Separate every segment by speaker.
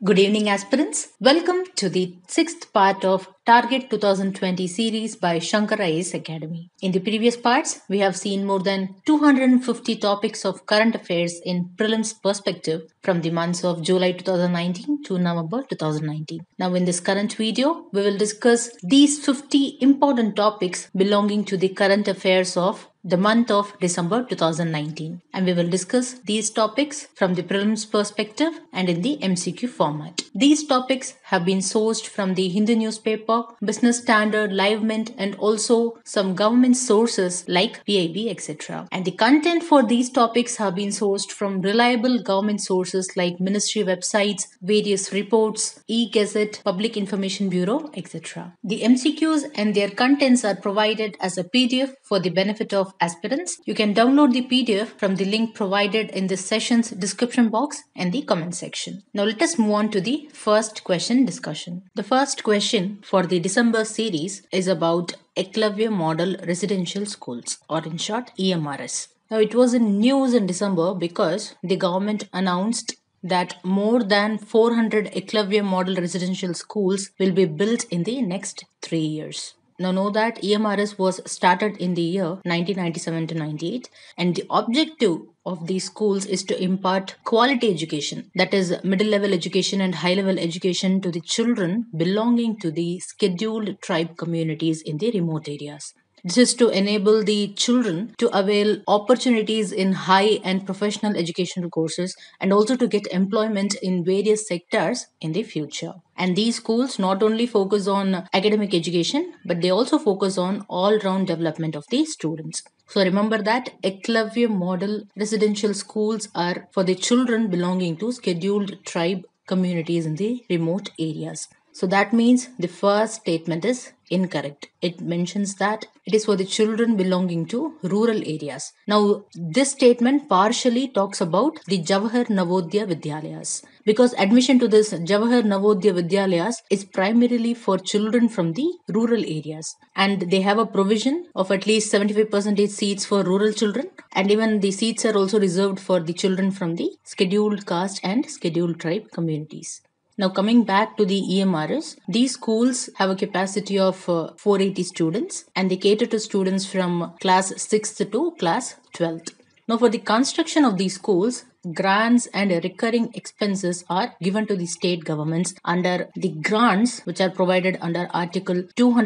Speaker 1: Good evening, aspirants. Welcome to the sixth part of Target 2020 series by Shankar IAS Academy. In the previous parts, we have seen more than 250 topics of current affairs in prelims perspective from the months of July 2019 to November 2019. Now, in this current video, we will discuss these 50 important topics belonging to the current affairs of the month of December 2019, and we will discuss these topics from the prelims perspective and in the MCQ format. These topics have been sourced from the Hindu newspaper, Business Standard, Live Mint, and also some government sources like PIB, etc. And the content for these topics have been sourced from reliable government sources like ministry websites, various reports, e-gazette, Public Information Bureau, etc. The MCQs and their contents are provided as a PDF for the benefit of aspirants. You can download the PDF from the link provided in this session's description box and the comment section. Now let us move on to the first question discussion. The first question for the December series is about Eklavya Model Residential Schools, or in short EMRS. Now it was in news in December because the government announced that more than 400 Eklavya Model Residential Schools will be built in the next 3 years. Now know that EMRS was started in the year 1997 to 98, and the objective of these schools is to impart quality education, that is middle level education and high level education, to the children belonging to the scheduled tribe communities in the remote areas. This is to enable the children to avail opportunities in high and professional educational courses and also to get employment in various sectors in the future. And these schools not only focus on academic education, but they also focus on all-round development of the students. So remember that Eklavya Model Residential Schools are for the children belonging to scheduled tribe communities in the remote areas. So that means the first statement is incorrect. It mentions that it is for the children belonging to rural areas. Now, this statement partially talks about the Jawahar Navodaya Vidyalayas, because admission to this Jawahar Navodaya Vidyalayas is primarily for children from the rural areas, and they have a provision of at least 75% seats for rural children, and even the seats are also reserved for the children from the scheduled caste and scheduled tribe communities. Now coming back to the EMRS, these schools have a capacity of 480 students, and they cater to students from class 6th to class 12th. Now for the construction of these schools, grants and recurring expenses are given to the state governments under the grants which are provided under Article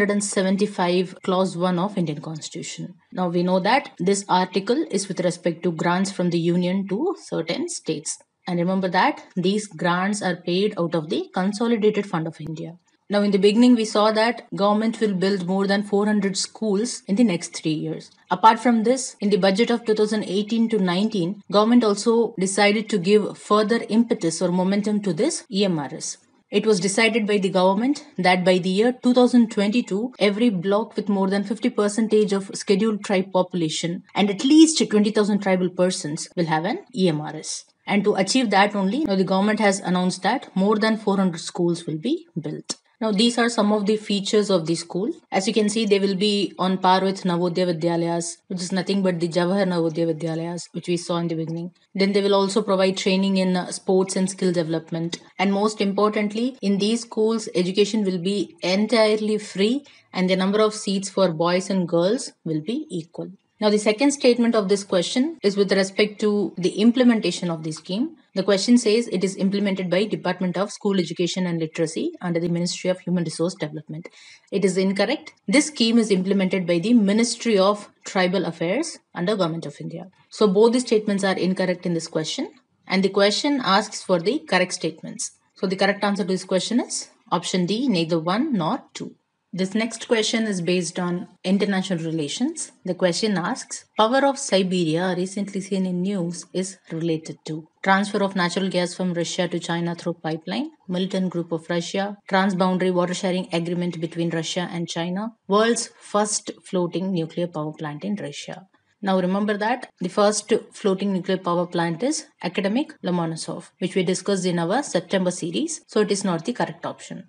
Speaker 1: 275 Clause 1 of Indian Constitution. Now we know that this article is with respect to grants from the Union to certain states. And remember that these grants are paid out of the Consolidated Fund of India. Now, in the beginning, we saw that government will build more than 400 schools in the next 3 years. Apart from this, in the budget of 2018 to 19, government also decided to give further impetus or momentum to this EMRS. It was decided by the government that by the year 2022, every block with more than 50% of scheduled tribe population and at least 20,000 tribal persons will have an EMRS. And to achieve that only, now the government has announced that more than 400 schools will be built. Now, these are some of the features of the school. As you can see, they will be on par with Navodaya Vidyalayas, which is nothing but the Jawahar Navodaya Vidyalayas, which we saw in the beginning. Then they will also provide training in sports and skill development. And most importantly, in these schools, education will be entirely free, and the number of seats for boys and girls will be equal. Now, the second statement of this question is with respect to the implementation of the scheme. The question says it is implemented by Department of School Education and Literacy under the Ministry of Human Resource Development. It is incorrect. This scheme is implemented by the Ministry of Tribal Affairs under Government of India. So both the statements are incorrect in this question, and the question asks for the correct statements. So the correct answer to this question is option D, neither 1 nor 2. This next question is based on international relations. The question asks, power of Siberia recently seen in news is related to transfer of natural gas from Russia to China through pipeline, militant group of Russia, transboundary water sharing agreement between Russia and China, world's first floating nuclear power plant in Russia. Now remember that the first floating nuclear power plant is Academic Lomonosov, which we discussed in our September series, so it is not the correct option.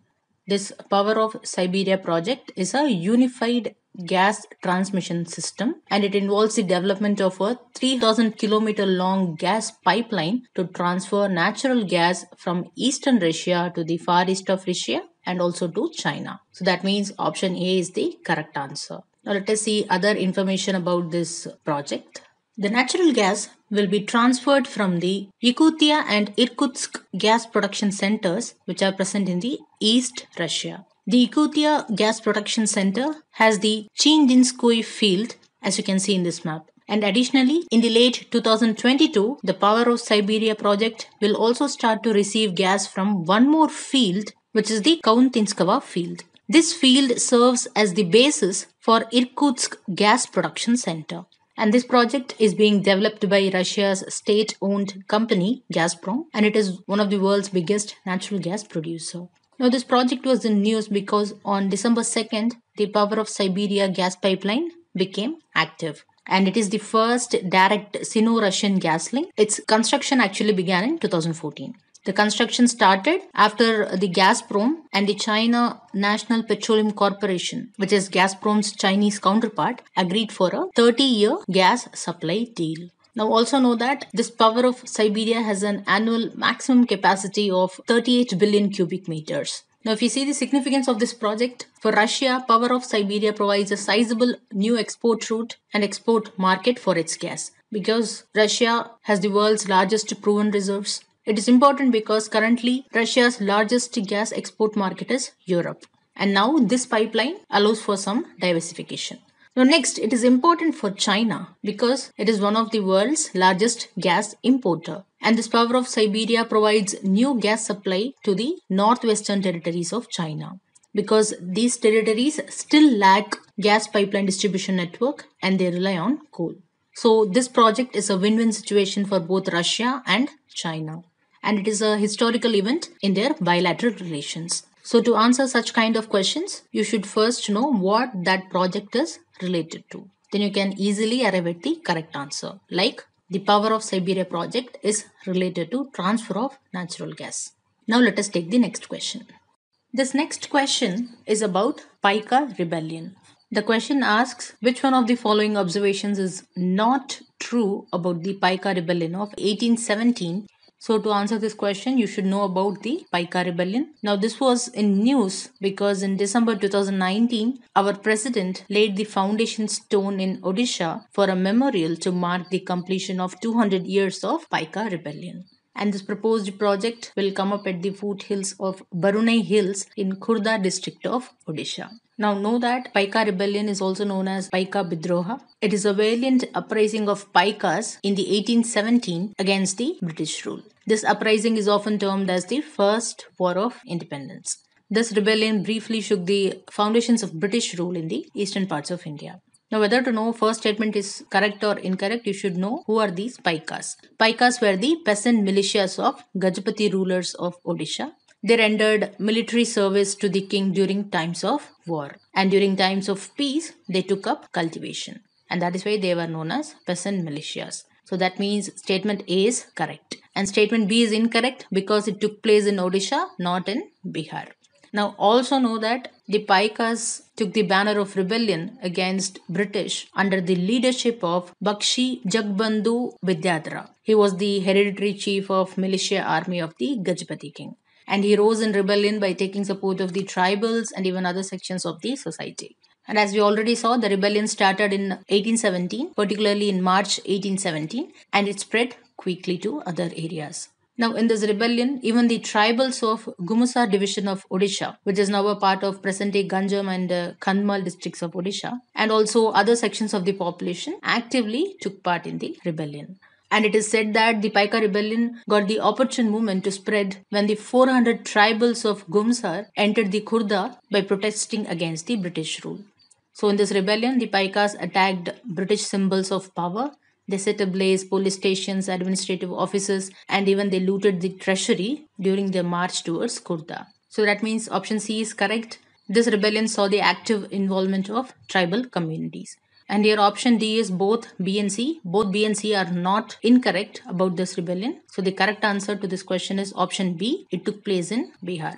Speaker 1: This Power of Siberia project is a unified gas transmission system, and it involves the development of a 3,000-kilometer long gas pipeline to transfer natural gas from eastern Russia to the far east of Russia and also to China. So that means option A is the correct answer. Now let us see other information about this project. The natural gas will be transferred from the Yakutia and Irkutsk gas production centers, which are present in the East Russia. The Yakutia gas production center has the Chindinskoye field, as you can see in this map. And additionally, in the late 2022, the Power of Siberia project will also start to receive gas from one more field, which is the Kauntinskaya field. This field serves as the basis for Irkutsk gas production center. And this project is being developed by Russia's state-owned company, Gazprom, and it is one of the world's biggest natural gas producer. Now, this project was in news because on December 2nd, the Power of Siberia gas pipeline became active. And it is the first direct Sino-Russian gas link. Its construction actually began in 2014. The construction started after the Gazprom and the China National Petroleum Corporation, which is Gazprom's Chinese counterpart, agreed for a 30-year gas supply deal. Now also know that this Power of Siberia has an annual maximum capacity of 38 billion cubic meters. Now if you see the significance of this project, for Russia, Power of Siberia provides a sizable new export route and export market for its gas. Because Russia has the world's largest proven reserves, it is important because currently Russia's largest gas export market is Europe. And now this pipeline allows for some diversification. Now next, it is important for China because it is one of the world's largest gas importer. And this Power of Siberia provides new gas supply to the northwestern territories of China. Because these territories still lack gas pipeline distribution network and they rely on coal. So this project is a win-win situation for both Russia and China. And it is a historical event in their bilateral relations. So to answer such kind of questions, you should first know what that project is related to. Then you can easily arrive at the correct answer. Like the Power of Siberia project is related to transfer of natural gas. Now let us take the next question. This next question is about Paika rebellion. The question asks which one of the following observations is not true about the Paika rebellion of 1817. So to answer this question, you should know about the Paika rebellion. Now this was in news because in December 2019, our president laid the foundation stone in Odisha for a memorial to mark the completion of 200 years of Paika rebellion. And this proposed project will come up at the foothills of Barunai Hills in Khurda district of Odisha. Now know that Paika rebellion is also known as Paika Bidroha. It is a valiant uprising of Paikas in the 1817 against the British rule. This uprising is often termed as the First War of Independence. This rebellion briefly shook the foundations of British rule in the eastern parts of India. Now, whether to know first statement is correct or incorrect, you should know who are these Paikas. Paikas were the peasant militias of Gajapati rulers of Odisha. They rendered military service to the king during times of war. And during times of peace, they took up cultivation. And that is why they were known as peasant militias. So that means statement A is correct. And statement B is incorrect because it took place in Odisha, not in Bihar. Now also know that the Paikas took the banner of rebellion against British under the leadership of Bakshi Jagbandhu Vidyadhara. He was the hereditary chief of militia army of the Gajapati king. And he rose in rebellion by taking support of the tribals and even other sections of the society. And as we already saw, the rebellion started in 1817, particularly in March 1817, and it spread quickly to other areas. Now, in this rebellion, even the tribals of Gumusar division of Odisha, which is now a part of present-day Ganjam and Kandmal districts of Odisha, and also other sections of the population, actively took part in the rebellion. And it is said that the Paika rebellion got the opportune moment to spread when the 400 tribals of Gumsar entered the Khurda by protesting against the British rule. So in this rebellion, the Paikas attacked British symbols of power. They set ablaze police stations, administrative offices, and even they looted the treasury during their march towards Khurda. So that means option C is correct. This rebellion saw the active involvement of tribal communities. And here option D is both B and C. Both B and C are not incorrect about this rebellion. So the correct answer to this question is option B. It took place in Bihar.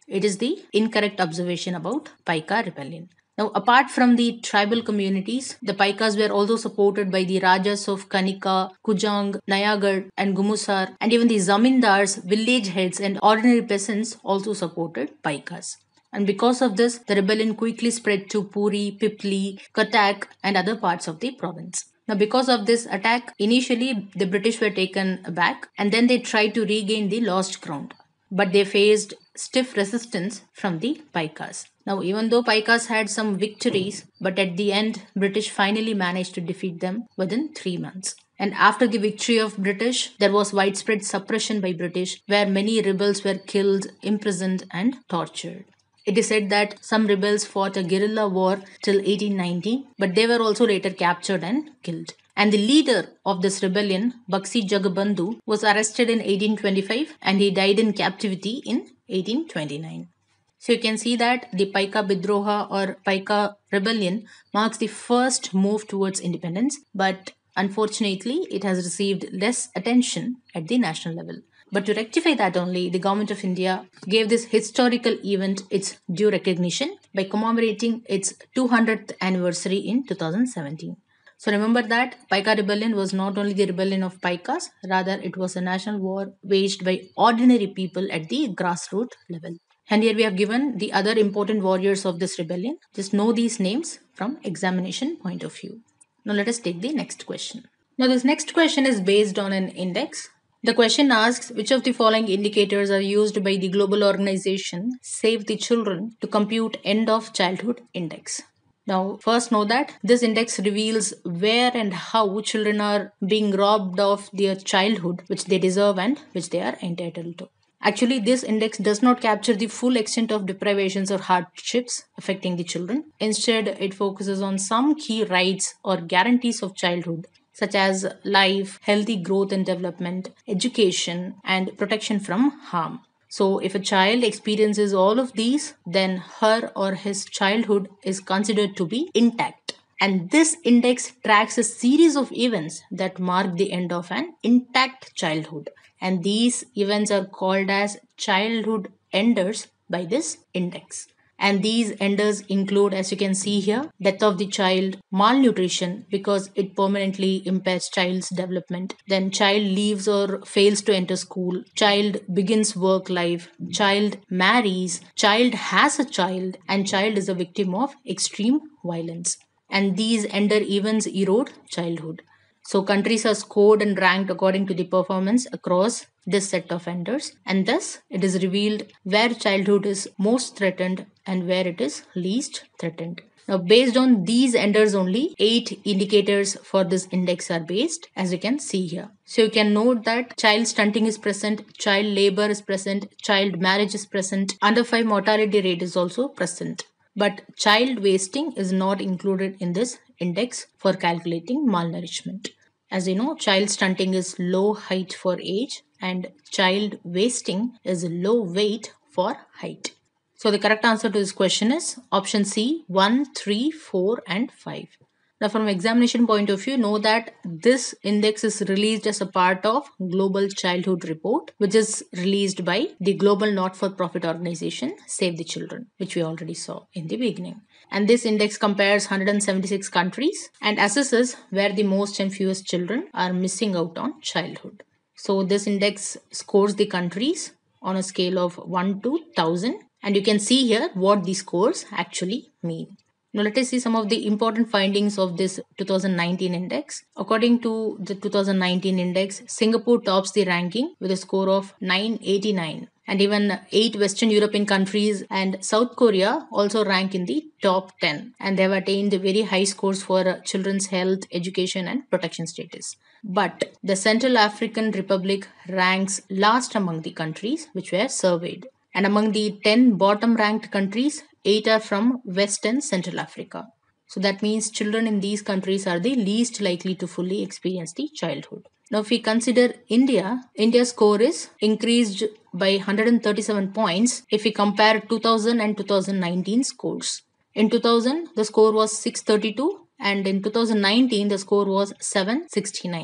Speaker 1: It is the incorrect observation about Paika rebellion. Now, apart from the tribal communities, the Paikas were also supported by the Rajas of Kanika, Kujang, Nayagarh, and Gumusar, and even the Zamindars, village heads, and ordinary peasants also supported Paikas. And because of this, the rebellion quickly spread to Puri, Pipli, Cuttack, and other parts of the province. Now, because of this attack, initially the British were taken aback and then they tried to regain the lost ground. But they faced stiff resistance from the Paikas. Now, even though Paikas had some victories, but at the end, British finally managed to defeat them within 3 months. And after the victory of British, there was widespread suppression by British, where many rebels were killed, imprisoned, and tortured. It is said that some rebels fought a guerrilla war till 1819, but they were also later captured and killed. And the leader of this rebellion, Baksi Jagabandhu, was arrested in 1825 and he died in captivity in 1829. So you can see that the Paika Bidroha or Paika rebellion marks the first move towards independence, but unfortunately it has received less attention at the national level. But to rectify that only, the Government of India gave this historical event its due recognition by commemorating its 200th anniversary in 2017. So remember that Paika rebellion was not only the rebellion of Paikas, rather it was a national war waged by ordinary people at the grassroots level. And here we have given the other important warriors of this rebellion. Just know these names from examination point of view. Now let us take the next question. Now this next question is based on an index. The question asks which of the following indicators are used by the global organization Save the Children to compute end of childhood index. Now, first know that this index reveals where and how children are being robbed of their childhood, which they deserve and which they are entitled to. Actually, this index does not capture the full extent of deprivations or hardships affecting the children. Instead, it focuses on some key rights or guarantees of childhood, such as life, healthy growth and development, education, and protection from harm. So, if a child experiences all of these, then her or his childhood is considered to be intact. And this index tracks a series of events that mark the end of an intact childhood. And these events are called as childhood enders by this index. And these enders include, as you can see here, death of the child, malnutrition because it permanently impairs child's development. Then child leaves or fails to enter school, child begins work life, child marries, child has a child, and child is a victim of extreme violence. And these ender events erode childhood. So countries are scored and ranked according to the performance across this set of enders, and thus it is revealed where childhood is most threatened and where it is least threatened. Now, based on these enders only, 8 indicators for this index are based, as you can see here. So you can note that child stunting is present, child labor is present, child marriage is present, under 5 mortality rate is also present. But child wasting is not included in this index for calculating malnourishment. As you know, child stunting is low height for age and child wasting is low weight for height. So the correct answer to this question is option C, 1, 3, 4 and 5. Now from examination point of view, know that this index is released as a part of Global Childhood Report, which is released by the global not-for-profit organization Save the Children, which we already saw in the beginning. And this index compares 176 countries and assesses where the most and fewest children are missing out on childhood. So this index scores the countries on a scale of 1 to 1000, and you can see here what these scores actually mean. Now let us see some of the important findings of this 2019 index. According to the 2019 index, Singapore tops the ranking with a score of 989. And even 8 Western European countries and South Korea also rank in the top 10. And they have attained very high scores for children's health, education and protection status. But the Central African Republic ranks last among the countries which were surveyed. And among the 10 bottom ranked countries, 8 are from West and Central Africa. So that means children in these countries are the least likely to fully experience the childhood. Now if we consider India, India's score is increased by 137 points if we compare 2000 and 2019 scores. In 2000, the score was 632 and in 2019, the score was 769.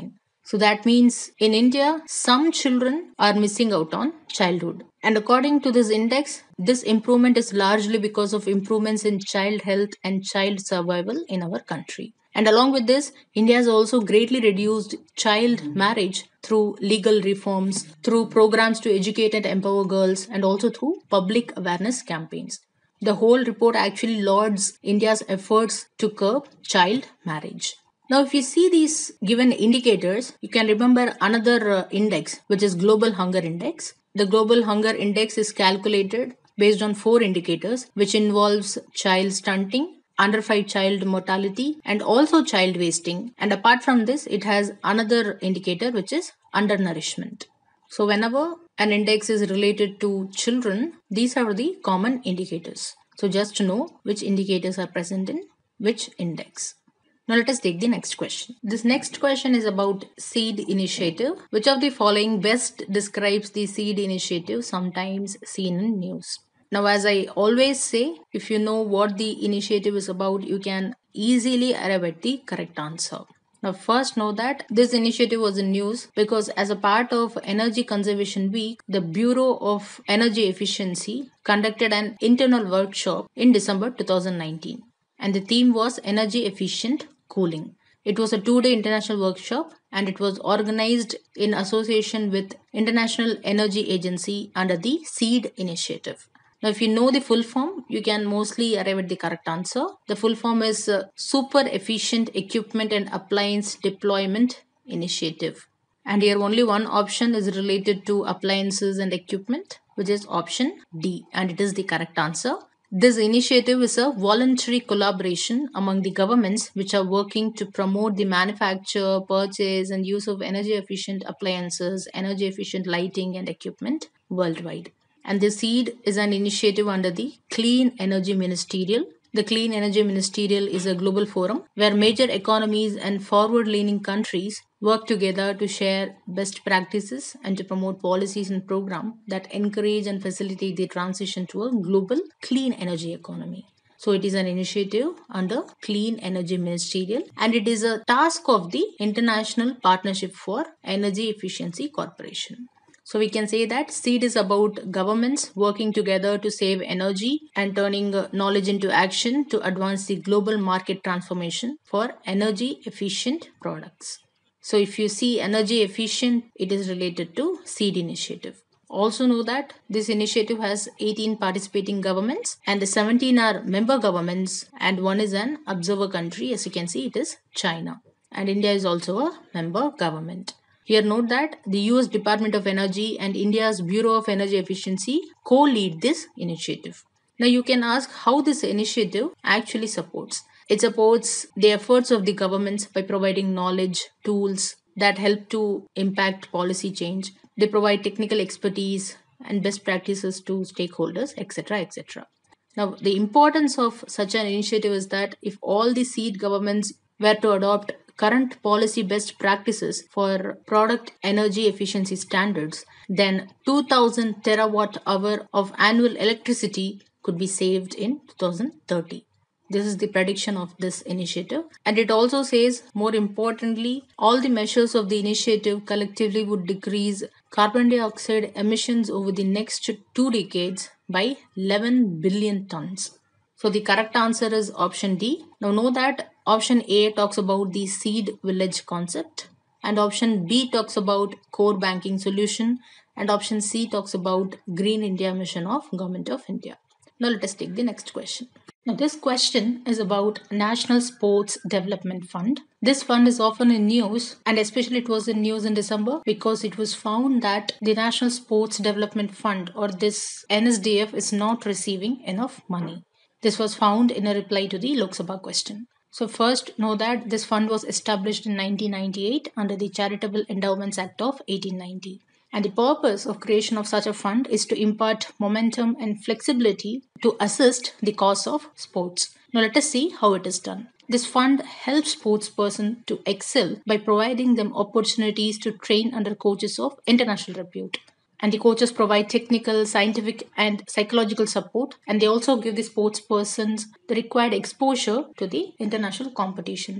Speaker 1: So that means in India, some children are missing out on childhood. And according to this index, this improvement is largely because of improvements in child health and child survival in our country. And along with this, India has also greatly reduced child marriage through legal reforms, through programs to educate and empower girls, and also through public awareness campaigns. The whole report actually lauds India's efforts to curb child marriage. Now, if you see these given indicators, you can remember another index, which is Global Hunger Index. The Global Hunger Index is calculated based on four indicators, which involves child stunting, under 5 child mortality, and also child wasting. And apart from this, it has another indicator, which is undernourishment. So, whenever an index is related to children, these are the common indicators. So, just to know which indicators are present in which index. Now let us take the next question. This next question is about seed initiative. Which of the following best describes the seed initiative sometimes seen in news? Now, as I always say, if you know what the initiative is about, you can easily arrive at the correct answer. Now, first know that this initiative was in news because as a part of Energy Conservation Week, the Bureau of Energy Efficiency conducted an internal workshop in December 2019. And the theme was energy efficient cooling. It was a 2-day international workshop and it was organized in association with International Energy Agency under the SEED initiative. Now, if you know the full form, you can mostly arrive at the correct answer. The full form is Super Efficient Equipment and Appliance Deployment Initiative. And here only one option is related to appliances and equipment, which is option D, and it is the correct answer. This initiative is a voluntary collaboration among the governments which are working to promote the manufacture, purchase, and use of energy efficient appliances, energy efficient lighting, and equipment worldwide. And the SEED is an initiative under the Clean Energy Ministerial. The Clean Energy Ministerial is a global forum where major economies and forward leaning countries work together to share best practices and to promote policies and programs that encourage and facilitate the transition to a global clean energy economy. So it is an initiative under Clean Energy Ministerial and it is a task of the International Partnership for Energy Efficiency Corporation. So we can say that SEED is about governments working together to save energy and turning knowledge into action to advance the global market transformation for energy efficient products. So if you see energy efficient, it is related to SEED initiative. Also know that this initiative has 18 participating governments and 17 are member governments and one is an observer country. As you can see, it is China. And India is also a member government. Here note that the US Department of Energy and India's Bureau of Energy Efficiency co-lead this initiative. Now you can ask how this initiative actually supports. It supports the efforts of the governments by providing knowledge, tools that help to impact policy change. They provide technical expertise and best practices to stakeholders, etc., etc. Now, the importance of such an initiative is that if all the SEED governments were to adopt current policy best practices for product energy efficiency standards, then 2000 terawatt hour of annual electricity could be saved in 2030. This is the prediction of this initiative. And it also says, more importantly, all the measures of the initiative collectively would decrease carbon dioxide emissions over the next 2 decades by 11 billion tons. So the correct answer is option D. Now know that option A talks about the seed village concept and option B talks about core banking solution and option C talks about Green India mission of Government of India. Now let us take the next question. Now this question is about National Sports Development Fund. This fund is often in news and especially it was in news in December because it was found that the National Sports Development Fund or this NSDF is not receiving enough money. This was found in a reply to the Lok Sabha question. So first know that this fund was established in 1998 under the Charitable Endowments Act of 1890. And the purpose of creation of such a fund is to impart momentum and flexibility to assist the cause of sports. Now let us see how it is done. This fund helps sportspersons to excel by providing them opportunities to train under coaches of international repute. And the coaches provide technical, scientific, and psychological support. And they also give the sports persons the required exposure to the international competitions.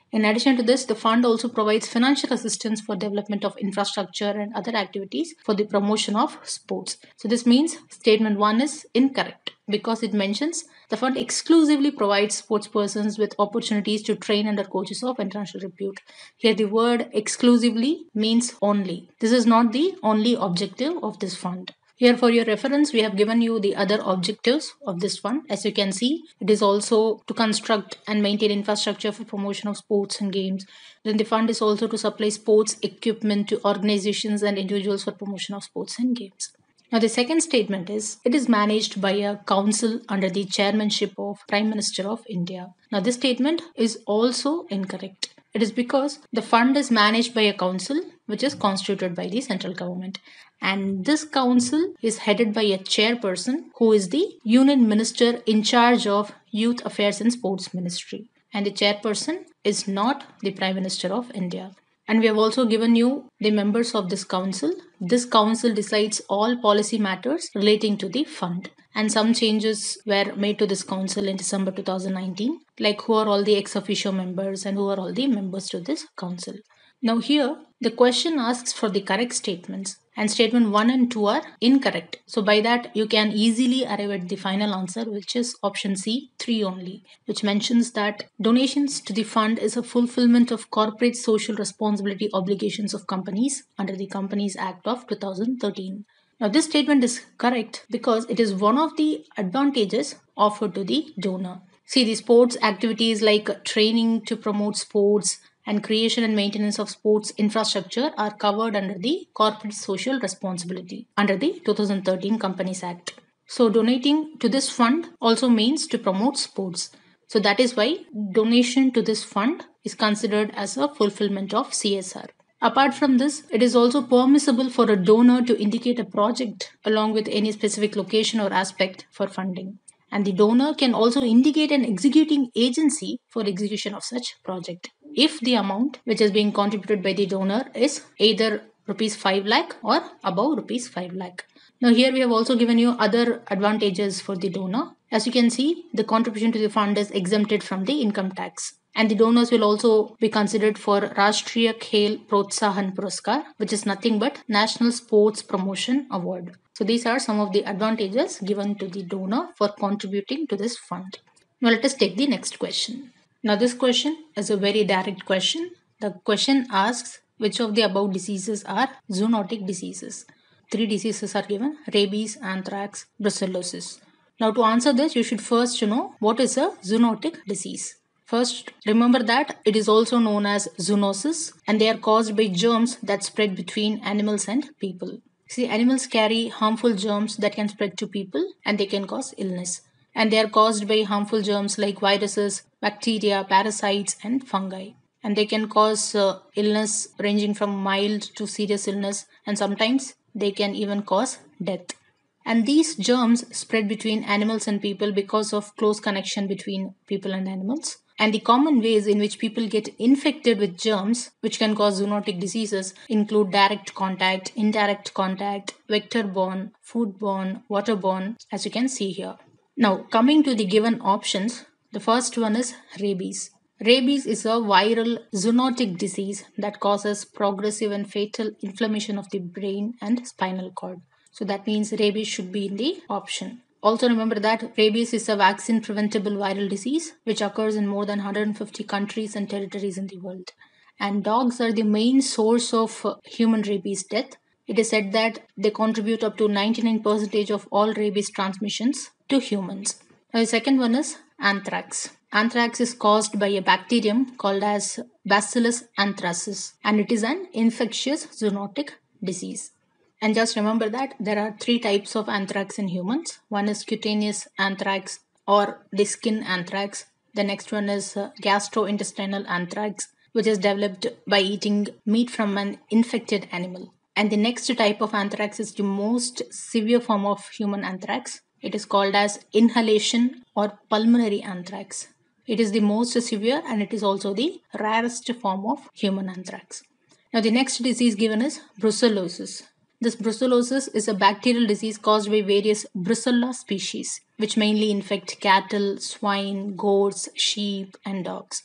Speaker 1: In addition to this, the fund also provides financial assistance for development of infrastructure and other activities for the promotion of sports. So this means statement 1 is incorrect because it mentions the fund exclusively provides sports persons with opportunities to train under coaches of international repute. Here the word exclusively means only. This is not the only objective of this fund. Here for your reference, we have given you the other objectives of this fund. As you can see, it is also to construct and maintain infrastructure for promotion of sports and games. Then the fund is also to supply sports equipment to organizations and individuals for promotion of sports and games. Now the second statement is it is managed by a council under the chairmanship of Prime Minister of India. Now this statement is also incorrect. It is because the fund is managed by a council which is constituted by the central government, and this council is headed by a chairperson who is the union minister in charge of youth affairs and sports ministry, and the chairperson is not the Prime Minister of India. And we have also given you the members of this council. This council decides all policy matters relating to the fund. And some changes were made to this council in December 2019, like who are all the ex officio members and who are all the members to this council. Now here, the question asks for the correct statements, and statement 1 and 2 are incorrect. So by that, you can easily arrive at the final answer, which is option C, 3 only, which mentions that donations to the fund is a fulfillment of corporate social responsibility obligations of companies under the Companies Act of 2013. Now this statement is correct because it is one of the advantages offered to the donor. See, the sports activities like training to promote sports and creation and maintenance of sports infrastructure are covered under the corporate social responsibility under the 2013 Companies Act. So donating to this fund also means to promote sports. So that is why donation to this fund is considered as a fulfillment of CSR. Apart from this, it is also permissible for a donor to indicate a project along with any specific location or aspect for funding. And the donor can also indicate an executing agency for execution of such project if the amount which is being contributed by the donor is either rupees 5 lakh or above rupees 5 lakh. Now here we have also given you other advantages for the donor. As you can see, the contribution to the fund is exempted from the income tax. And the donors will also be considered for Rashtriya Khel Protsahan Puraskar, which is nothing but National Sports Promotion Award. So these are some of the advantages given to the donor for contributing to this fund. Now let us take the next question. Now this question is a very direct question. The question asks which of the above diseases are zoonotic diseases. 3 diseases are given: rabies, anthrax, brucellosis. Now to answer this, you should first know what is a zoonotic disease. First, remember that it is also known as zoonosis, and they are caused by germs that spread between animals and people. See, animals carry harmful germs that can spread to people and they can cause illness. And they are caused by harmful germs like viruses, bacteria, parasites, and fungi. And they can cause illness ranging from mild to serious illness, and sometimes they can even cause death. And these germs spread between animals and people because of close connection between people and animals. And the common ways in which people get infected with germs, which can cause zoonotic diseases, include direct contact, indirect contact, vector-borne, food-borne, water-borne, as you can see here. Now, coming to the given options, the first one is rabies. Rabies is a viral zoonotic disease that causes progressive and fatal inflammation of the brain and spinal cord. So that means rabies should be in the option. Also remember that rabies is a vaccine preventable viral disease which occurs in more than 150 countries and territories in the world. And dogs are the main source of human rabies death. It is said that they contribute up to 99% of all rabies transmissions to humans. Now the second one is anthrax. Anthrax is caused by a bacterium called as Bacillus anthracis, and it is an infectious zoonotic disease. And just remember that there are 3 types of anthrax in humans. One is cutaneous anthrax or the skin anthrax. The next one is gastrointestinal anthrax, which is developed by eating meat from an infected animal. And the next type of anthrax is the most severe form of human anthrax. It is called as inhalation or pulmonary anthrax. It is the most severe and it is also the rarest form of human anthrax. Now the next disease given is brucellosis. This brucellosis is a bacterial disease caused by various Brucella species, which mainly infect cattle, swine, goats, sheep, and dogs.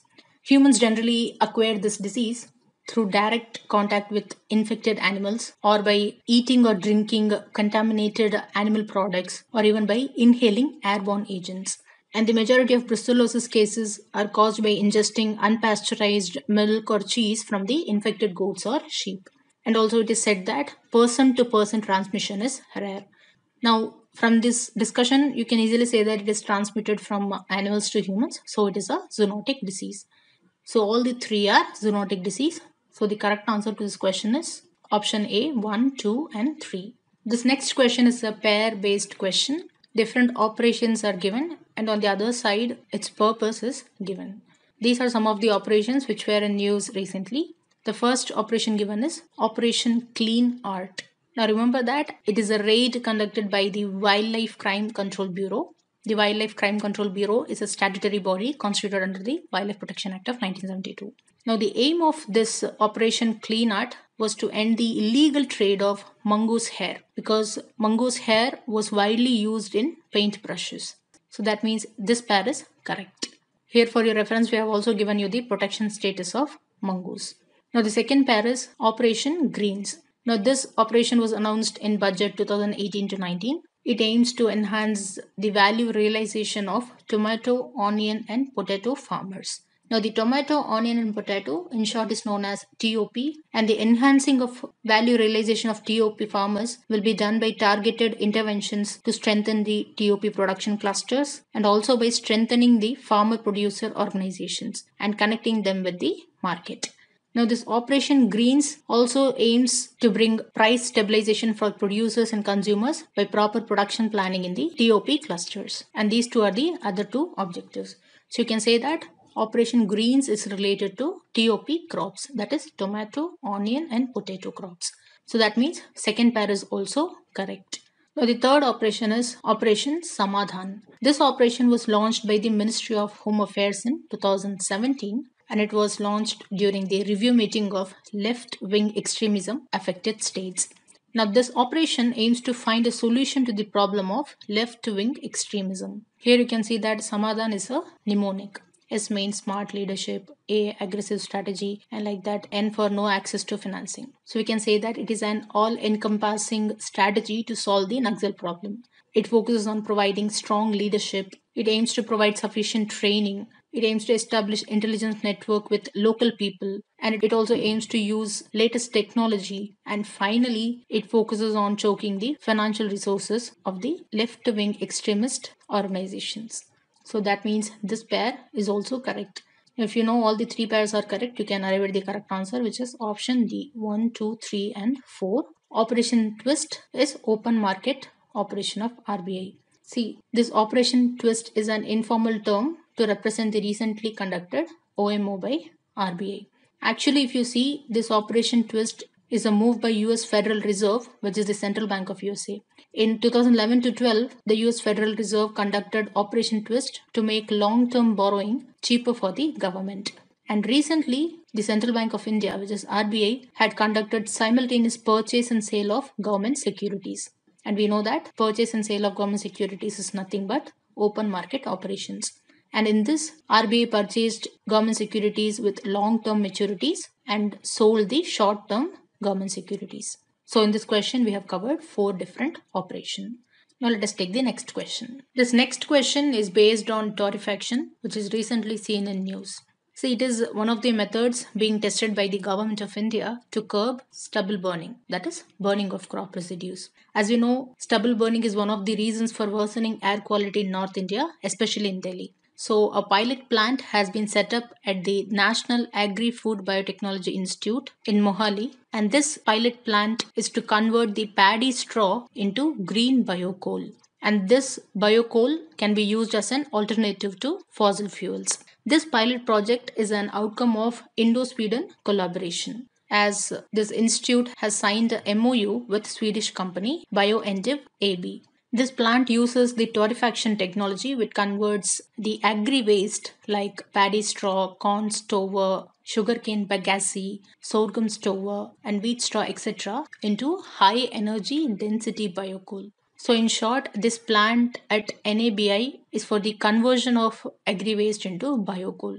Speaker 1: Humans generally acquire this disease through direct contact with infected animals or by eating or drinking contaminated animal products or even by inhaling airborne agents. And the majority of brucellosis cases are caused by ingesting unpasteurized milk or cheese from the infected goats or sheep. And also, it is said that person to person transmission is rare. Now, from this discussion, you can easily say that it is transmitted from animals to humans. So, it is a zoonotic disease. So, all the three are zoonotic disease. So, the correct answer to this question is option A 1, 2, and 3. This next question is a pair based question. Different operations are given, and on the other side, its purpose is given. These are some of the operations which were in use recently. The first operation given is Operation Clean Art. Now remember that it is a raid conducted by the Wildlife Crime Control Bureau. The Wildlife Crime Control Bureau is a statutory body constituted under the Wildlife Protection Act of 1972. Now the aim of this Operation Clean Art was to end the illegal trade of mongoose hair, because mongoose hair was widely used in paint brushes. So that means this pair is correct. Here for your reference, we have also given you the protection status of mongoose. Now the second pair is Operation Greens. Now this operation was announced in budget 2018 to 19. It aims to enhance the value realization of tomato, onion and potato farmers. Now the tomato, onion and potato in short is known as TOP, and the enhancing of value realization of TOP farmers will be done by targeted interventions to strengthen the TOP production clusters and also by strengthening the farmer producer organizations and connecting them with the market. Now, this Operation Greens also aims to bring price stabilization for producers and consumers by proper production planning in the TOP clusters. And these two are the other two objectives. So, you can say that Operation Greens is related to TOP crops, that is tomato, onion and potato crops. So, that means second pair is also correct. Now, the third operation is Operation Samadhan. This operation was launched by the Ministry of Home Affairs in 2017, and it was launched during the review meeting of left-wing extremism affected states. Now, this operation aims to find a solution to the problem of left-wing extremism. Here you can see that Samadhan is a mnemonic. S means smart leadership, A aggressive strategy, and like that N for no access to financing. So we can say that it is an all-encompassing strategy to solve the Naxal problem. It focuses on providing strong leadership. It aims to provide sufficient training. It aims to establish intelligence network with local people, and it also aims to use latest technology. And finally, it focuses on choking the financial resources of the left-wing extremist organizations. So that means this pair is also correct. If you know all the three pairs are correct, you can arrive at the correct answer, which is option D 1, 2, 3, and 4. Operation Twist is open market operation of RBI. See, this Operation Twist is an informal term to represent the recently conducted OMO by RBI. Actually, if you see, this Operation Twist is a move by US Federal Reserve, which is the central bank of USA. In 2011 to 12, the US Federal Reserve conducted Operation Twist to make long-term borrowing cheaper for the government. And recently, the Central Bank of India, which is RBI, had conducted simultaneous purchase and sale of government securities. And we know that purchase and sale of government securities is nothing but open market operations. And in this, RBI purchased government securities with long-term maturities and sold the short-term government securities. So in this question, we have covered 4 different operations. Now let us take the next question. This next question is based on torrefaction, which is recently seen in news. See, it is one of the methods being tested by the government of India to curb stubble burning, that is, burning of crop residues. As we know, stubble burning is one of the reasons for worsening air quality in North India, especially in Delhi. So, a pilot plant has been set up at the National Agri-Food Biotechnology Institute in Mohali, and this pilot plant is to convert the paddy straw into green biocoal. And this biocoal can be used as an alternative to fossil fuels. This pilot project is an outcome of Indo-Sweden collaboration, as this institute has signed a MOU with Swedish company BioEndiv AB. This plant uses the torrefaction technology, which converts the agri waste like paddy straw, corn stover, sugarcane bagasse, sorghum stover, and wheat straw, etc., into high energy density biocoal. So, in short, this plant at NABI is for the conversion of agri waste into biocoal.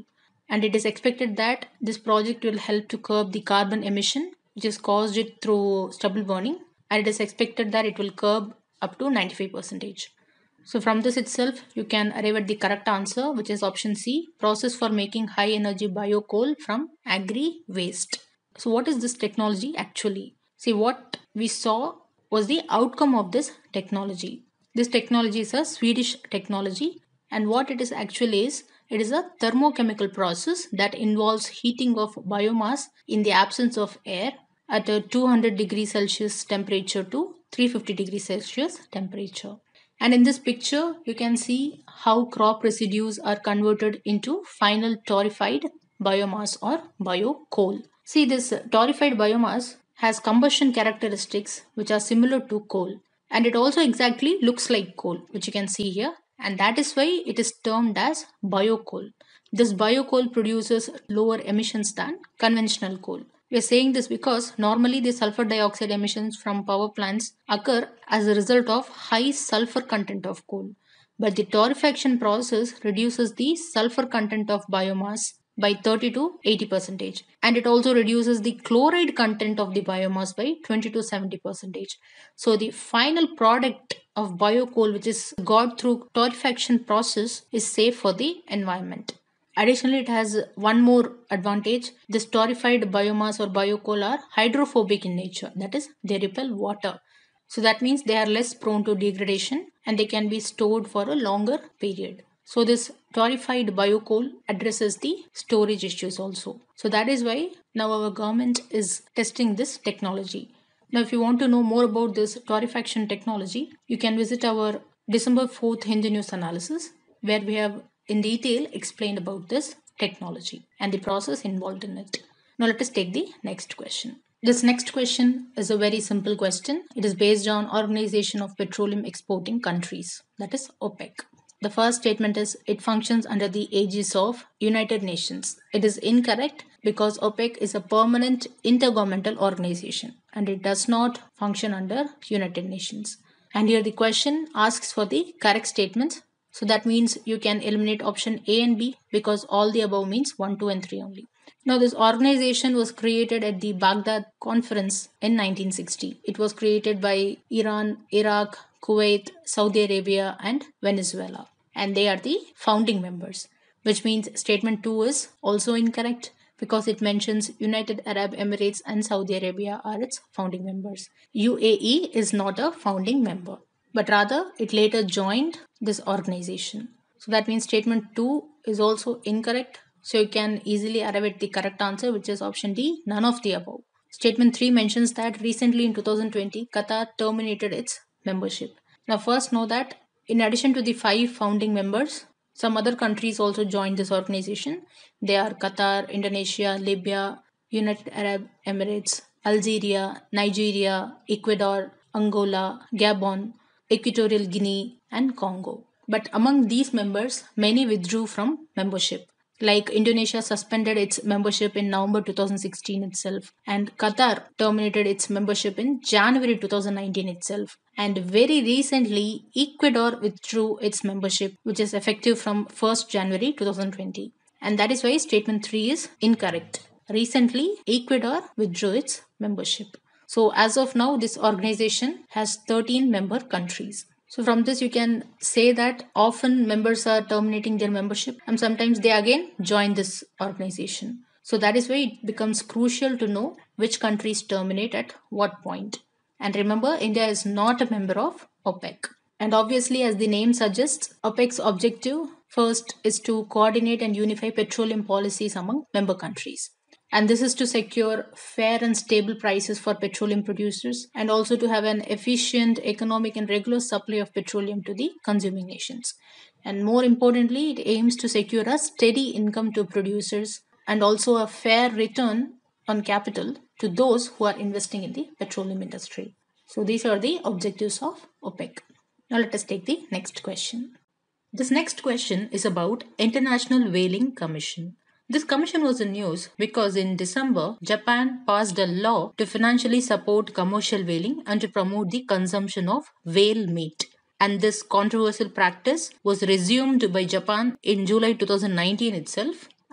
Speaker 1: And it is expected that this project will help to curb the carbon emission which is caused it through stubble burning, and it is expected that it will curb up to 95%. So from this itself, you can arrive at the correct answer, which is option C, process for making high energy biocoal from agri waste. So what is this technology actually? See, what we saw was the outcome of this technology. This technology is a Swedish technology, and what it is actually is, it is a thermochemical process that involves heating of biomass in the absence of air at a 200 degrees Celsius temperature to 350 degrees Celsius temperature. And in this picture, you can see how crop residues are converted into final torrefied biomass or biocoal. See, this torrefied biomass has combustion characteristics which are similar to coal, and it also exactly looks like coal, which you can see here, and that is why it is termed as biocoal. This biocoal produces lower emissions than conventional coal. We are saying this because normally the sulfur dioxide emissions from power plants occur as a result of high sulfur content of coal. But the torrefaction process reduces the sulfur content of biomass by 30 to 80%, and it also reduces the chloride content of the biomass by 20 to 70%. So the final product of biocoal which is got through torrefaction process is safe for the environment. Additionally, it has one more advantage. This torrefied biomass or biocoal are hydrophobic in nature, that is, they repel water. So that means they are less prone to degradation and they can be stored for a longer period. So this torrefied biocoal addresses the storage issues also. So that is why now our government is testing this technology. Now, if you want to know more about this torrefaction technology, you can visit our December 4th Hindu News analysis, where we have in detail explained about this technology and the process involved in it. Now, let us take the next question. This next question is a very simple question. It is based on Organization of Petroleum Exporting Countries, that is OPEC. The first statement is it functions under the aegis of United Nations. It is incorrect because OPEC is a permanent intergovernmental organization and it does not function under United Nations. And here the question asks for the correct statements. So that means you can eliminate option A and B because all the above means 1, 2 and 3 only. Now this organization was created at the Baghdad Conference in 1960. It was created by Iran, Iraq, Kuwait, Saudi Arabia and Venezuela. And they are the founding members, which means statement 2 is also incorrect because it mentions United Arab Emirates and Saudi Arabia are its founding members. UAE is not a founding member, but rather it later joined this organization. So that means statement 2 is also incorrect. So you can easily arrive at the correct answer, which is option D, none of the above. Statement 3 mentions that recently in 2020, Qatar terminated its membership. Now first know that in addition to the 5 founding members, some other countries also joined this organization. They are Qatar, Indonesia, Libya, United Arab Emirates, Algeria, Nigeria, Ecuador, Angola, Gabon, Equatorial Guinea, and Congo. But among these members, many withdrew from membership. Like Indonesia suspended its membership in November 2016 itself, and Qatar terminated its membership in January 2019 itself. And very recently, Ecuador withdrew its membership, which is effective from 1st January 2020. And that is why statement 3 is incorrect. Recently, Ecuador withdrew its membership. So as of now, this organization has 13 member countries. So from this, you can say that often members are terminating their membership and sometimes they again join this organization. So that is why it becomes crucial to know which countries terminate at what point. And remember, India is not a member of OPEC. And obviously, as the name suggests, OPEC's objective first is to coordinate and unify petroleum policies among member countries. And this is to secure fair and stable prices for petroleum producers and also to have an efficient, economic, and regular supply of petroleum to the consuming nations. And more importantly, it aims to secure a steady income to producers and also a fair return on capital to those who are investing in the petroleum industry. So these are the objectives of OPEC. Now let us take the next question. This next question is about International Whaling Commission. This commission was in news because in December, Japan passed a law to financially support commercial whaling and to promote the consumption of whale meat. And this controversial practice was resumed by Japan in July 2019 itself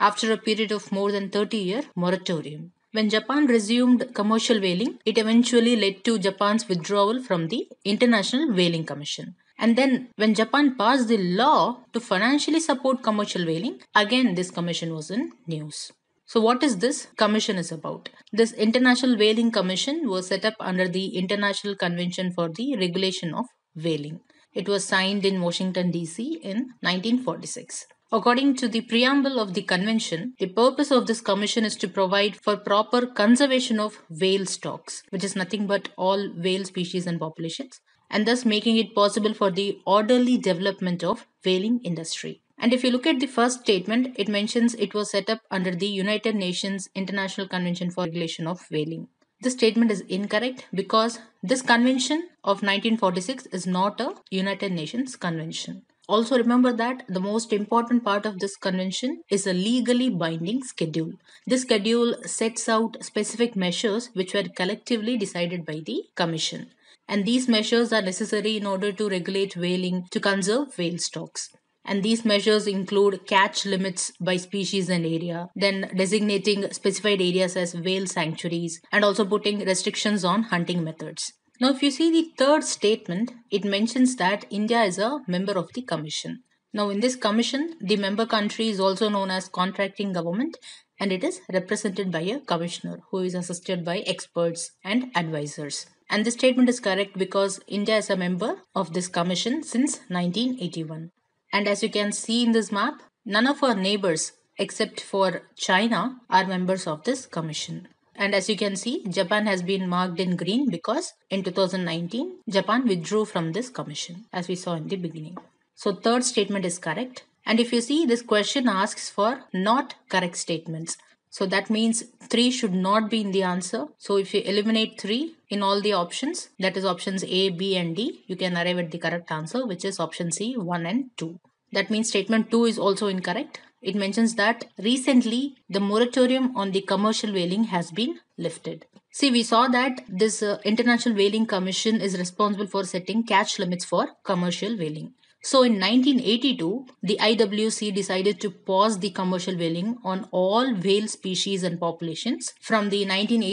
Speaker 1: after a period of more than 30-year moratorium. When Japan resumed commercial whaling, it eventually led to Japan's withdrawal from the International Whaling Commission. And then, when Japan passed the law to financially support commercial whaling, again this commission was in news. So, what is this commission is about? This International Whaling Commission was set up under the International Convention for the Regulation of Whaling. It was signed in Washington, D.C. in 1946. According to the preamble of the convention, the purpose of this commission is to provide for proper conservation of whale stocks, which is nothing but all whale species and populations, and thus making it possible for the orderly development of whaling industry. And if you look at the first statement, it mentions it was set up under the United Nations International Convention for Regulation of Whaling. This statement is incorrect because this convention of 1946 is not a United Nations convention. Also remember that the most important part of this convention is a legally binding schedule. This schedule sets out specific measures which were collectively decided by the Commission. And these measures are necessary in order to regulate whaling to conserve whale stocks. And these measures include catch limits by species and area, then designating specified areas as whale sanctuaries, and also putting restrictions on hunting methods. Now, if you see the third statement, it mentions that India is a member of the Commission. Now, in this Commission, the member country is also known as contracting government, and it is represented by a commissioner who is assisted by experts and advisors. And this statement is correct because India is a member of this Commission since 1981. And as you can see in this map, none of our neighbors except for China are members of this Commission. And as you can see, Japan has been marked in green because in 2019, Japan withdrew from this commission, as we saw in the beginning. So third statement is correct. And if you see, this question asks for not correct statements. So that means 3 should not be in the answer. So if you eliminate 3 in all the options, that is options A, B and D, you can arrive at the correct answer, which is option C, 1 and 2. That means statement 2 is also incorrect. It mentions that recently the moratorium on the commercial whaling has been lifted. See, we saw that this International Whaling Commission is responsible for setting catch limits for commercial whaling. So in 1982, the IWC decided to pause the commercial whaling on all whale species and populations from the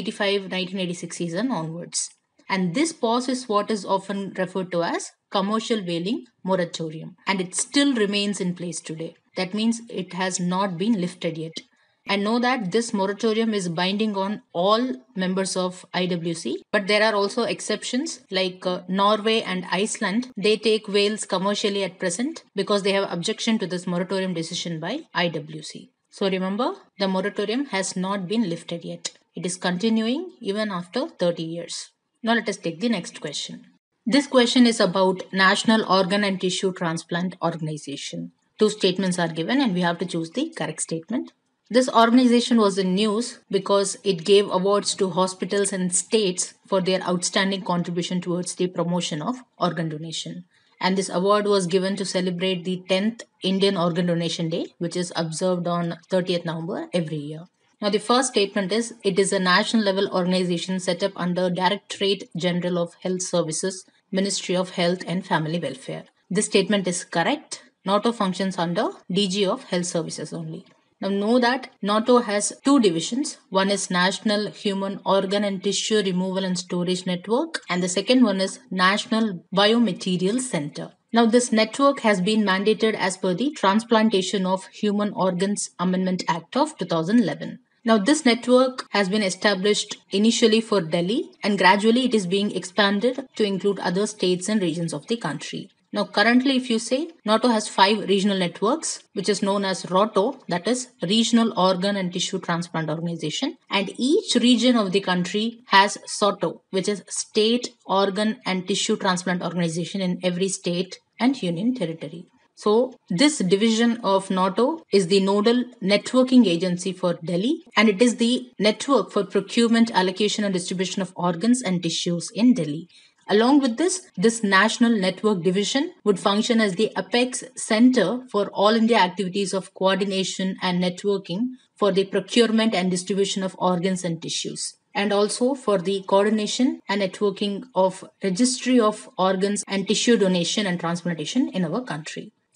Speaker 1: 1985-1986 season onwards. And this pause is what is often referred to as commercial whaling moratorium, and it still remains in place today. That means it has not been lifted yet. And know that this moratorium is binding on all members of IWC, but there are also exceptions like Norway and Iceland. They take whales commercially at present because they have objection to this moratorium decision by IWC. So remember, the moratorium has not been lifted yet. It is continuing even after 30 years. Now let us take the next question. This question is about National Organ and Tissue Transplant Organization. 2 statements are given and we have to choose the correct statement. This organization was in news because it gave awards to hospitals and states for their outstanding contribution towards the promotion of organ donation. And this award was given to celebrate the 10th Indian Organ Donation Day, which is observed on 30th November every year. Now, the first statement is, it is a national level organization set up under Directorate General of Health Services, Ministry of Health and Family Welfare. This statement is correct. NATO functions under DG of Health Services only. Now know that NATO has 2 divisions. One is National Human Organ and Tissue Removal and Storage Network, and the second one is National Biomaterials Center. Now this network has been mandated as per the Transplantation of Human Organs Amendment Act of 2011. Now this network has been established initially for Delhi and gradually it is being expanded to include other states and regions of the country. Now currently if you say, NATO has 5 regional networks which is known as ROTO, that is Regional Organ and Tissue Transplant Organization, and each region of the country has SOTO, which is State Organ and Tissue Transplant Organization in every state and union territory. So this division of NATO is the nodal networking agency for Delhi, and it is the network for procurement, allocation and distribution of organs and tissues in Delhi. Along with this national network division would function as the apex center for all India activities of coordination and networking for the procurement and distribution of organs and tissues, and also for the coordination and networking of registry of organs and tissue donation and transplantation in our country.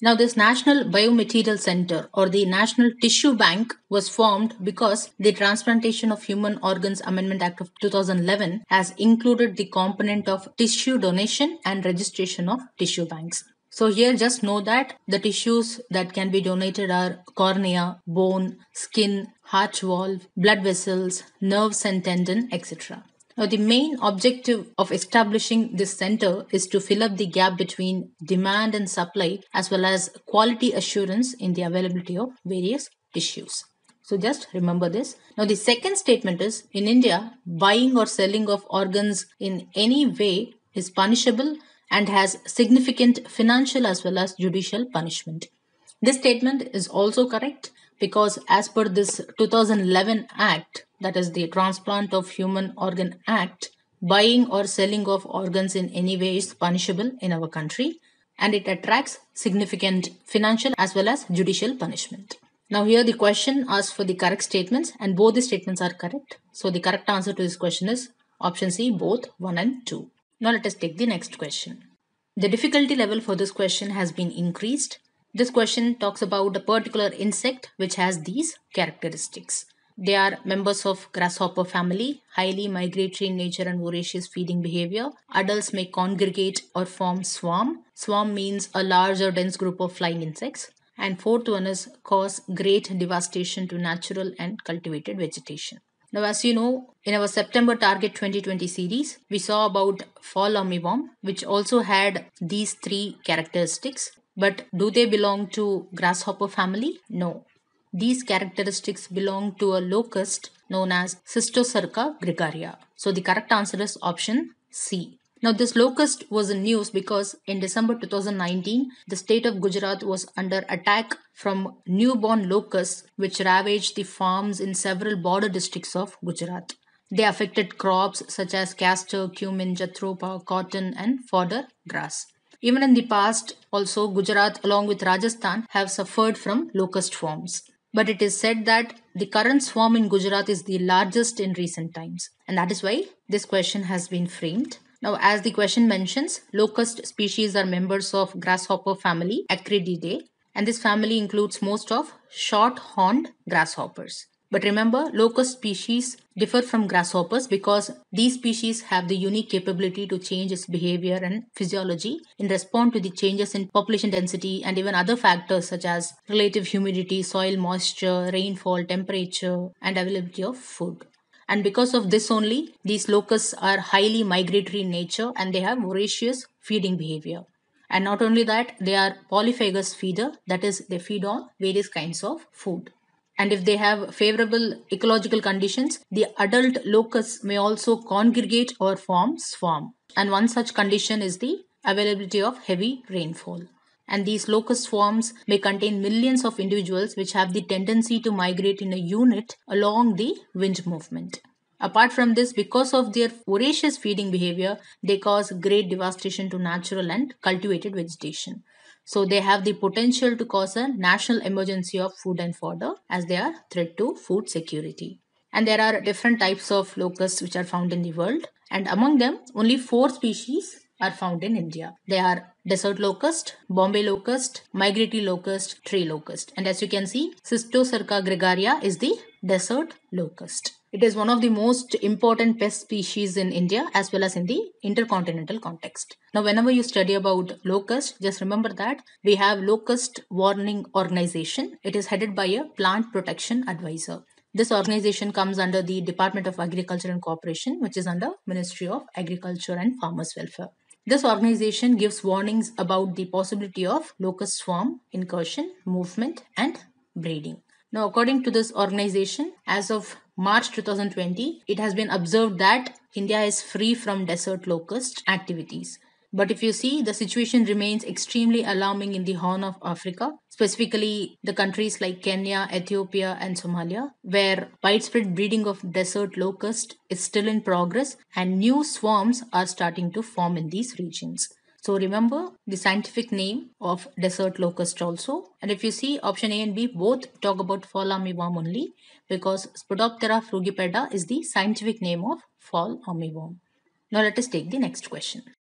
Speaker 1: Now, this National Biomaterial Center or the National Tissue Bank was formed because the Transplantation of Human Organs Amendment Act of 2011 has included the component of tissue donation and registration of tissue banks. So, here just know that the tissues that can be donated are cornea, bone, skin, heart valve, blood vessels, nerves and tendon, etc. Now, the main objective of establishing this center is to fill up the gap between demand and supply, as well as quality assurance in the availability of various tissues. So, just remember this. Now, the second statement is in India, buying or selling of organs in any way is punishable and has significant financial as well as judicial punishment. This statement is also correct because, as per this 2011 Act, that is the Transplant of Human Organ Act, buying or selling of organs in any way is punishable in our country and it attracts significant financial as well as judicial punishment. Now, here the question asks for the correct statements, and both the statements are correct. So, the correct answer to this question is option C, both 1 and 2. Now, let us take the next question. The difficulty level for this question has been increased. This question talks about a particular insect which has these characteristics. They are members of grasshopper family, highly migratory in nature and voracious feeding behavior. Adults may congregate or form swarm. Swarm means a large or dense group of flying insects. And fourth one is cause great devastation to natural and cultivated vegetation. Now, as you know, in our September Target 2020 series, we saw about fall armyworm, which also had these three characteristics. But do they belong to grasshopper family? No. These characteristics belong to a locust known as Cysticerca gregaria. So the correct answer is option C. Now, this locust was in news because in December 2019, the state of Gujarat was under attack from newborn locusts, which ravaged the farms in several border districts of Gujarat. They affected crops such as castor, cumin, jatropha, cotton, and fodder grass. Even in the past, also Gujarat along with Rajasthan have suffered from locust swarms. But it is said that the current swarm in Gujarat is the largest in recent times. And that is why this question has been framed. Now, as the question mentions, locust species are members of grasshopper family Acrididae, and this family includes most of short-horned grasshoppers. But remember, locust species differ from grasshoppers because these species have the unique capability to change its behavior and physiology in response to the changes in population density and even other factors such as relative humidity, soil moisture, rainfall, temperature, and availability of food. And because of this only, these locusts are highly migratory in nature and they have voracious feeding behavior. And not only that, they are polyphagous feeder, that is, they feed on various kinds of food. And if they have favorable ecological conditions, the adult locusts may also congregate or form swarm. And one such condition is the availability of heavy rainfall. And these locust swarms may contain millions of individuals which have the tendency to migrate in a unit along the wind movement. Apart from this, because of their voracious feeding behavior, they cause great devastation to natural and cultivated vegetation. So they have the potential to cause a national emergency of food and fodder as they are threat to food security. And there are different types of locusts which are found in the world, and among them only 4 species are found in India. They are desert locust, Bombay locust, migratory locust, tree locust. And as you can see, Cysticerca gregaria is the desert locust. It is one of the most important pest species in India as well as in the intercontinental context. Now, whenever you study about locust, just remember that we have Locust Warning Organization. It is headed by a plant protection advisor. This organization comes under the Department of Agriculture and Cooperation, which is under Ministry of Agriculture and Farmers Welfare. This organization gives warnings about the possibility of locust swarm incursion, movement, and breeding. Now, according to this organization, as of March 2020, it has been observed that India is free from desert locust activities. But if you see, the situation remains extremely alarming in the Horn of Africa, specifically the countries like Kenya, Ethiopia, and Somalia, where widespread breeding of desert locust is still in progress and new swarms are starting to form in these regions. So remember the scientific name of desert locust also. And if you see, option A and B both talk about fall armyworm only because Spodoptera frugipeda is the scientific name of fall armyworm. Now let us take the next question.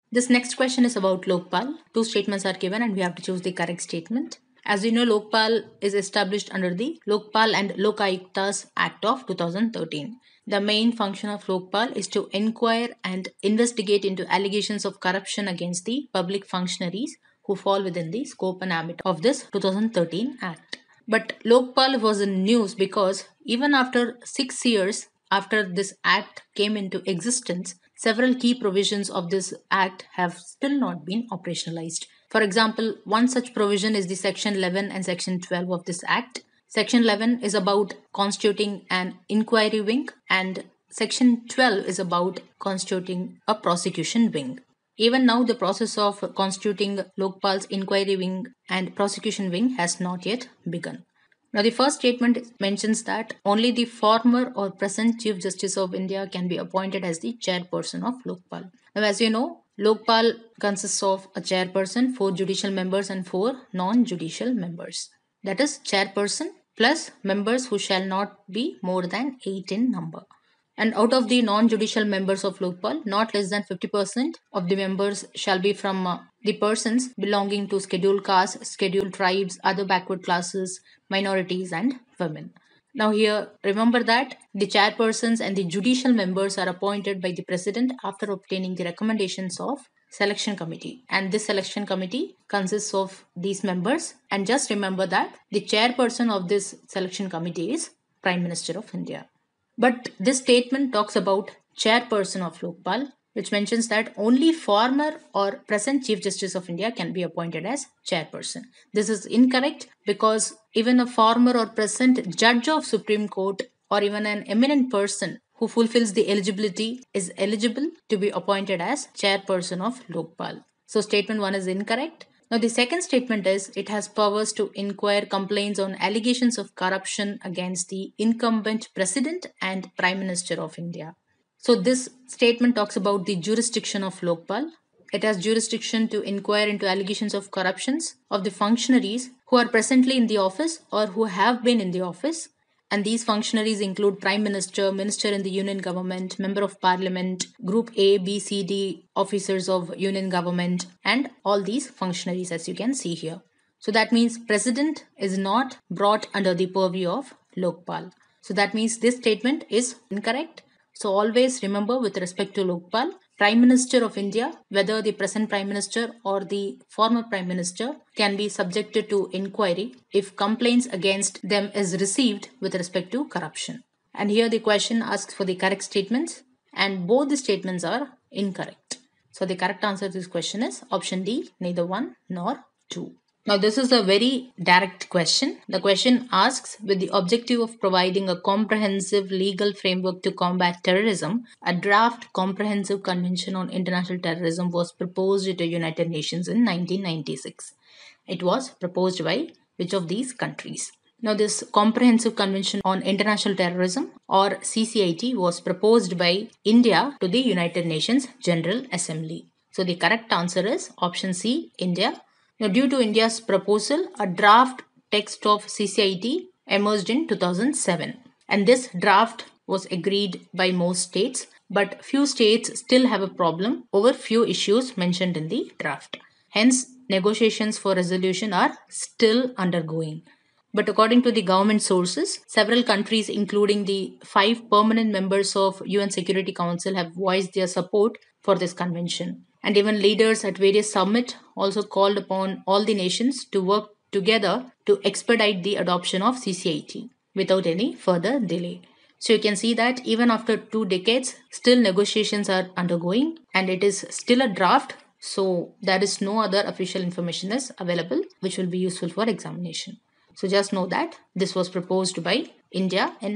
Speaker 1: This next question is about Lokpal. Two statements are given and we have to choose the correct statement. As you know, Lokpal is established under the Lokpal and Lokayuktas Act of 2013. The main function of Lokpal is to inquire and investigate into allegations of corruption against the public functionaries who fall within the scope and ambit of this 2013 Act. But Lokpal was in news because even after 6 years after this Act came into existence, several key provisions of this Act have still not been operationalized. For example, one such provision is the Section 11 and Section 12 of this Act. Section 11 is about constituting an inquiry wing, and Section 12 is about constituting a prosecution wing. Even now, the process of constituting Lokpal's inquiry wing and prosecution wing has not yet begun. Now, the first statement mentions that only the former or present Chief Justice of India can be appointed as the chairperson of Lokpal. Now, as you know, Lokpal consists of a chairperson, 4 judicial members, and 4 non-judicial members. That is, chairperson plus members who shall not be more than 8 in number. And out of the non-judicial members of Lokpal, not less than 50% of the members shall be from the persons belonging to scheduled castes, scheduled tribes, other backward classes, minorities, and women. Now, here, remember that the chairpersons and the judicial members are appointed by the president after obtaining the recommendations of selection committee, and this selection committee consists of these members. And just remember that the chairperson of this selection committee is Prime Minister of India. But this statement talks about chairperson of Lokpal, which mentions that only former or present Chief Justice of India can be appointed as chairperson. This is incorrect because even a former or present judge of Supreme Court or even an eminent person who fulfills the eligibility is eligible to be appointed as chairperson of Lokpal. So statement 1 is incorrect. Now, the second statement is it has powers to inquire complaints on allegations of corruption against the incumbent president and Prime Minister of India. So, this statement talks about the jurisdiction of Lokpal. It has jurisdiction to inquire into allegations of corruptions of the functionaries who are presently in the office or who have been in the office. And these functionaries include Prime Minister, Minister in the Union Government, Member of Parliament, Group A, B, C, D, officers of Union Government, and all these functionaries as you can see here. So that means President is not brought under the purview of Lokpal. So that means this statement is incorrect. So always remember with respect to Lokpal, Prime Minister of India, whether the present Prime Minister or the former Prime Minister, can be subjected to inquiry if complaints against them is received with respect to corruption. And here the question asks for the correct statements, and both the statements are incorrect. So the correct answer to this question is option D, neither 1 nor 2. Now, this is a very direct question. The question asks, with the objective of providing a comprehensive legal framework to combat terrorism, a draft comprehensive convention on international terrorism was proposed at the United Nations in 1996. It was proposed by which of these countries? Now, this Comprehensive Convention on International Terrorism, or CCIT, was proposed by India to the United Nations General Assembly. So, the correct answer is option C, India. Now, due to India's proposal, a draft text of CCIT emerged in 2007. And this draft was agreed by most states, but few states still have a problem over few issues mentioned in the draft. Hence, negotiations for resolution are still undergoing. But according to the government sources, several countries, including the 5 permanent members of UN Security Council, have voiced their support for this convention. And even leaders at various summits also called upon all the nations to work together to expedite the adoption of CCIT without any further delay. So you can see that even after 2 decades, still negotiations are undergoing and it is still a draft. So there is no other official information is available which will be useful for examination. So just know that this was proposed by India in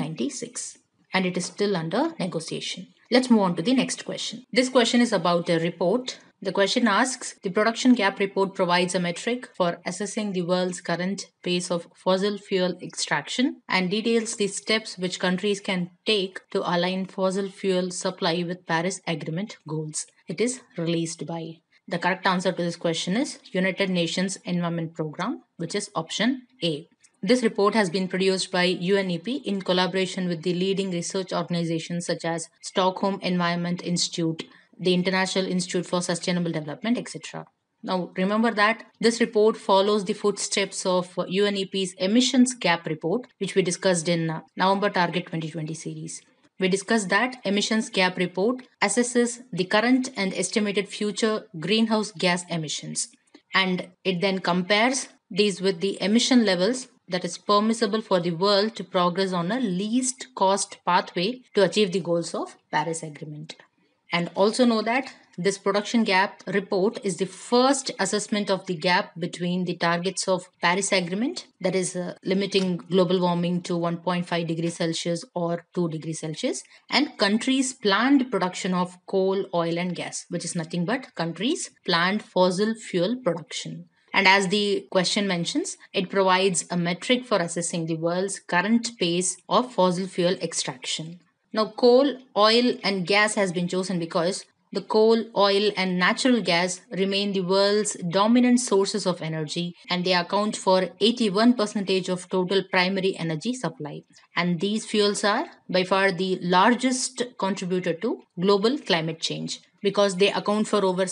Speaker 1: 1996 and it is still under negotiation. Let's move on to the next question. This question is about a report. The question asks, the Production Gap Report provides a metric for assessing the world's current pace of fossil fuel extraction and details the steps which countries can take to align fossil fuel supply with Paris Agreement goals. It is released by. The correct answer to this question is United Nations Environment Programme, which is option A. This report has been produced by UNEP in collaboration with the leading research organizations such as Stockholm Environment Institute, the International Institute for Sustainable Development, etc. Now, remember that this report follows the footsteps of UNEP's emissions gap report, which we discussed in November Target 2020 series. We discussed that emissions gap report assesses the current and estimated future greenhouse gas emissions, and it then compares these with the emission levels that is permissible for the world to progress on a least cost pathway to achieve the goals of Paris Agreement. And also know that this production gap report is the first assessment of the gap between the targets of Paris Agreement, that is limiting global warming to 1.5 degrees Celsius or 2 degrees Celsius, and countries' planned production of coal, oil, and gas, which is nothing but countries' planned fossil fuel production. And as the question mentions, it provides a metric for assessing the world's current pace of fossil fuel extraction. Now, coal, oil, and gas has been chosen because the coal, oil, and natural gas remain the world's dominant sources of energy, and they account for 81% of total primary energy supply. And these fuels are by far the largest contributor to global climate change because they account for over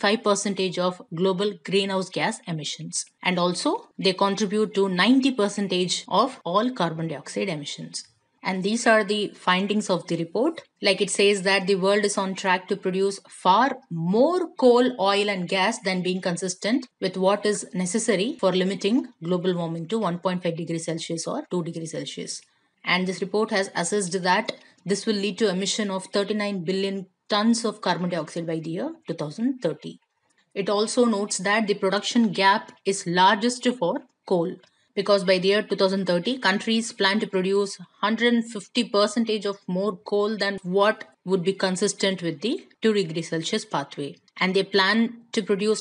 Speaker 1: 75% of global greenhouse gas emissions. And also, they contribute to 90% of all carbon dioxide emissions. And these are the findings of the report. Like it says that the world is on track to produce far more coal, oil, and gas than being consistent with what is necessary for limiting global warming to 1.5 degrees Celsius or 2 degrees Celsius. And this report has assessed that this will lead to emission of 39 billion tons of carbon dioxide by the year 2030. It also notes that the production gap is largest for coal because by the year 2030, countries plan to produce 150% of more coal than what would be consistent with the 2 degrees Celsius pathway. And they plan to produce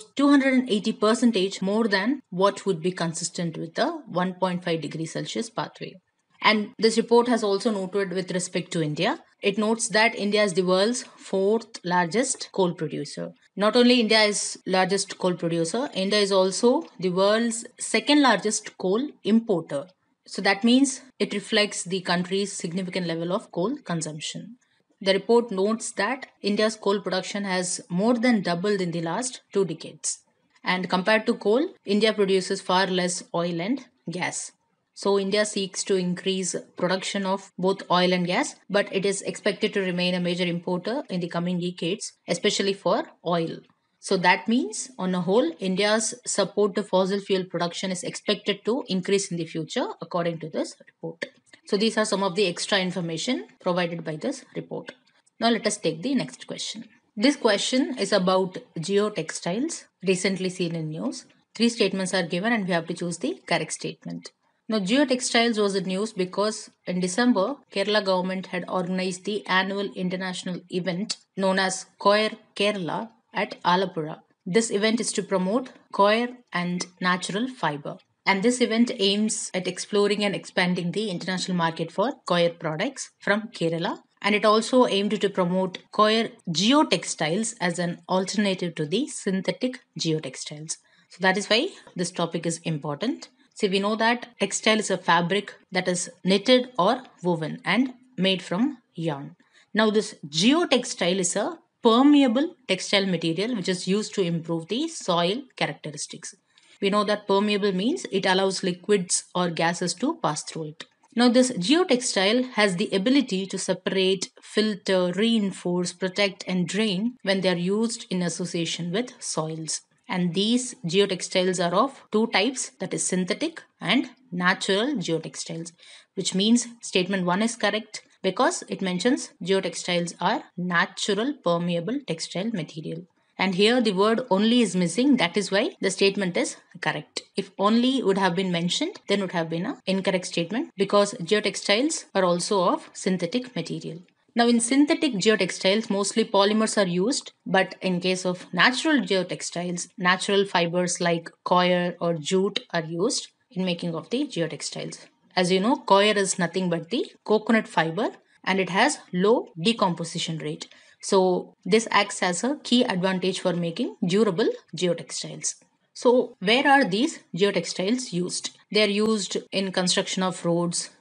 Speaker 1: 280% more than what would be consistent with the 1.5 degrees Celsius pathway. And this report has also noted with respect to India. It notes that India is the world's fourth largest coal producer. Not only India is largest coal producer, India is also the world's second largest coal importer. So that means it reflects the country's significant level of coal consumption. The report notes that India's coal production has more than doubled in the last 2 decades. And compared to coal, India produces far less oil and gas. So India seeks to increase production of both oil and gas, but it is expected to remain a major importer in the coming decades, especially for oil. So that means, on a whole, India's support to fossil fuel production is expected to increase in the future, according to this report. So these are some of the extra information provided by this report. Now let us take the next question. This question is about geotextiles, recently seen in news. 3 statements are given and we have to choose the correct statement. Now, geotextiles was in news because in December, Kerala government had organized the annual international event known as Coir Kerala at Alapura. This event is to promote coir and natural fiber. And this event aims at exploring and expanding the international market for coir products from Kerala. And it also aimed to promote coir geotextiles as an alternative to the synthetic geotextiles. So that is why this topic is important. See, we know that textile is a fabric that is knitted or woven and made from yarn. Now, this geotextile is a permeable textile material which is used to improve the soil characteristics. We know that permeable means it allows liquids or gases to pass through it. Now, this geotextile has the ability to separate, filter, reinforce, protect, and drain when they are used in association with soils. And these geotextiles are of 2 types, that is synthetic and natural geotextiles, which means statement 1 is correct because it mentions geotextiles are natural permeable textile material. And here the word only is missing, that is why the statement is correct. If only would have been mentioned, then would have been an incorrect statement because geotextiles are also of synthetic material. Now, in synthetic geotextiles, mostly polymers are used, but in case of natural geotextiles, natural fibers like coir or jute are used in making of the geotextiles. As you know, coir is nothing but the coconut fiber and it has low decomposition rate. So, this acts as a key advantage for making durable geotextiles. So, where are these geotextiles used? They are used in construction of roads,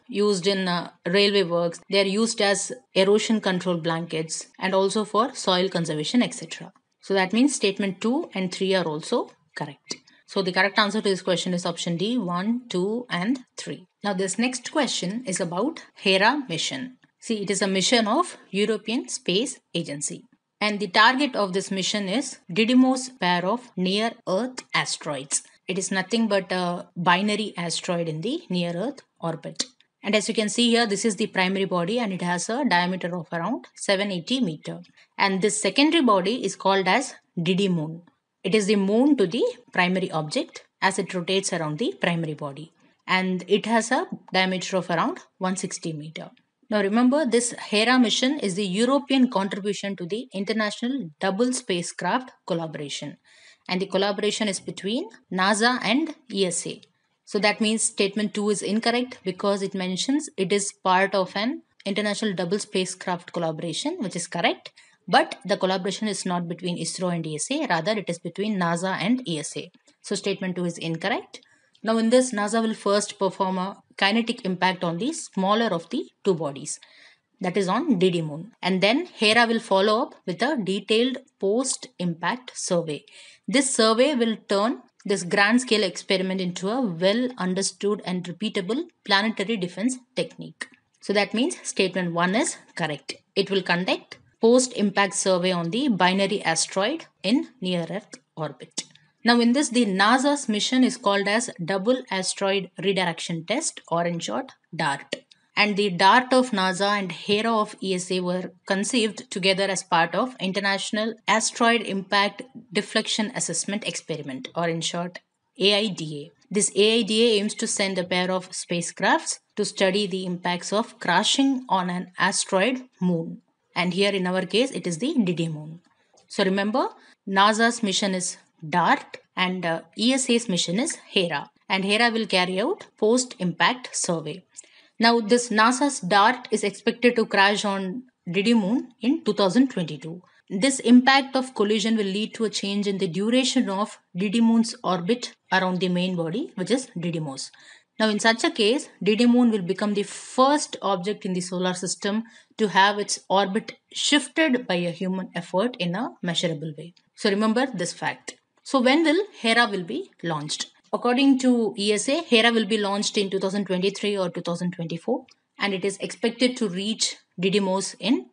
Speaker 1: used in railway works. They are used as erosion control blankets and also for soil conservation, etc. So that means statement 2 and 3 are also correct. So the correct answer to this question is option D, 1, 2 and 3. Now this next question is about Hera mission. See, it is a mission of European Space Agency. And the target of this mission is Didymos pair of near-Earth asteroids. It is nothing but a binary asteroid in the near-Earth orbit. And as you can see here, this is the primary body and it has a diameter of around 780 meter. And this secondary body is called as Didymoon. It is the moon to the primary object as it rotates around the primary body. And it has a diameter of around 160 meter. Now remember, this Hera mission is the European contribution to the International Double Spacecraft Collaboration. And the collaboration is between NASA and ESA. So that means statement 2 is incorrect because it mentions it is part of an International Double Spacecraft Collaboration, which is correct. But the collaboration is not between ISRO and ESA, rather it is between NASA and ESA. So statement 2 is incorrect. Now in this, NASA will first perform a kinetic impact on the smaller of the two bodies, that is on Didymoon. And then Hera will follow up with a detailed post-impact survey. This survey will turn this grand scale experiment into a well understood and repeatable planetary defense technique. So that means statement 1 is correct. It will conduct post-impact survey on the binary asteroid in near-Earth orbit. Now in this, the NASA's mission is called as Double Asteroid Redirection Test, or in short DART. And the DART of NASA and Hera of ESA were conceived together as part of International Asteroid Impact Deflection Assessment Experiment, or in short AIDA. This AIDA aims to send a pair of spacecrafts to study the impacts of crashing on an asteroid moon. And here in our case, it is the Didymoon. So remember, NASA's mission is DART and ESA's mission is Hera. And Hera will carry out post-impact survey. Now this NASA's DART is expected to crash on Didymoon in 2022. This impact of collision will lead to a change in the duration of Didymoon's orbit around the main body, which is Didymos. Now in such a case, Didymoon will become the first object in the solar system to have its orbit shifted by a human effort in a measurable way. So remember this fact. So when will Hera will be launched? According to ESA, Hera will be launched in 2023 or 2024 and it is expected to reach Didymos in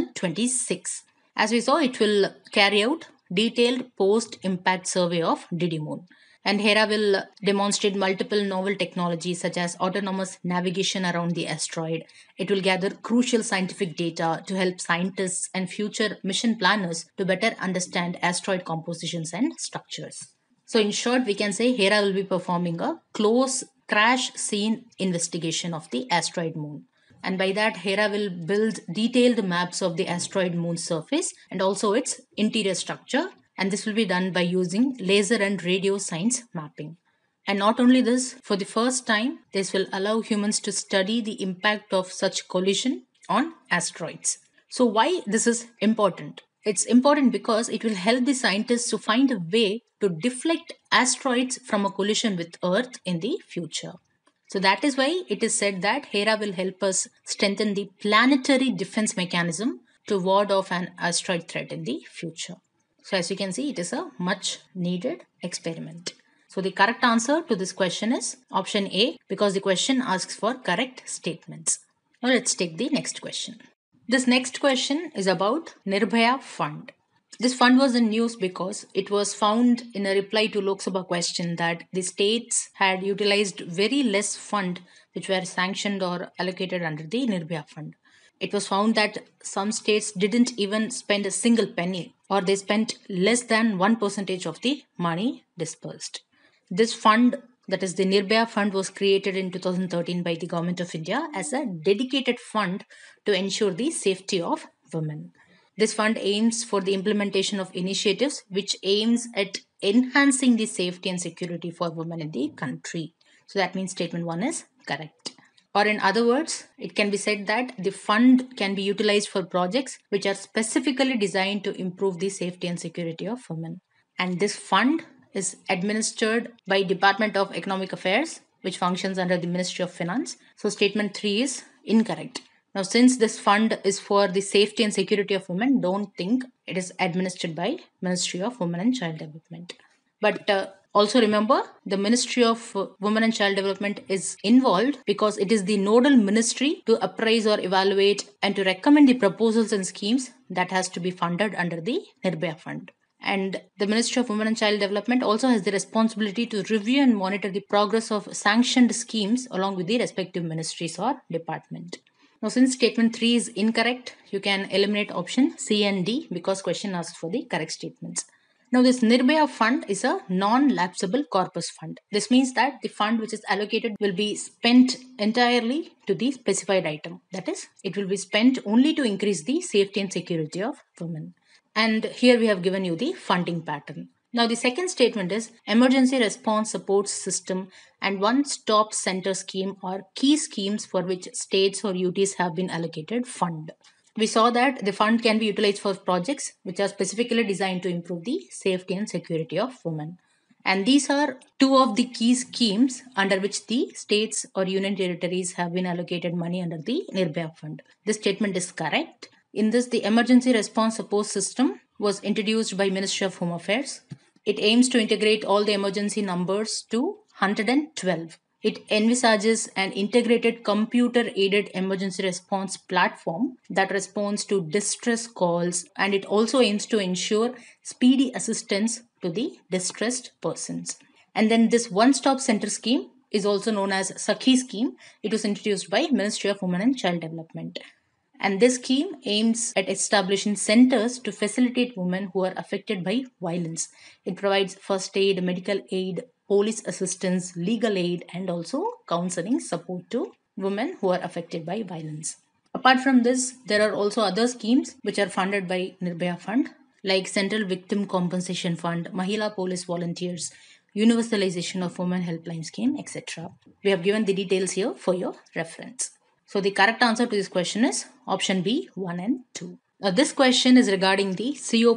Speaker 1: 2026. As we saw, it will carry out detailed post-impact survey of Didymoon. And Hera will demonstrate multiple novel technologies such as autonomous navigation around the asteroid. It will gather crucial scientific data to help scientists and future mission planners to better understand asteroid compositions and structures. So in short, we can say Hera will be performing a close crash scene investigation of the asteroid moon. And by that, Hera will build detailed maps of the asteroid moon's surface and also its interior structure. And this will be done by using laser and radio science mapping. And not only this, for the first time, this will allow humans to study the impact of such collision on asteroids. So why this is important? It's important because it will help the scientists to find a way to deflect asteroids from a collision with Earth in the future. So that is why it is said that Hera will help us strengthen the planetary defense mechanism to ward off an asteroid threat in the future. So as you can see, it is a much needed experiment. So the correct answer to this question is option A, because the question asks for correct statements. Now let's take the next question. This next question is about Nirbhaya Fund. This fund was in news because it was found in a reply to Lok Sabha question that the states had utilized very less fund which were sanctioned or allocated under the Nirbhaya Fund. It was found that some states didn't even spend a single penny, or they spent less than 1% of the money dispersed. This fund, that is the Nirbhaya Fund, was created in 2013 by the Government of India as a dedicated fund to ensure the safety of women. This fund aims for the implementation of initiatives which aims at enhancing the safety and security for women in the country. So that means statement 1 is correct. Or in other words, it can be said that the fund can be utilized for projects which are specifically designed to improve the safety and security of women. And this fund is administered by Department of Economic Affairs, which functions under the Ministry of Finance. So statement 3 is incorrect. Now, since this fund is for the safety and security of women, don't think it is administered by Ministry of Women and Child Development. But also remember, the Ministry of Women and Child Development is involved because it is the nodal ministry to appraise or evaluate and to recommend the proposals and schemes that has to be funded under the Nirbhaya Fund. And the Ministry of Women and Child Development also has the responsibility to review and monitor the progress of sanctioned schemes along with the respective ministries or department. Now, since statement 3 is incorrect, you can eliminate option C and D because question asks for the correct statements. Now, this Nirbhaya fund is a non-lapsable corpus fund. This means that the fund which is allocated will be spent entirely to the specified item. That is, it will be spent only to increase the safety and security of women. And here we have given you the funding pattern. Now, the second statement is emergency response support system and one-stop center scheme are key schemes for which states or UTs have been allocated fund. We saw that the fund can be utilized for projects which are specifically designed to improve the safety and security of women. And these are two of the key schemes under which the states or union territories have been allocated money under the Nirbhaya fund. This statement is correct. In this, the emergency response support system was introduced by Ministry of Home Affairs. It aims to integrate all the emergency numbers to 112. It envisages an integrated computer-aided emergency response platform that responds to distress calls, and it also aims to ensure speedy assistance to the distressed persons. And then this one-stop center scheme is also known as Sakhi scheme. It was introduced by Ministry of Women and Child Development. And this scheme aims at establishing centers to facilitate women who are affected by violence. It provides first aid, medical aid, police assistance, legal aid, and also counseling support to women who are affected by violence. Apart from this, there are also other schemes which are funded by Nirbhaya Fund, like Central Victim Compensation Fund, Mahila Police Volunteers, Universalization of Women Helpline Scheme, etc. We have given the details here for your reference. So the correct answer to this question is option B, 1 and 2. Now this question is regarding the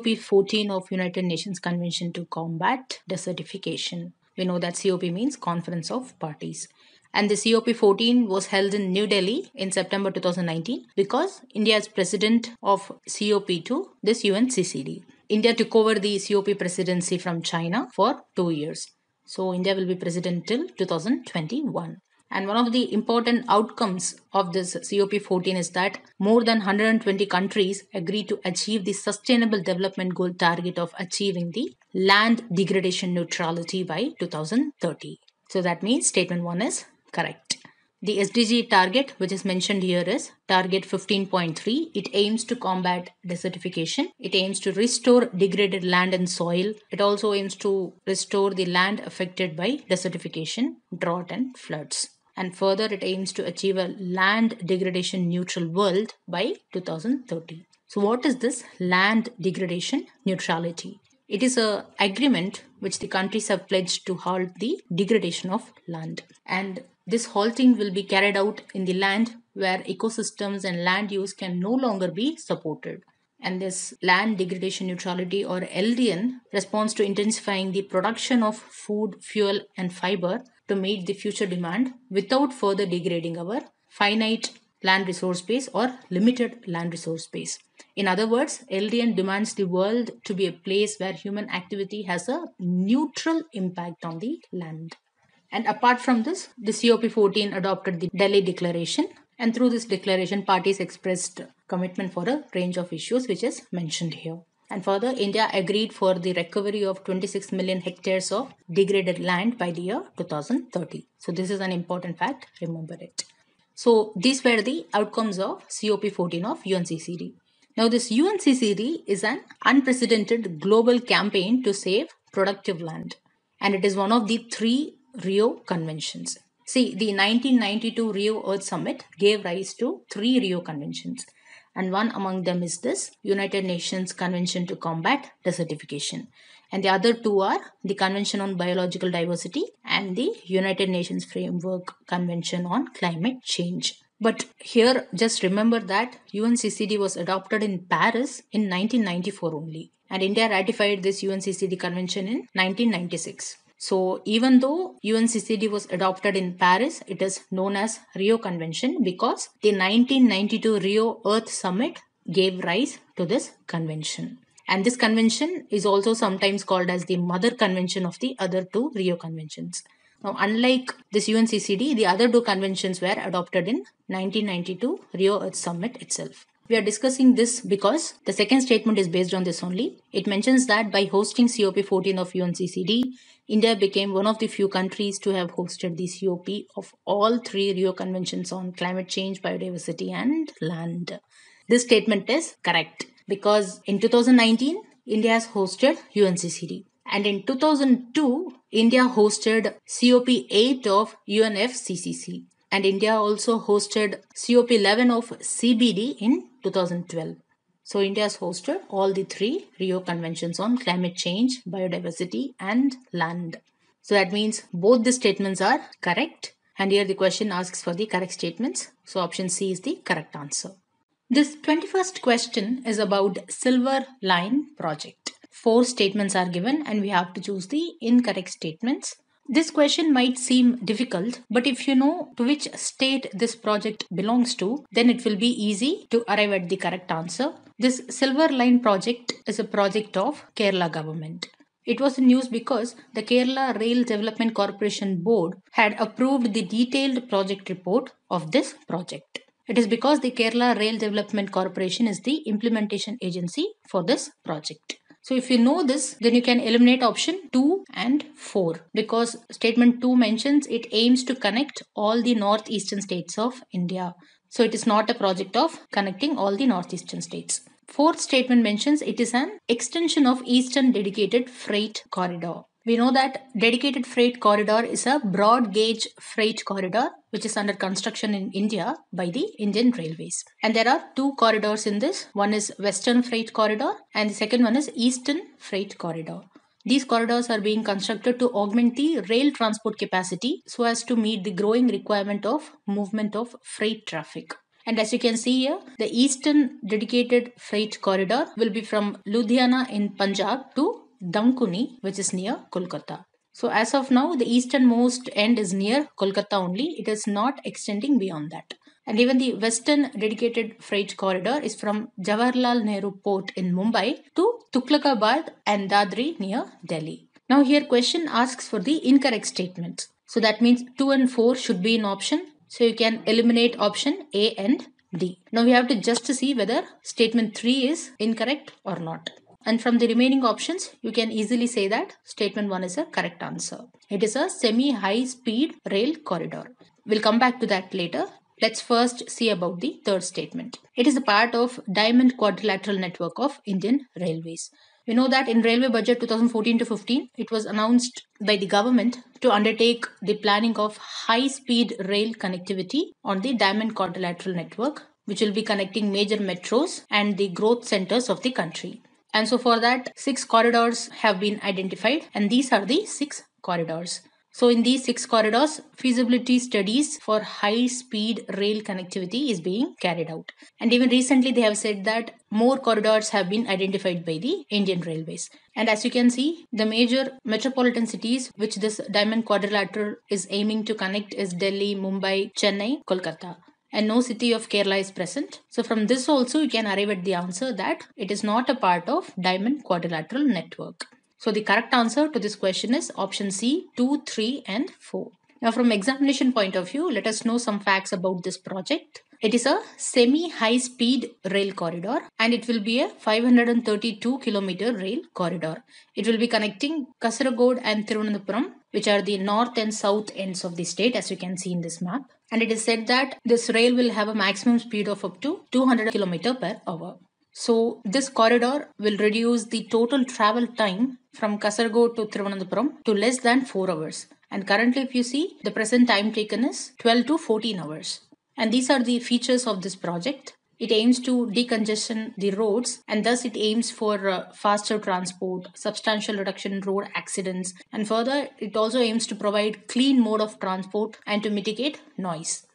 Speaker 1: COP14 of United Nations Convention to Combat Desertification. We know that COP means Conference of Parties. And the COP14 was held in New Delhi in September 2019 because India is president of COP2, this UNCCD. India took over the COP presidency from China for 2 years. So India will be president till 2021. And one of the important outcomes of this COP14 is that more than 120 countries agreed to achieve the Sustainable Development Goal target of achieving the land degradation neutrality by 2030. So that means statement 1 is correct. The SDG target, which is mentioned here, is target 15.3. It aims to combat desertification. It aims to restore degraded land and soil. It also aims to restore the land affected by desertification, drought, and floods. And further, it aims to achieve a land degradation neutral world by 2030. So what is this land degradation neutrality? It is an agreement which the countries have pledged to halt the degradation of land. And this halting will be carried out in the land where ecosystems and land use can no longer be supported. And this land degradation neutrality, or LDN, responds to intensifying the production of food, fuel, and fiber to meet the future demand without further degrading our finite land resource base or limited land resource base. In other words, LDN demands the world to be a place where human activity has a neutral impact on the land. And apart from this, the COP14 adopted the Delhi Declaration, and through this declaration, parties expressed commitment for a range of issues which is mentioned here. And further, India agreed for the recovery of 26 million hectares of degraded land by the year 2030. So this is an important fact, remember it. So these were the outcomes of COP14 of UNCCD. Now this UNCCD is an unprecedented global campaign to save productive land, and it is one of the 3 Rio Conventions. See, the 1992 Rio Earth Summit gave rise to 3 Rio Conventions, and one among them is this United Nations Convention to Combat Desertification. And the other 2 are the Convention on Biological Diversity and the United Nations Framework Convention on Climate Change. But here, just remember that UNCCD was adopted in Paris in 1994 only, and India ratified this UNCCD convention in 1996. So even though UNCCD was adopted in Paris, it is known as Rio Convention because the 1992 Rio Earth Summit gave rise to this convention. And this convention is also sometimes called as the mother convention of the other two Rio conventions. Now, unlike this UNCCD, the other two conventions were adopted in 1992 Rio Earth Summit itself. We are discussing this because the second statement is based on this only. It mentions that by hosting COP14 of UNCCD, India became one of the few countries to have hosted the COP of all three Rio conventions on climate change, biodiversity, and land. This statement is correct because in 2019, India has hosted UNCCD. And in 2002, India hosted COP8 of UNFCCC. And India also hosted COP11 of CBD in 2012. So India has hosted all the three Rio conventions on climate change, biodiversity, and land. So that means both the statements are correct. And here the question asks for the correct statements. So option C is the correct answer. This 21st question is about Silver Line project. 4 statements are given and we have to choose the incorrect statements. This question might seem difficult, but if you know to which state this project belongs to, then it will be easy to arrive at the correct answer. This Silver Line project is a project of Kerala government. It was in news because the Kerala Rail Development Corporation Board had approved the detailed project report of this project. It is because the Kerala Rail Development Corporation is the implementation agency for this project. So if you know this, then you can eliminate option 2 and 4 because statement 2 mentions it aims to connect all the northeastern states of India. So it is not a project of connecting all the northeastern states. Fourth statement mentions it is an extension of Eastern Dedicated Freight Corridor. We know that Dedicated Freight Corridor is a broad gauge freight corridor which is under construction in India by the Indian Railways. And there are 2 corridors in this. One is Western Freight Corridor and the second one is Eastern Freight Corridor. These corridors are being constructed to augment the rail transport capacity so as to meet the growing requirement of movement of freight traffic. And as you can see here, the Eastern Dedicated Freight Corridor will be from Ludhiana in Punjab to Dankuni, which is near Kolkata. So as of now, the easternmost end is near Kolkata only. It is not extending beyond that. And even the Western Dedicated Freight Corridor is from Jawaharlal Nehru Port in Mumbai to Tughlakabad and Dadri near Delhi. Now here question asks for the incorrect statements. So that means 2 and 4 should be in option. So you can eliminate option A and D. Now we have to just see whether statement 3 is incorrect or not. And from the remaining options, you can easily say that statement 1 is a correct answer. It is a semi-high speed rail corridor. We'll come back to that later. Let's first see about the third statement. It is a part of Diamond Quadrilateral Network of Indian Railways. We know that in Railway Budget 2014 to 15, it was announced by the government to undertake the planning of high-speed rail connectivity on the Diamond Quadrilateral Network, which will be connecting major metros and the growth centers of the country. And so for that, 6 corridors have been identified and these are the 6 corridors. So in these 6 corridors, feasibility studies for high-speed rail connectivity is being carried out. And even recently they have said that more corridors have been identified by the Indian Railways. And as you can see, the major metropolitan cities which this Diamond Quadrilateral is aiming to connect is Delhi, Mumbai, Chennai, Kolkata. And no city of Kerala is present. So from this also you can arrive at the answer that it is not a part of Diamond Quadrilateral Network. So the correct answer to this question is option C, 2, 3 and 4. Now from examination point of view, let us know some facts about this project. It is a semi-high speed rail corridor and it will be a 532 kilometer rail corridor. It will be connecting Kasaragod and Thiruvananthapuram, which are the north and south ends of the state, as you can see in this map. And it is said that this rail will have a maximum speed of up to 200 km per hour. So this corridor will reduce the total travel time from Kasaragod to Thiruvananthapuram to less than 4 hours. And currently if you see, the present time taken is 12 to 14 hours. And these are the features of this project. It aims to decongestion the roads and thus it aims for faster transport, substantial reduction in road accidents, and further it also aims to provide clean mode of transport and to mitigate noise.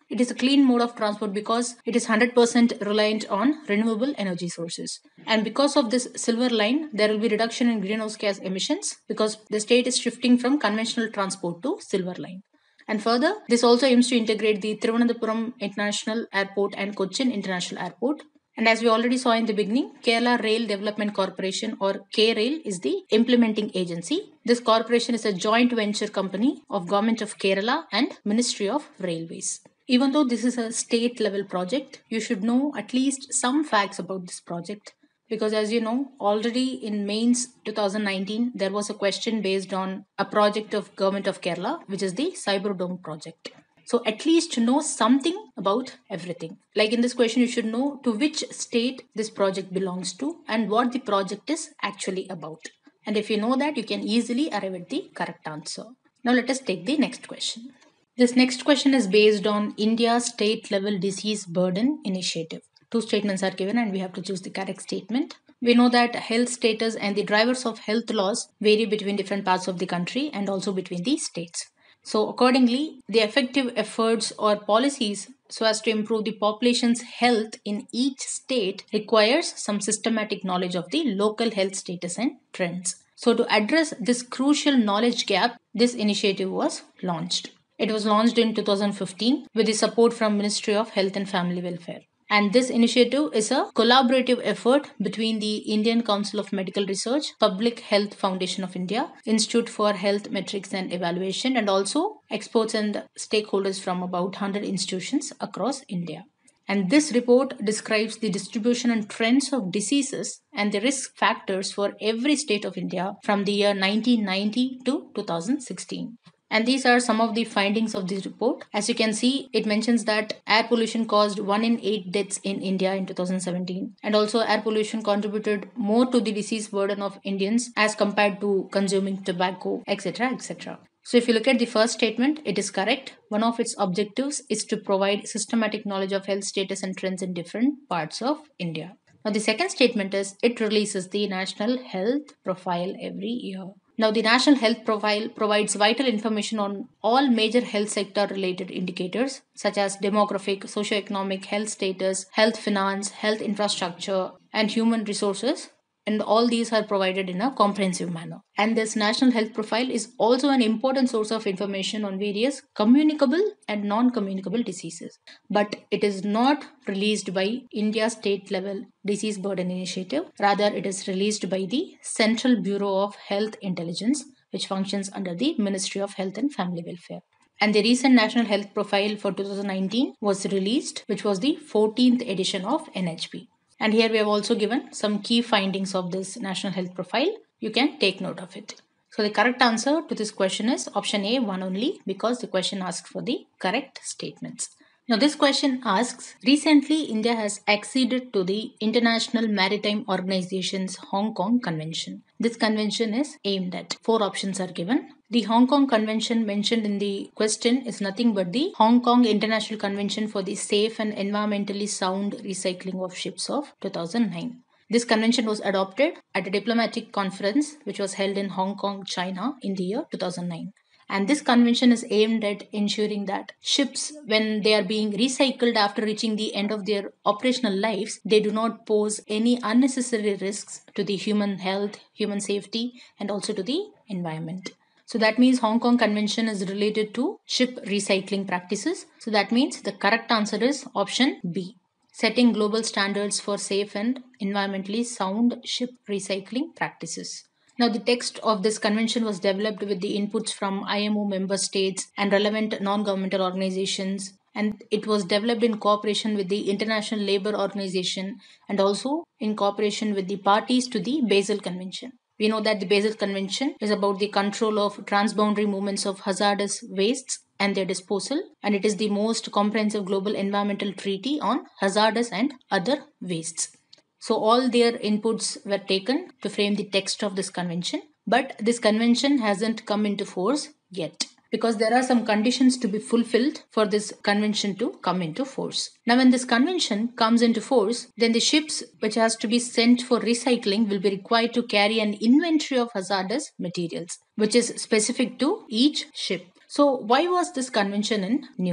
Speaker 1: It is a clean mode of transport because it is 100% reliant on renewable energy sources. And because of this silver line, there will be reduction in greenhouse gas emissions because the state is shifting from conventional transport to silver line. And further, this also aims to integrate the Thiruvananthapuram International Airport and Cochin International Airport. And as we already saw in the beginning, Kerala Rail Development Corporation or KRail is the implementing agency. This corporation is a joint venture company of Government of Kerala and Ministry of Railways. Even though this is a state level project, you should know at least some facts about this project. Because as you know, already in mains 2019, there was a question based on a project of Government of Kerala, which is the Cyberdome project. So at least know something about everything. Like in this question, you should know to which state this project belongs to and what the project is actually about. And if you know that, you can easily arrive at the correct answer. Now let us take the next question. This next question is based on India's state level disease burden initiative. Two statements are given and we have to choose the correct statement. We know that health status and the drivers of health laws vary between different parts of the country and also between the states. So accordingly, the effective efforts or policies so as to improve the population's health in each state requires some systematic knowledge of the local health status and trends. So to address this crucial knowledge gap, this initiative was launched. It was launched in 2015 with the support from Ministry of Health and Family Welfare. And this initiative is a collaborative effort between the Indian Council of Medical Research, Public Health Foundation of India, Institute for Health Metrics and Evaluation, and also experts and stakeholders from about 100 institutions across India. And this report describes the distribution and trends of diseases and the risk factors for every state of India from the year 1990 to 2016. And these are some of the findings of this report. As you can see, it mentions that air pollution caused 1 in 8 deaths in India in 2017. And also air pollution contributed more to the disease burden of Indians as compared to consuming tobacco, etc., etc. So if you look at the first statement, it is correct. One of its objectives is to provide systematic knowledge of health status and trends in different parts of India. Now the second statement is it releases the National Health Profile every year. Now, the National Health Profile provides vital information on all major health sector related indicators such as demographic, socioeconomic, health status, health finance, health infrastructure, and human resources. And all these are provided in a comprehensive manner. And this National Health Profile is also an important source of information on various communicable and non communicable diseases. But it is not released by India State Level Disease Burden Initiative. Rather, it is released by the Central Bureau of Health Intelligence, which functions under the Ministry of Health and Family Welfare. And the recent National Health Profile for 2019 was released, which was the 14th edition of NHP. And here we have also given some key findings of this National Health Profile. You can take note of it. So the correct answer to this question is option A, one only, because the question asks for the correct statements. Now this question asks, recently India has acceded to the International Maritime Organization's Hong Kong Convention. This convention is aimed at, 4 options are given. The Hong Kong Convention mentioned in the question is nothing but the Hong Kong International Convention for the Safe and Environmentally Sound Recycling of Ships of 2009. This convention was adopted at a diplomatic conference which was held in Hong Kong, China in the year 2009. And this convention is aimed at ensuring that ships, when they are being recycled after reaching the end of their operational lives, they do not pose any unnecessary risks to the human health, human safety, and also to the environment. So that means Hong Kong Convention is related to ship recycling practices. So that means the correct answer is option B, setting global standards for safe and environmentally sound ship recycling practices. Now, the text of this convention was developed with the inputs from IMO member states and relevant non-governmental organizations, and it was developed in cooperation with the International Labour Organization and also in cooperation with the parties to the Basel Convention. We know that the Basel Convention is about the control of transboundary movements of hazardous wastes and their disposal, and it is the most comprehensive global environmental treaty on hazardous and other wastes. So all their inputs were taken to frame the text of this convention, but this convention hasn't come into force yet because there are some conditions to be fulfilled for this convention to come into force. Now when this convention comes into force, then the ships which has to be sent for recycling will be required to carry an inventory of hazardous materials which is specific to each ship. So why was this convention in news?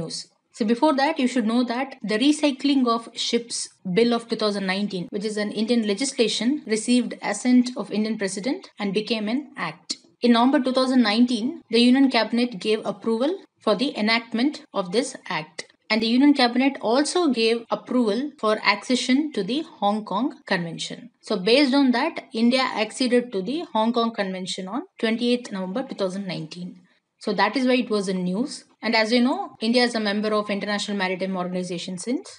Speaker 1: So before that, you should know that the Recycling of Ships Bill of 2019, which is an Indian legislation, received assent of Indian President and became an act. In November 2019, the Union Cabinet gave approval for the enactment of this act. And the Union Cabinet also gave approval for accession to the Hong Kong Convention. So based on that, India acceded to the Hong Kong Convention on 28th November 2019. So that is why it was in news. And as you know, India is a member of International Maritime Organization since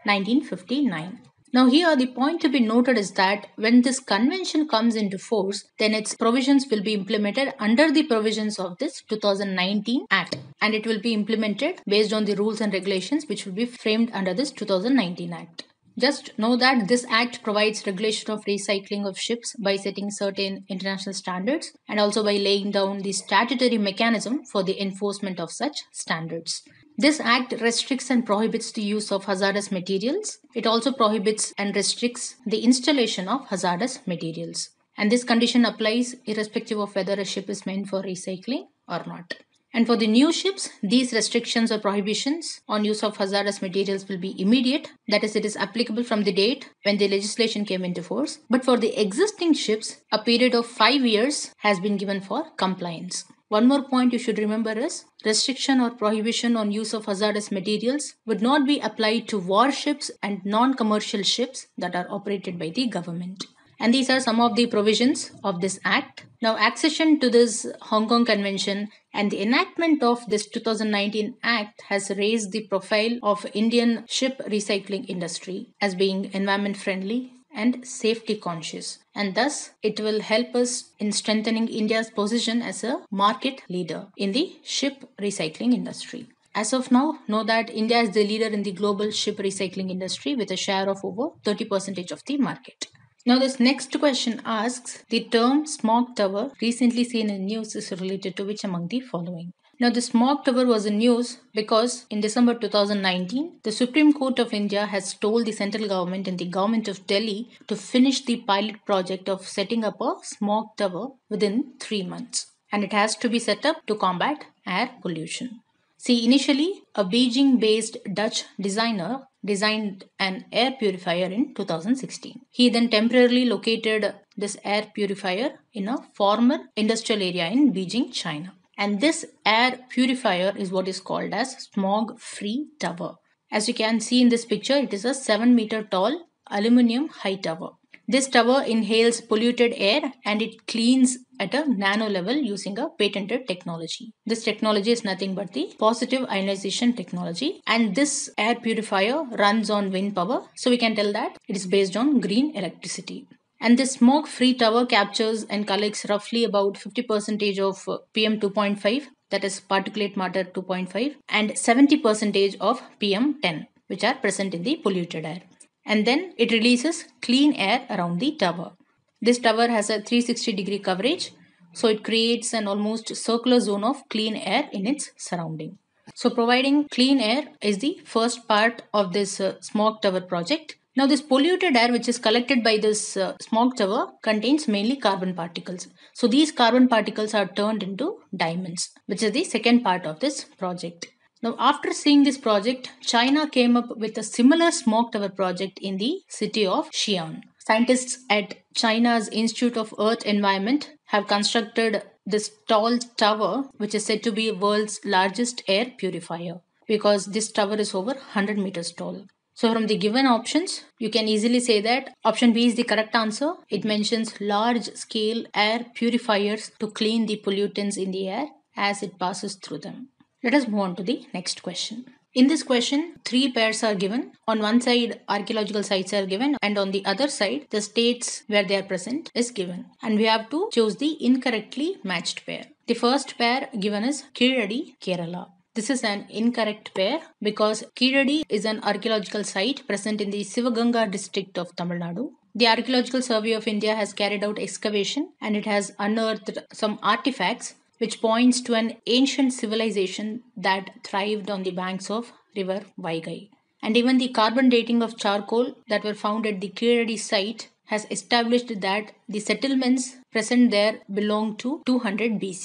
Speaker 1: 1959. Now here the point to be noted is that when this convention comes into force, then its provisions will be implemented under the provisions of this 2019 Act, and it will be implemented based on the rules and regulations which will be framed under this 2019 Act. Just know that this act provides regulation of recycling of ships by setting certain international standards and also by laying down the statutory mechanism for the enforcement of such standards. This act restricts and prohibits the use of hazardous materials. It also prohibits and restricts the installation of hazardous materials. And this condition applies irrespective of whether a ship is meant for recycling or not. And for the new ships, these restrictions or prohibitions on use of hazardous materials will be immediate. That is, it is applicable from the date when the legislation came into force. But for the existing ships, a period of 5 years has been given for compliance. One more point you should remember is restriction or prohibition on use of hazardous materials would not be applied to warships and non-commercial ships that are operated by the government. And these are some of the provisions of this act. Now, accession to this Hong Kong Convention and the enactment of this 2019 Act has raised the profile of Indian ship recycling industry as being environment friendly and safety conscious. And thus, it will help us in strengthening India's position as a market leader in the ship recycling industry. As of now, know that India is the leader in the global ship recycling industry with a share of over 30% of the market. Now, this next question asks, the term smog tower recently seen in news is related to which among the following? Now, the smog tower was in news because in December 2019, the Supreme Court of India has told the central government and the government of Delhi to finish the pilot project of setting up a smog tower within 3 months. And it has to be set up to combat air pollution. See, initially, a Beijing-based Dutch designer designed an air purifier in 2016. He then temporarily located this air purifier in a former industrial area in Beijing, China. And this air purifier is what is called as smog-free tower. As you can see in this picture, it is a 7-meter tall aluminum high tower. This tower inhales polluted air and it cleans at a nano level using a patented technology. This technology is nothing but the positive ionization technology, and this air purifier runs on wind power, so we can tell that it is based on green electricity. And this smoke-free tower captures and collects roughly about 50% of PM 2.5, that is particulate matter 2.5, and 70% of PM 10, which are present in the polluted air. And then it releases clean air around the tower. This tower has a 360-degree coverage, so it creates an almost circular zone of clean air in its surrounding. So providing clean air is the first part of this smog tower project. Now, this polluted air which is collected by this smog tower contains mainly carbon particles. So these carbon particles are turned into diamonds, which is the second part of this project. Now, after seeing this project, China came up with a similar smog tower project in the city of Xi'an. Scientists at China's Institute of Earth Environment have constructed this tall tower, which is said to be the world's largest air purifier, because this tower is over 100 meters tall. So from the given options, you can easily say that option B is the correct answer. It mentions large-scale air purifiers to clean the pollutants in the air as it passes through them. Let us move on to the next question. In this question, 3 pairs are given. On one side, archaeological sites are given, and on the other side, the states where they are present is given. And we have to choose the incorrectly matched pair. The first pair given is Keezhadi, Kerala. This is an incorrect pair because Keezhadi is an archaeological site present in the Sivaganga district of Tamil Nadu. The Archaeological Survey of India has carried out excavation and it has unearthed some artifacts which points to an ancient civilization that thrived on the banks of river Vaigai. And even the carbon dating of charcoal that were found at the Keezhadi site has established that the settlements present there belong to 200 BC.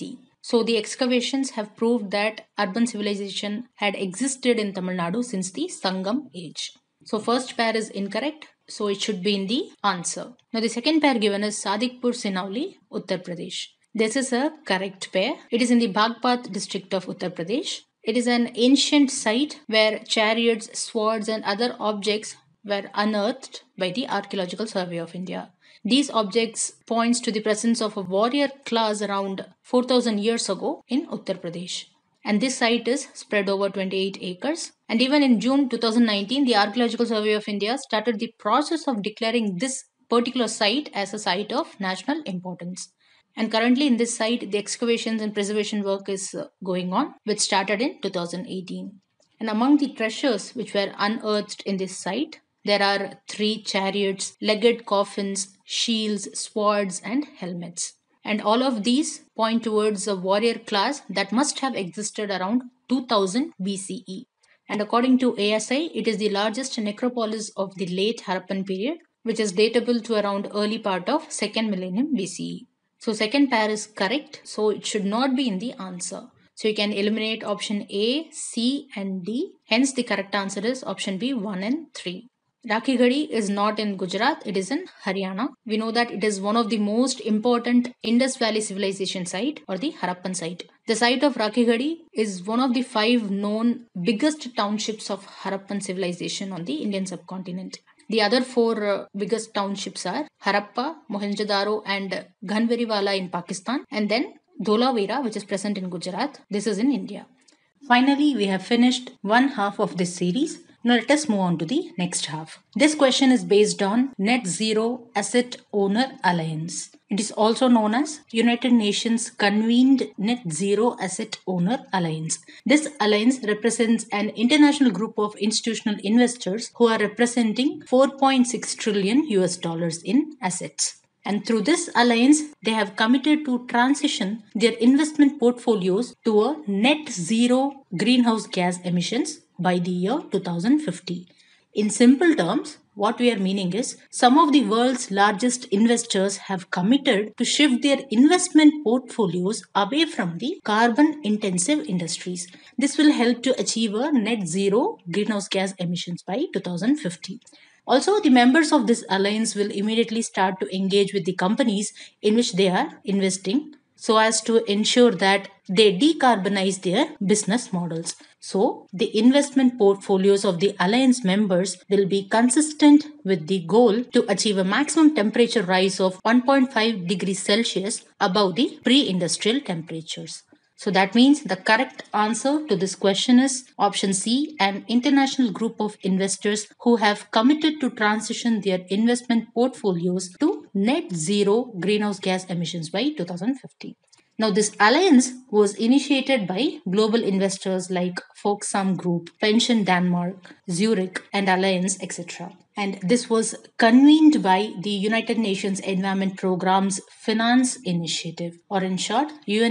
Speaker 1: So the excavations have proved that urban civilization had existed in Tamil Nadu since the Sangam age. So first pair is incorrect, so it should be in the answer. Now the second pair given is Sadikpur Sinauli, Uttar Pradesh. This is a correct pair. It is in the Bagpat district of Uttar Pradesh. It is an ancient site where chariots, swords, and other objects were unearthed by the Archaeological Survey of India. These objects points to the presence of a warrior class around 4000 years ago in Uttar Pradesh. And this site is spread over 28 acres. And even in June 2019, the Archaeological Survey of India started the process of declaring this particular site as a site of national importance. And currently in this site, the excavations and preservation work is going on, which started in 2018. And among the treasures which were unearthed in this site, there are 3 chariots, legged coffins, shields, swords, and helmets. And all of these point towards a warrior class that must have existed around 2000 BCE. And according to ASI, it is the largest necropolis of the late Harappan period, which is datable to around early part of 2nd millennium BCE. So second pair is correct, so it should not be in the answer. So you can eliminate option A, C and D. Hence the correct answer is option B, 1 and 3. Rakhigarhi is not in Gujarat, it is in Haryana. We know that it is one of the most important Indus Valley civilization site or the Harappan site. The site of Rakhigarhi is one of the 5 known biggest townships of Harappan civilization on the Indian subcontinent. The other 4 biggest townships are Harappa, Mohenjo-daro and Ghanveriwala in Pakistan, and then Dholavira, which is present in Gujarat. This is in India. Finally, we have finished one half of this series. Now let us move on to the next half. This question is based on Net Zero Asset Owner Alliance. It is also known as United Nations Convened Net Zero Asset Owner Alliance. This alliance represents an international group of institutional investors who are representing 4.6 trillion US dollars in assets. And through this alliance, they have committed to transition their investment portfolios to a net zero greenhouse gas emissions by the year 2050. In simple terms, what we are meaning is some of the world's largest investors have committed to shift their investment portfolios away from the carbon intensive industries. This will help to achieve a net zero greenhouse gas emissions by 2050. Also, the members of this alliance will immediately start to engage with the companies in which they are investing so as to ensure that they decarbonize their business models. So, the investment portfolios of the alliance members will be consistent with the goal to achieve a maximum temperature rise of 1.5 degrees Celsius above the pre-industrial temperatures. So that means the correct answer to this question is option C, an international group of investors who have committed to transition their investment portfolios to net zero greenhouse gas emissions by 2050. Now, this alliance was initiated by global investors like Folksam Group, Pension Denmark, Zurich, and Alliance, etc. And this was convened by the United Nations Environment Programme's Finance Initiative, or in short,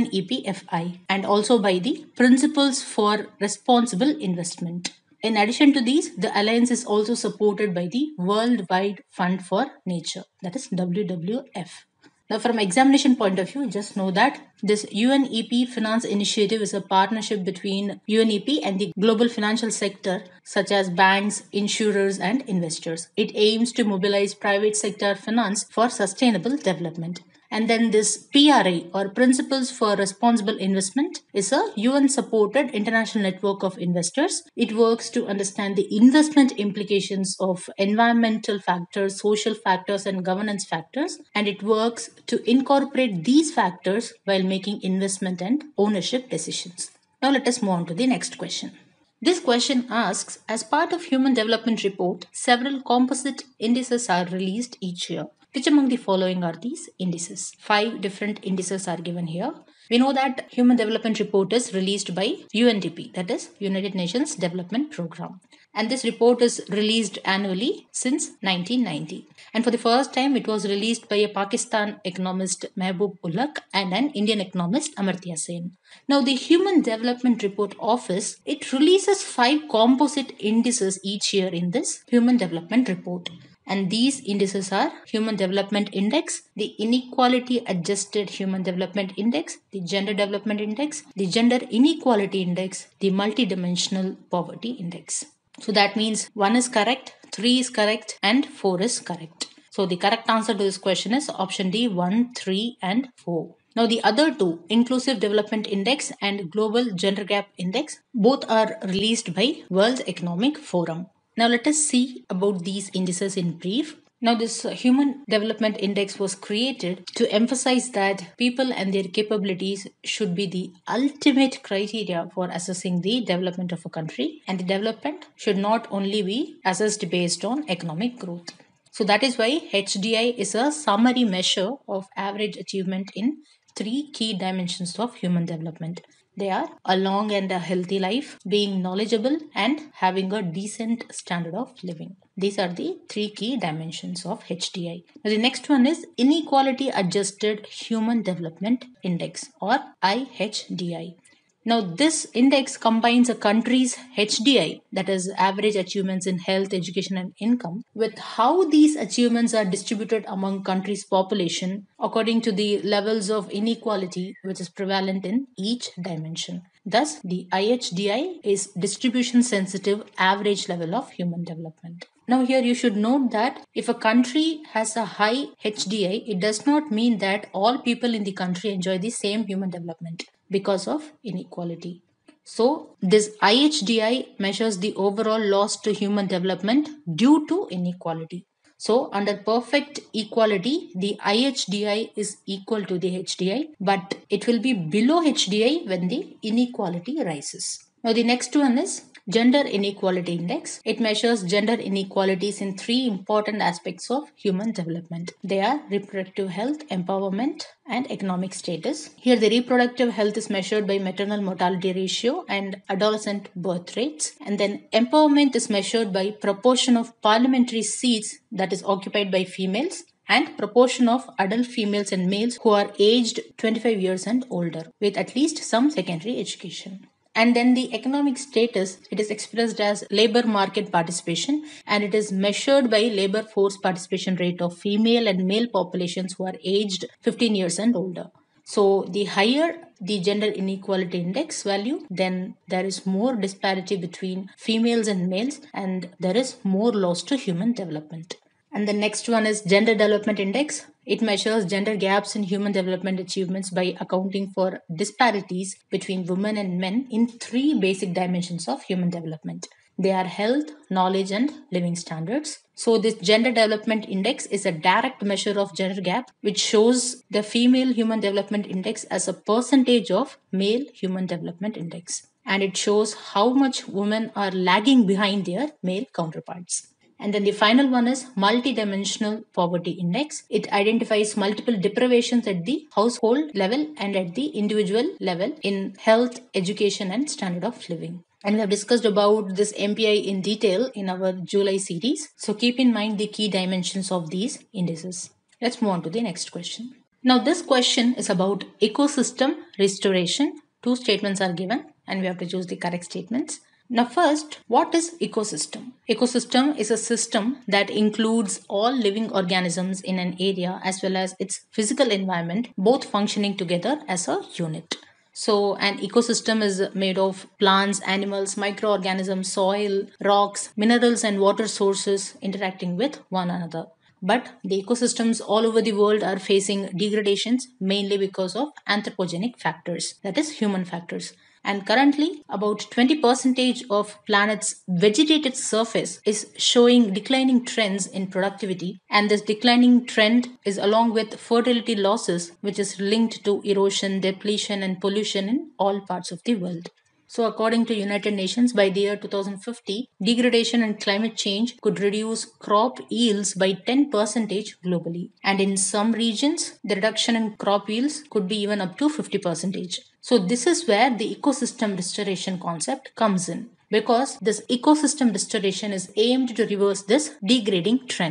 Speaker 1: UNEPFI, and also by the Principles for Responsible Investment. In addition to these, the alliance is also supported by the Worldwide Fund for Nature, that is WWF. Now, from examination point of view, just know that this UNEP Finance Initiative is a partnership between UNEP and the global financial sector, such as banks, insurers, and investors. It aims to mobilize private sector finance for sustainable development. And then this PRI, or Principles for Responsible Investment, is a UN-supported international network of investors. It works to understand the investment implications of environmental factors, social factors, and governance factors. And it works to incorporate these factors while making investment and ownership decisions. Now let us move on to the next question. This question asks, as part of Human Development Report, several composite indices are released each year. Which among the following are these indices? 5 different indices are given here. We know that Human Development Report is released by UNDP, that is United Nations Development Programme. And this report is released annually since 1990. And for the first time, it was released by a Pakistan economist Mehboob Ulaq and an Indian economist Amartya Sen. Now, the Human Development Report Office, it releases 5 composite indices each year in this Human Development Report. And these indices are Human Development Index, the Inequality Adjusted Human Development Index, the Gender Development Index, the Gender Inequality Index, the Multidimensional Poverty Index. So that means 1 is correct, 3 is correct, and 4 is correct. So the correct answer to this question is option D, 1, 3, and 4. Now the other two, Inclusive Development Index and Global Gender Gap Index, both are released by World Economic Forum. Now let us see about these indices in brief. Now, this Human Development Index was created to emphasize that people and their capabilities should be the ultimate criteria for assessing the development of a country, and the development should not only be assessed based on economic growth. So, that is why HDI is a summary measure of average achievement in three key dimensions of human development. They are a long and a healthy life, being knowledgeable, and having a decent standard of living. These are the three key dimensions of HDI. Now, the next one is Inequality Adjusted Human Development Index, or IHDI. Now, this index combines a country's HDI, that is average achievements in health, education, and income, with how these achievements are distributed among country's population according to the levels of inequality which is prevalent in each dimension. Thus, the IHDI is distribution sensitive average level of human development. Now, here you should note that if a country has a high HDI, it does not mean that all people in the country enjoy the same human development because of inequality. So, this IHDI measures the overall loss to human development due to inequality. So, under perfect equality, the IHDI is equal to the HDI, but it will be below HDI when the inequality rises. Now, the next one is Gender Inequality Index. It measures gender inequalities in three important aspects of human development. They are reproductive health, empowerment, and economic status. Here, the reproductive health is measured by maternal mortality ratio and adolescent birth rates. And then empowerment is measured by proportion of parliamentary seats that is occupied by females and proportion of adult females and males who are aged 25 years and older with at least some secondary education. And then the economic status, it is expressed as labor market participation, and it is measured by labor force participation rate of female and male populations who are aged 15 years and older. So the higher the gender inequality index value, then there is more disparity between females and males, and there is more loss to human development. And the next one is Gender Development Index. It measures gender gaps in human development achievements by accounting for disparities between women and men in three basic dimensions of human development. They are health, knowledge, and living standards. So, this Gender Development Index is a direct measure of gender gap, which shows the Female Human Development Index as a percentage of Male Human Development Index. And it shows how much women are lagging behind their male counterparts. And then the final one is Multidimensional Poverty Index. It identifies multiple deprivations at the household level and at the individual level in health, education, and standard of living. And we have discussed about this MPI in detail in our July series. So keep in mind the key dimensions of these indices. Let's move on to the next question. Now, this question is about ecosystem restoration. Two statements are given, and we have to choose the correct statements. Now, first, what is ecosystem? Ecosystem is a system that includes all living organisms in an area as well as its physical environment, both functioning together as a unit. So, an ecosystem is made of plants, animals, microorganisms, soil, rocks, minerals, and water sources interacting with one another. But the ecosystems all over the world are facing degradations mainly because of anthropogenic factors, that is, human factors. And currently, about 20% of planet's vegetated surface is showing declining trends in productivity. And this declining trend is along with fertility losses, which is linked to erosion, depletion, and pollution in all parts of the world. So, according to United Nations, by the year 2050, degradation and climate change could reduce crop yields by 10% globally. And in some regions, the reduction in crop yields could be even up to 50%. So, this is where the ecosystem restoration concept comes in, because this ecosystem restoration is aimed to reverse this degrading trend.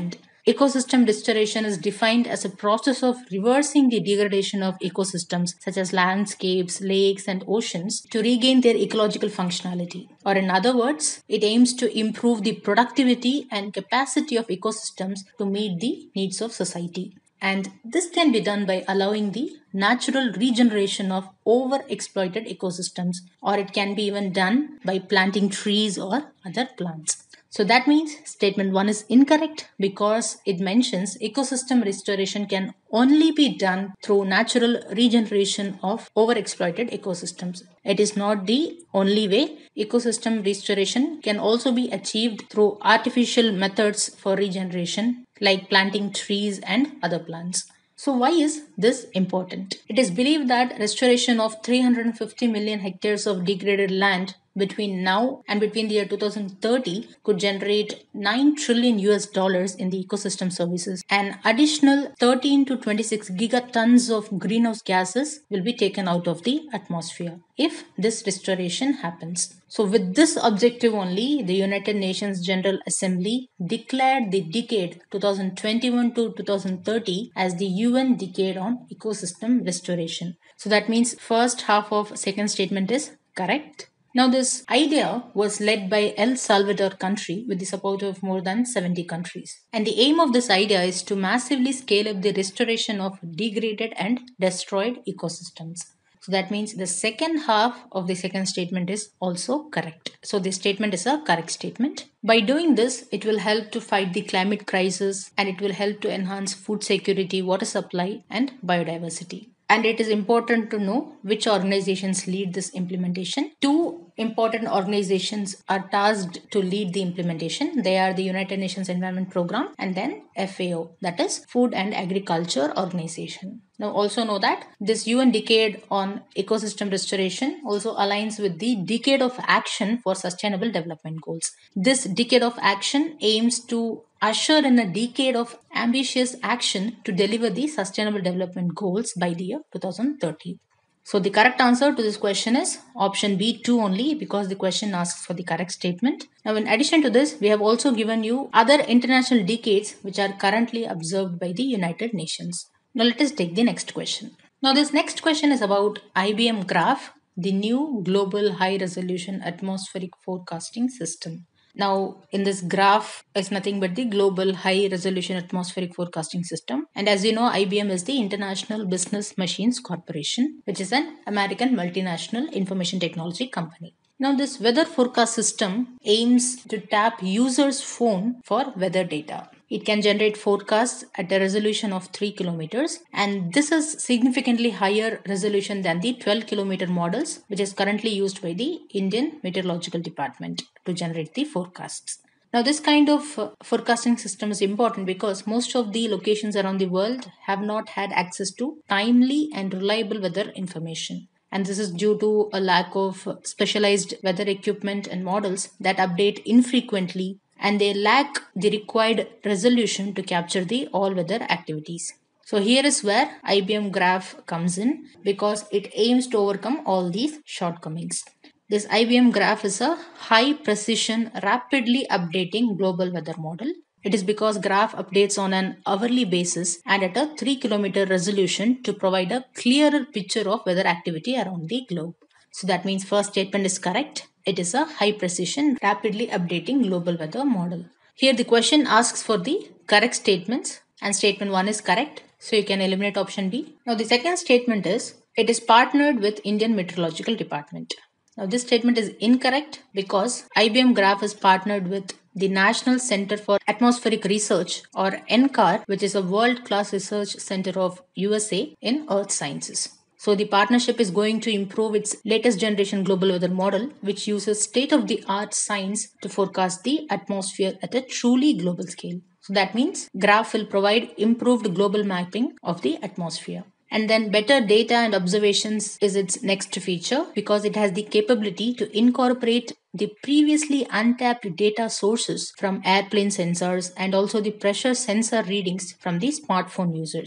Speaker 1: ecosystem restoration is defined as a process of reversing the degradation of ecosystems such as landscapes, lakes, and oceans to regain their ecological functionality. Or, in other words, it aims to improve the productivity and capacity of ecosystems to meet the needs of society. And this can be done by allowing the natural regeneration of overexploited ecosystems, or it can be even done by planting trees or other plants. So that means statement 1 is incorrect because it mentions ecosystem restoration can only be done through natural regeneration of overexploited ecosystems. It is not the only way. Ecosystem restoration can also be achieved through artificial methods for regeneration like planting trees and other plants. So, why is this important? It is believed that restoration of 350 million hectares of degraded land between now and between the year 2030 could generate 9 trillion US dollars in the ecosystem services. An additional 13 to 26 gigatons of greenhouse gases will be taken out of the atmosphere if this restoration happens. So, with this objective only, the United Nations General Assembly declared the decade 2021 to 2030 as the UN Decade on Ecosystem Restoration. So, that means first half of second statement is correct. Now, this idea was led by El Salvador country with the support of more than 70 countries. And the aim of this idea is to massively scale up the restoration of degraded and destroyed ecosystems. So that means the second half of the second statement is also correct. So this statement is a correct statement. By doing this, it will help to fight the climate crisis and it will help to enhance food security, water supply, and biodiversity. And it is important to know which organizations lead this implementation. Two important organizations are tasked to lead the implementation. They are the United Nations Environment Programme and then FAO, that is Food and Agriculture Organization. Now also know that this UN Decade on Ecosystem Restoration also aligns with the Decade of Action for Sustainable Development Goals. This Decade of Action aims to usher in a decade of ambitious action to deliver the Sustainable Development Goals by the year 2030. So the correct answer to this question is option B 2 only because the question asks for the correct statement. Now in addition to this, we have also given you other international decades which are currently observed by the United Nations. Now let us take the next question. Now this next question is about IBM Graph, the new global high resolution atmospheric forecasting system. Now, in this graph is nothing but the global high resolution atmospheric forecasting system. And as you know, IBM is the International Business Machines Corporation, which is an American multinational information technology company. Now, this weather forecast system aims to tap users' phone for weather data. It can generate forecasts at a resolution of 3 kilometers, and this is significantly higher resolution than the 12 kilometer models, which is currently used by the Indian Meteorological Department to generate the forecasts. Now, this kind of forecasting system is important because most of the locations around the world have not had access to timely and reliable weather information. And this is due to a lack of specialized weather equipment and models that update infrequently, and they lack the required resolution to capture the all weather activities. So here is where IBM Graph comes in because it aims to overcome all these shortcomings. This IBM Graph is a high precision, rapidly updating global weather model. It is because graph updates on an hourly basis and at a 3 kilometer resolution to provide a clearer picture of weather activity around the globe. So that means first statement is correct. It is a high precision, rapidly updating global weather model. Here the question asks for the correct statements and statement 1 is correct. So you can eliminate option B. Now the second statement is it is partnered with Indian Meteorological Department. Now this statement is incorrect because IBM Graph is partnered with the National Center for Atmospheric Research or NCAR, which is a world-class research center of USA in earth sciences. So the partnership is going to improve its latest generation global weather model, which uses state-of-the-art science to forecast the atmosphere at a truly global scale. So that means Graph will provide improved global mapping of the atmosphere. And then better data and observations is its next feature because it has the capability to incorporate the previously untapped data sources from airplane sensors and also the pressure sensor readings from the smartphone users.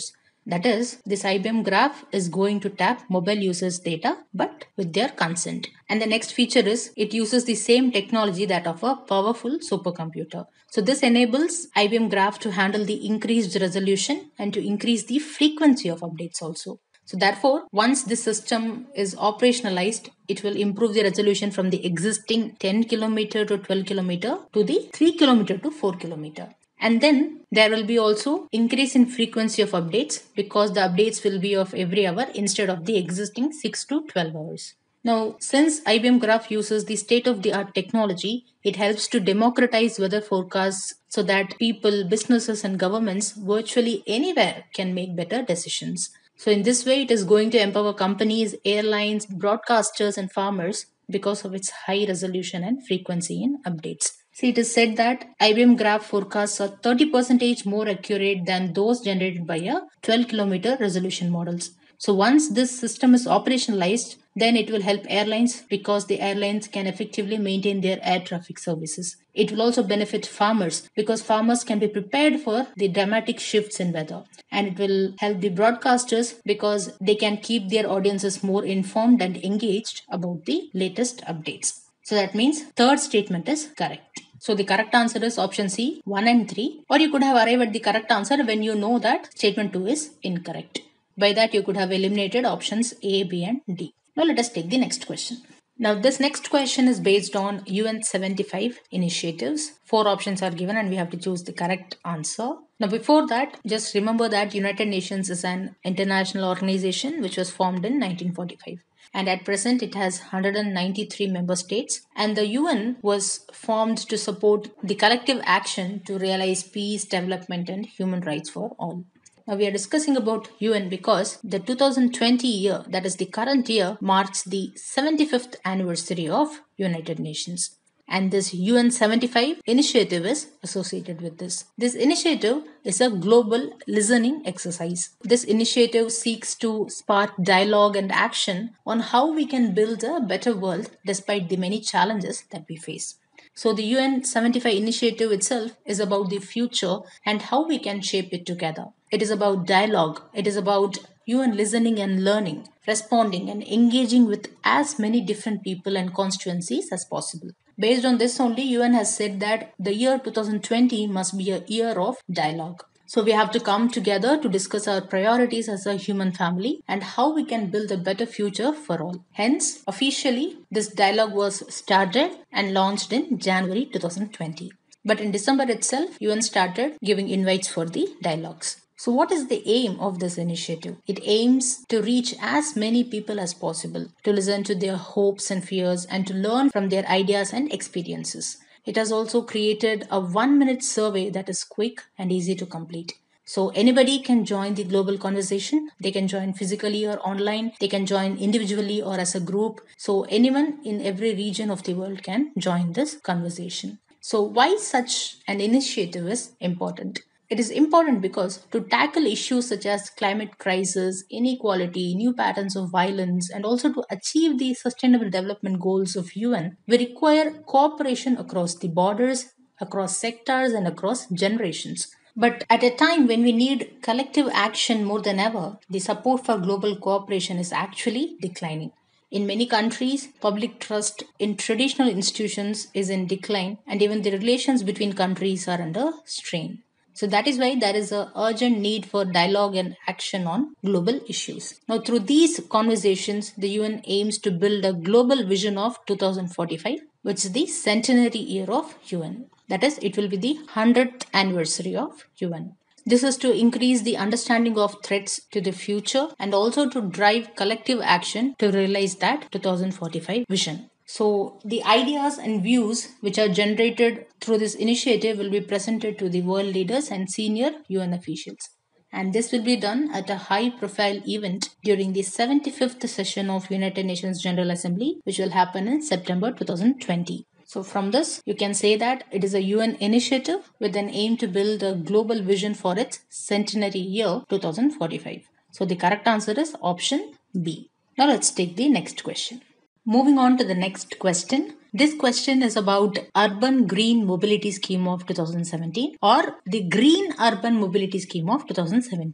Speaker 1: That is, this IBM graph is going to tap mobile users' data but with their consent. And the next feature is it uses the same technology that of a powerful supercomputer. So this enables IBM graph to handle the increased resolution and to increase the frequency of updates also. So therefore, once this system is operationalized, it will improve the resolution from the existing 10 kilometer to 12 kilometer to the 3 kilometer to 4 kilometer. And then there will be also increase in frequency of updates because the updates will be of every hour instead of the existing 6 to 12 hours. Now, since IBM Graph uses the state of the art technology, it helps to democratize weather forecasts so that people, businesses, and governments virtually anywhere can make better decisions. So, in this way, it is going to empower companies, airlines, broadcasters, and farmers because of its high resolution and frequency in updates. See, it is said that IBM graph forecasts are 30% more accurate than those generated by a 12 kilometer resolution models. So once this system is operationalized, then it will help airlines because the airlines can effectively maintain their air traffic services. It will also benefit farmers because farmers can be prepared for the dramatic shifts in weather. And it will help the broadcasters because they can keep their audiences more informed and engaged about the latest updates. So that means third statement is correct. So the correct answer is option C, 1 and 3. Or you could have arrived at the correct answer when you know that statement 2 is incorrect. By that you could have eliminated options A, B and D. Now let us take the next question. Now this next question is based on UN 75 initiatives. 4 options are given and we have to choose the correct answer. Now before that, just remember that United Nations is an international organization which was formed in 1945. And at present it has 193 member states, and the UN was formed to support the collective action to realize peace, development and human rights for all. Now we are discussing about UN because the 2020 year, that is the current year, marks the 75th anniversary of United Nations. And this UN 75 initiative is associated with this. This initiative is a global listening exercise. This initiative seeks to spark dialogue and action on how we can build a better world despite the many challenges that we face. So the UN 75 initiative itself is about the future and how we can shape it together. It is about dialogue. It is about UN listening and learning, responding and engaging with as many different people and constituencies as possible. Based on this only, UN has said that the year 2020 must be a year of dialogue. So we have to come together to discuss our priorities as a human family and how we can build a better future for all. Hence, officially, this dialogue was started and launched in January 2020. But in December itself, UN started giving invites for the dialogues. So what is the aim of this initiative? It aims to reach as many people as possible, to listen to their hopes and fears and to learn from their ideas and experiences. It has also created a 1 minute survey that is quick and easy to complete. So anybody can join the global conversation. They can join physically or online. They can join individually or as a group. So anyone in every region of the world can join this conversation. So why such an initiative is important? It is important because to tackle issues such as climate crisis, inequality, new patterns of violence, and also to achieve the sustainable development goals of UN, we require cooperation across the borders, across sectors, and across generations. But at a time when we need collective action more than ever, the support for global cooperation is actually declining. In many countries, public trust in traditional institutions is in decline, and even the relations between countries are under strain. So that is why there is an urgent need for dialogue and action on global issues. Now, through these conversations, the UN aims to build a global vision of 2045, which is the centenary year of UN. That is, it will be the 100th anniversary of UN. This is to increase the understanding of threats to the future and also to drive collective action to realize that 2045 vision. So, the ideas and views which are generated through this initiative will be presented to the world leaders and senior UN officials. And this will be done at a high profile event during the 75th session of United Nations General Assembly, which will happen in September 2020. So, from this, you can say that it is a UN initiative with an aim to build a global vision for its centenary year 2045. So, the correct answer is option B. Now, let's take the next question. Moving on to the next question. This question is about Urban Green Mobility Scheme of 2017 or the Green Urban Mobility Scheme of 2017.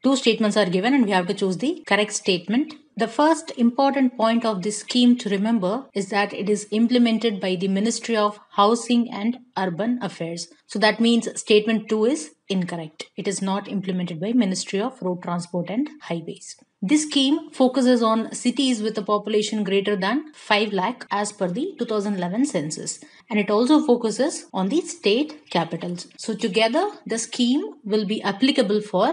Speaker 1: Two statements are given and we have to choose the correct statement. The first important point of this scheme to remember is that it is implemented by the Ministry of Housing and Urban Affairs. So that means statement 2 is incorrect. It is not implemented by Ministry of Road Transport and Highways. This scheme focuses on cities with a population greater than 5 lakh as per the 2011 census, and it also focuses on the state capitals. So together the scheme will be applicable for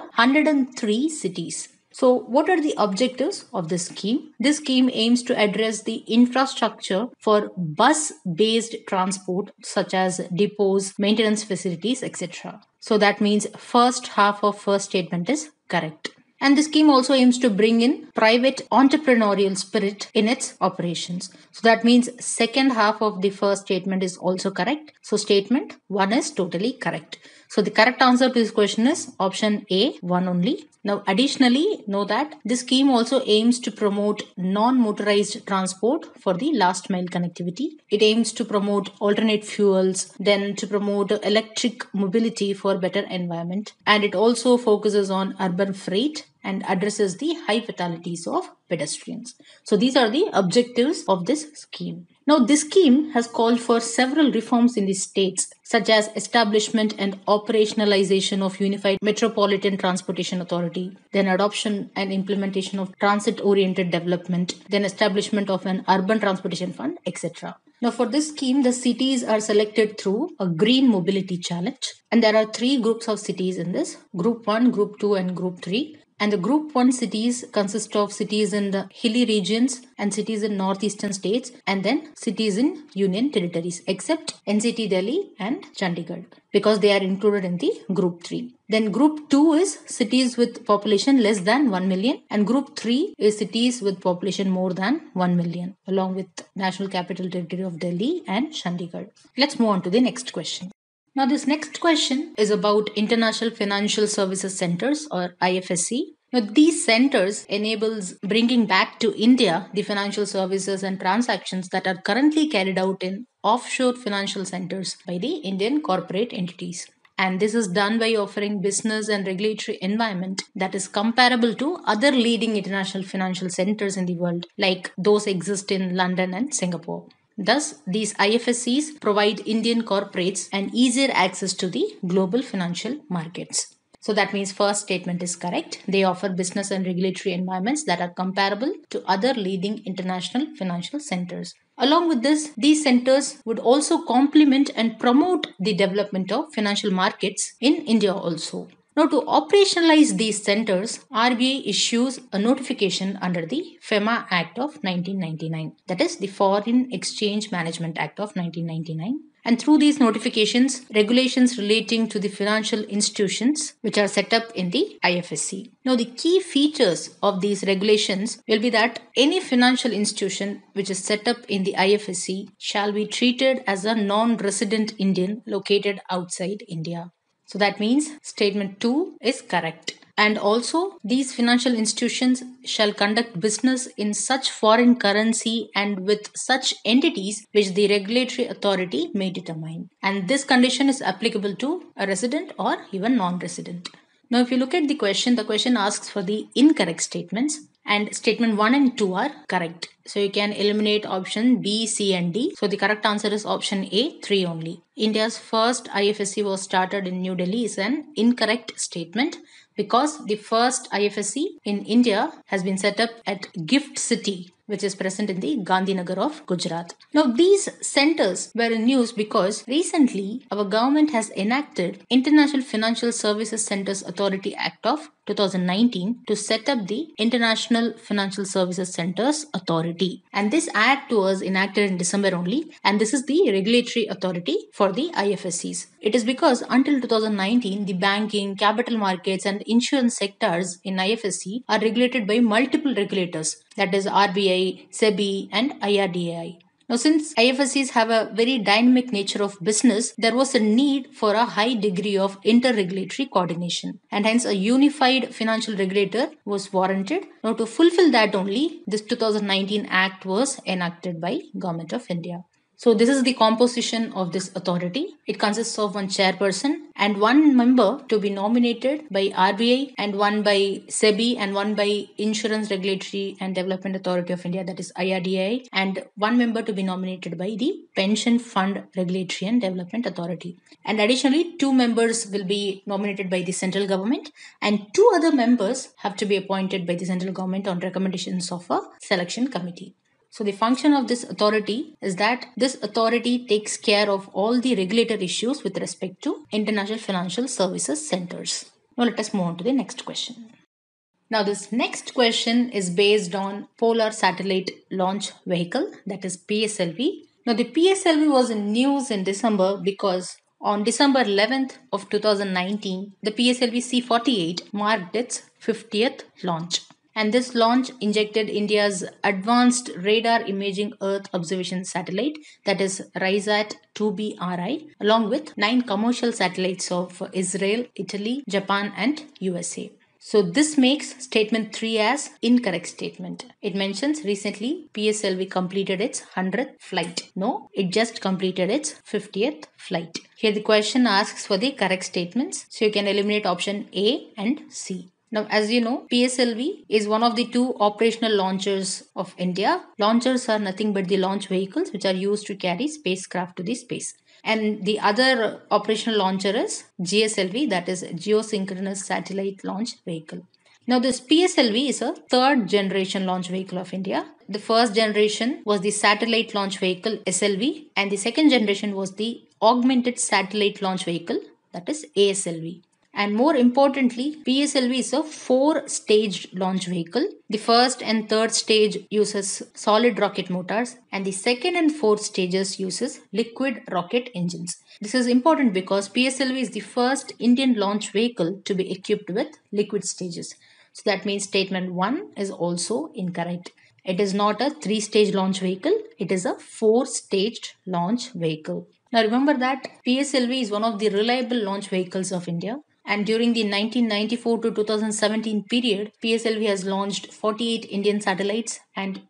Speaker 1: 103 cities. So what are the objectives of this scheme? This scheme aims to address the infrastructure for bus-based transport such as depots, maintenance facilities, etc. So that means first half of first statement is correct. And the scheme also aims to bring in private entrepreneurial spirit in its operations. So that means second half of the first statement is also correct. So statement 1 is totally correct. So the correct answer to this question is option A, 1 only. Now additionally, know that this scheme also aims to promote non-motorized transport for the last mile connectivity. It aims to promote alternate fuels, then to promote electric mobility for better environment. And it also focuses on urban freight and addresses the high fatalities of pedestrians. So these are the objectives of this scheme. Now this scheme has called for several reforms in the states, such as establishment and operationalization of Unified Metropolitan Transportation Authority, then adoption and implementation of transit-oriented development, then establishment of an urban transportation fund, etc. Now for this scheme, the cities are selected through a green mobility challenge, and there are 3 groups of cities in this: Group 1, Group 2 and Group 3. And the Group 1 cities consist of cities in the hilly regions and cities in northeastern states, and then cities in union territories except NCT Delhi and Chandigarh, because they are included in the Group 3. Then Group 2 is cities with population less than 1 million, and Group 3 is cities with population more than 1 million, along with National Capital Territory of Delhi and Chandigarh. Let's move on to the next question. Now this next question is about International Financial Services Centers, or IFSC. Now these centers enables bringing back to India the financial services and transactions that are currently carried out in offshore financial centers by the Indian corporate entities. And this is done by offering business and regulatory environment that is comparable to other leading international financial centers in the world, like those exist in London and Singapore. Thus, these IFSCs provide Indian corporates an easier access to the global financial markets. So that means first statement is correct. They offer business and regulatory environments that are comparable to other leading international financial centers. Along with this, these centers would also complement and promote the development of financial markets in India also. Now, to operationalize these centers, RBI issues a notification under the FEMA Act of 1999, that is the Foreign Exchange Management Act of 1999. And through these notifications, regulations relating to the financial institutions which are set up in the IFSC. Now, the key features of these regulations will be that any financial institution which is set up in the IFSC shall be treated as a non-resident Indian located outside India. So that means statement 2 is correct. And also, these financial institutions shall conduct business in such foreign currency and with such entities which the regulatory authority may determine. And this condition is applicable to a resident or even non-resident. Now, if you look at the question asks for the incorrect statements, and statement 1 and 2 are correct. So you can eliminate option B, C and D. So the correct answer is option A, 3 only. India's first IFSC was started in New Delhi is an incorrect statement, because the first IFSC in India has been set up at Gift City, which is present in the Gandhinagar of Gujarat. Now, these centers were in news because recently our government has enacted International Financial Services Centers Authority Act of 2019 to set up the International Financial Services Centers Authority. And this act was enacted in December only, and this is the regulatory authority for the IFSCs. It is because until 2019, the banking, capital markets and insurance sectors in IFSC are regulated by multiple regulators, that is RBI, SEBI and IRDAI. Now, since IFSCs have a very dynamic nature of business, there was a need for a high degree of inter-regulatory coordination, and hence a unified financial regulator was warranted. Now, to fulfill that only, this 2019 Act was enacted by Government of India. So this is the composition of this authority. It consists of one chairperson and one member to be nominated by RBI and one by SEBI and one by Insurance Regulatory and Development Authority of India, that is IRDAI, and one member to be nominated by the Pension Fund Regulatory and Development Authority. And additionally, two members will be nominated by the central government and two other members have to be appointed by the central government on recommendations of a selection committee. So the function of this authority is that this authority takes care of all the regulator issues with respect to international financial services centers. Now let us move on to the next question. Now this next question is based on Polar Satellite Launch Vehicle, that is PSLV. Now the PSLV was in news in December because on December 11th of 2019, the PSLV C-48 marked its 50th launch. And this launch injected India's advanced radar imaging Earth observation satellite, that is RISAT-2B RI, along with 9 commercial satellites of Israel, Italy, Japan and USA. So this makes statement 3 as incorrect statement. It mentions recently PSLV completed its 100th flight. No, it just completed its 50th flight. Here the question asks for the correct statements. So you can eliminate option A and C. Now, as you know, PSLV is one of the two operational launchers of India. Launchers are nothing but the launch vehicles which are used to carry spacecraft to the space. And the other operational launcher is GSLV, that is Geosynchronous Satellite Launch Vehicle. Now, this PSLV is a third generation launch vehicle of India. The first generation was the Satellite Launch Vehicle SLV, and the second generation was the Augmented Satellite Launch Vehicle, that is ASLV. And more importantly, PSLV is a 4-staged launch vehicle. The first and third stage uses solid rocket motors and the second and fourth stages uses liquid rocket engines. This is important because PSLV is the first Indian launch vehicle to be equipped with liquid stages. So that means statement 1 is also incorrect. It is not a 3-stage launch vehicle. It is a 4-staged launch vehicle. Now remember that PSLV is one of the reliable launch vehicles of India. And during the 1994 to 2017 period, PSLV has launched 48 Indian satellites and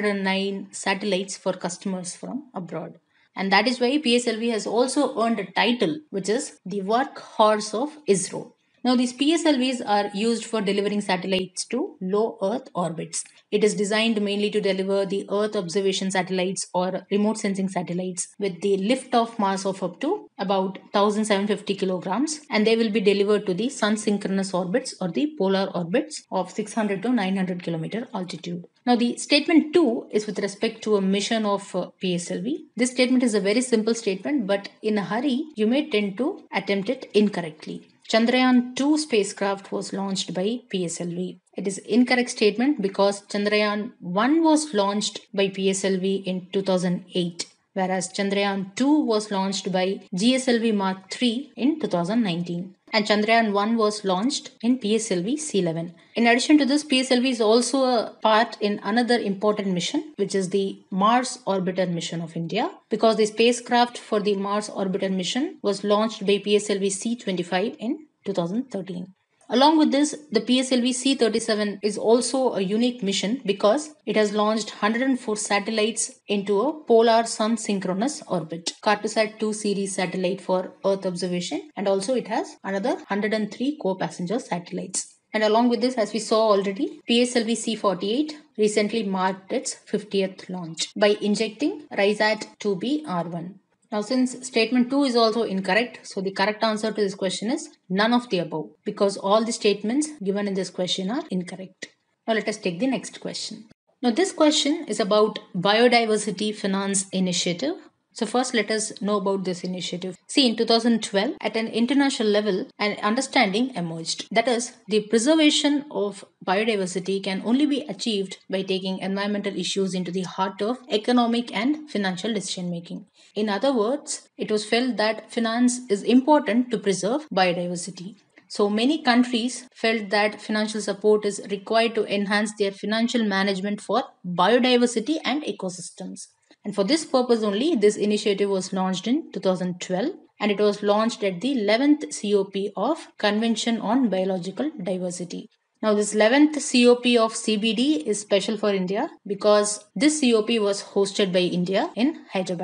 Speaker 1: 209 satellites for customers from abroad. And that is why PSLV has also earned a title, which is the workhorse of ISRO. Now, these PSLVs are used for delivering satellites to low Earth orbits. It is designed mainly to deliver the Earth observation satellites or remote sensing satellites with the lift-off mass of up to about 1750 kilograms, and they will be delivered to the sun synchronous orbits or the polar orbits of 600 to 900 kilometer altitude. Now, the statement 2 is with respect to a mission of PSLV. This statement is a very simple statement, but in a hurry, you may tend to attempt it incorrectly. Chandrayaan-2 spacecraft was launched by PSLV. It is incorrect statement because Chandrayaan-1 was launched by PSLV in 2008, whereas Chandrayaan-2 was launched by GSLV Mark III in 2019. And Chandrayaan-1 was launched in PSLV C-11. In addition to this, PSLV is also a part in another important mission, which is the Mars Orbiter mission of India, because the spacecraft for the Mars Orbiter mission was launched by PSLV C-25 in 2013. Along with this, the PSLV C-37 is also a unique mission because it has launched 104 satellites into a polar sun synchronous orbit. Cartosat-2 series satellite for Earth observation, and also it has another 103 co-passenger satellites. And along with this, as we saw already, PSLV C-48 recently marked its 50th launch by injecting RISAT-2B R1. Now, since statement 2 is also incorrect, so the correct answer to this question is none of the above, because all the statements given in this question are incorrect. Now, let us take the next question. Now, this question is about Biodiversity Finance Initiative. So first, let us know about this initiative. See, in 2012, at an international level, an understanding emerged. That is, the preservation of biodiversity can only be achieved by taking environmental issues into the heart of economic and financial decision making. In other words, it was felt that finance is important to preserve biodiversity. So many countries felt that financial support is required to enhance their financial management for biodiversity and ecosystems. And for this purpose only, this initiative was launched in 2012, and it was launched at the 11th COP of Convention on Biological Diversity. Now, this 11th COP of CBD is special for India because this COP was hosted by India in Hyderabad.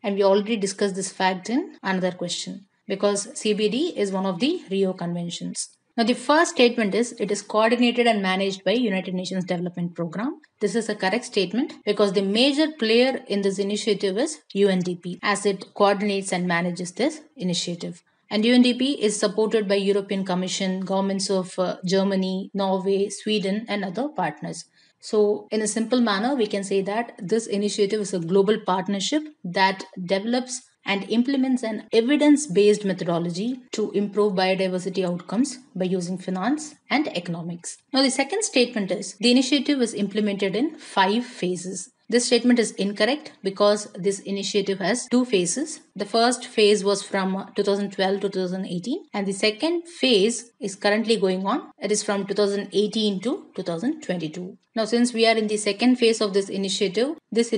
Speaker 1: And we already discussed this fact in another question because CBD is one of the Rio Conventions. Now, the first statement is it is coordinated and managed by United Nations Development Program. This is a correct statement because the major player in this initiative is UNDP as it coordinates and manages this initiative. And UNDP is supported by European Commission, governments of Germany, Norway, Sweden, and other partners. So, in a simple manner, we can say that this initiative is a global partnership that develops and implements an evidence based methodology to improve biodiversity outcomes by using finance and economics. Now, the second statement is the initiative is implemented in 5 phases. This statement is incorrect because this initiative has 2 phases. The first phase was from 2012 to 2018, and the second phase is currently going on. It is from 2018 to 2022. Now, since we are in the second phase of this initiative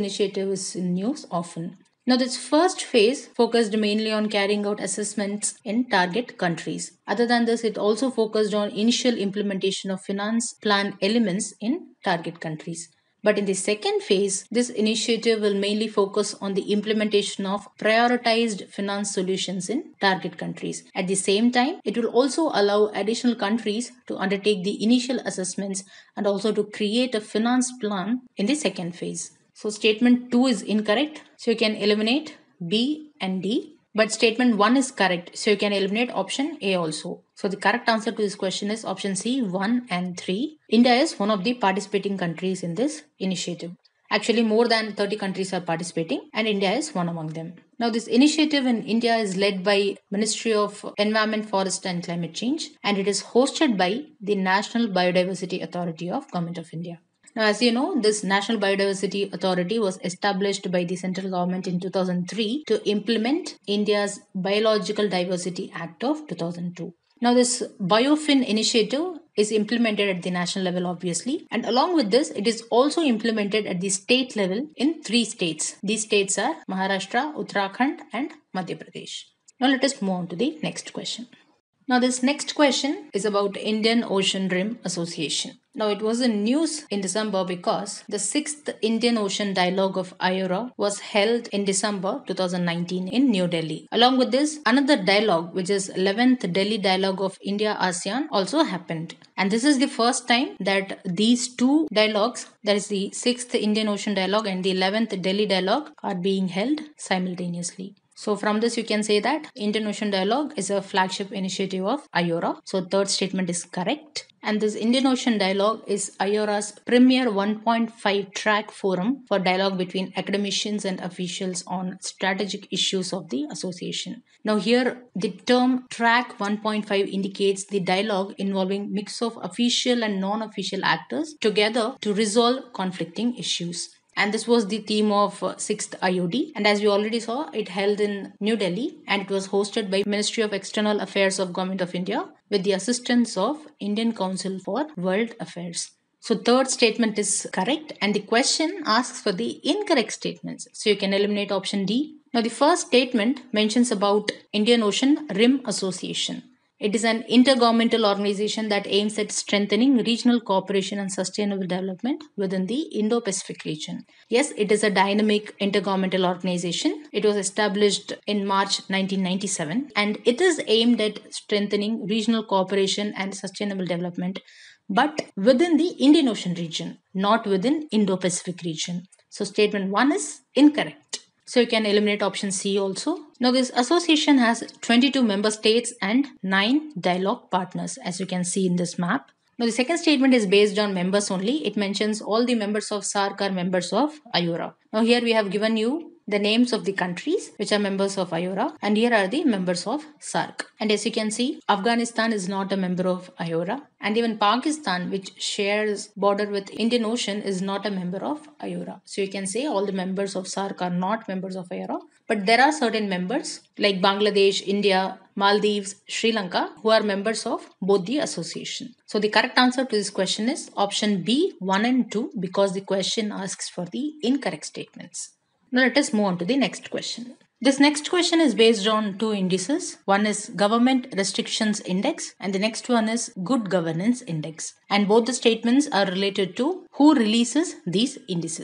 Speaker 1: is in news often. Now, this first phase focused mainly on carrying out assessments in target countries. Other than this, it also focused on initial implementation of finance plan elements in target countries. But in the second phase, this initiative will mainly focus on the implementation of prioritized finance solutions in target countries. At the same time, it will also allow additional countries to undertake the initial assessments and also to create a finance plan in the second phase. So statement 2 is incorrect. So you can eliminate B and D. But statement 1 is correct. So you can eliminate option A also. So the correct answer to this question is option C, 1 and 3. India is one of the participating countries in this initiative. Actually, more than 30 countries are participating and India is one among them. Now, this initiative in India is led by Ministry of Environment, Forest and Climate Change, and it is hosted by the National Biodiversity Authority of Government of India. Now, as you know, this National Biodiversity Authority was established by the central government in 2003 to implement India's Biological Diversity Act of 2002. Now, this Biofin initiative is implemented at the national level, obviously, and along with this, it is also implemented at the state level in 3 states. These states are Maharashtra, Uttarakhand, and Madhya Pradesh. Now, let us move on to the next question. Now, this next question is about Indian Ocean Rim Association. Now, it was in news in December because the 6th Indian Ocean Dialogue of IORA was held in December 2019 in New Delhi. Along with this, another dialogue, which is 11th Delhi Dialogue of India ASEAN, also happened. And this is the first time that these 2 dialogues, that is the 6th Indian Ocean Dialogue and the 11th Delhi Dialogue, are being held simultaneously. So from this you can say that Indian Ocean Dialogue is a flagship initiative of IORA. So third statement is correct. And this Indian Ocean Dialogue is IORA's premier 1.5 track forum for dialogue between academicians and officials on strategic issues of the association. Now here the term track 1.5 indicates the dialogue involving mix of official and non-official actors together to resolve conflicting issues. And this was the theme of 6th IOD. And as we already saw, it held in New Delhi and it was hosted by Ministry of External Affairs of Government of India with the assistance of Indian Council for World Affairs. So third statement is correct and the question asks for the incorrect statements. So you can eliminate option D. Now the first statement mentions about Indian Ocean Rim Association. It is an intergovernmental organization that aims at strengthening regional cooperation and sustainable development within the Indo-Pacific region. Yes, it is a dynamic intergovernmental organization. It was established in March 1997 and it is aimed at strengthening regional cooperation and sustainable development, but within the Indian Ocean region, not within Indo-Pacific region. So statement 1 is incorrect. So you can eliminate option C also. Now this association has 22 member states and 9 dialogue partners, as you can see in this map. Now the second statement is based on members only. It mentions all the members of SAARC are members of IORA. Now here we have given you the names of the countries which are members of IORA and here are the members of SAARC. And as you can see, Afghanistan is not a member of IORA and even Pakistan, which shares border with Indian Ocean, is not a member of IORA. So you can say all the members of SAARC are not members of IORA, but there are certain members like Bangladesh, India, Maldives, Sri Lanka who are members of both the association. So the correct answer to this question is option B, 1 and 2 because the question asks for the incorrect statements. Now let us move on to the next question. This next question is based on 2 indices. One is Government Restrictions Index and the next one is Good Governance Index. And both the statements are related to who releases these indices.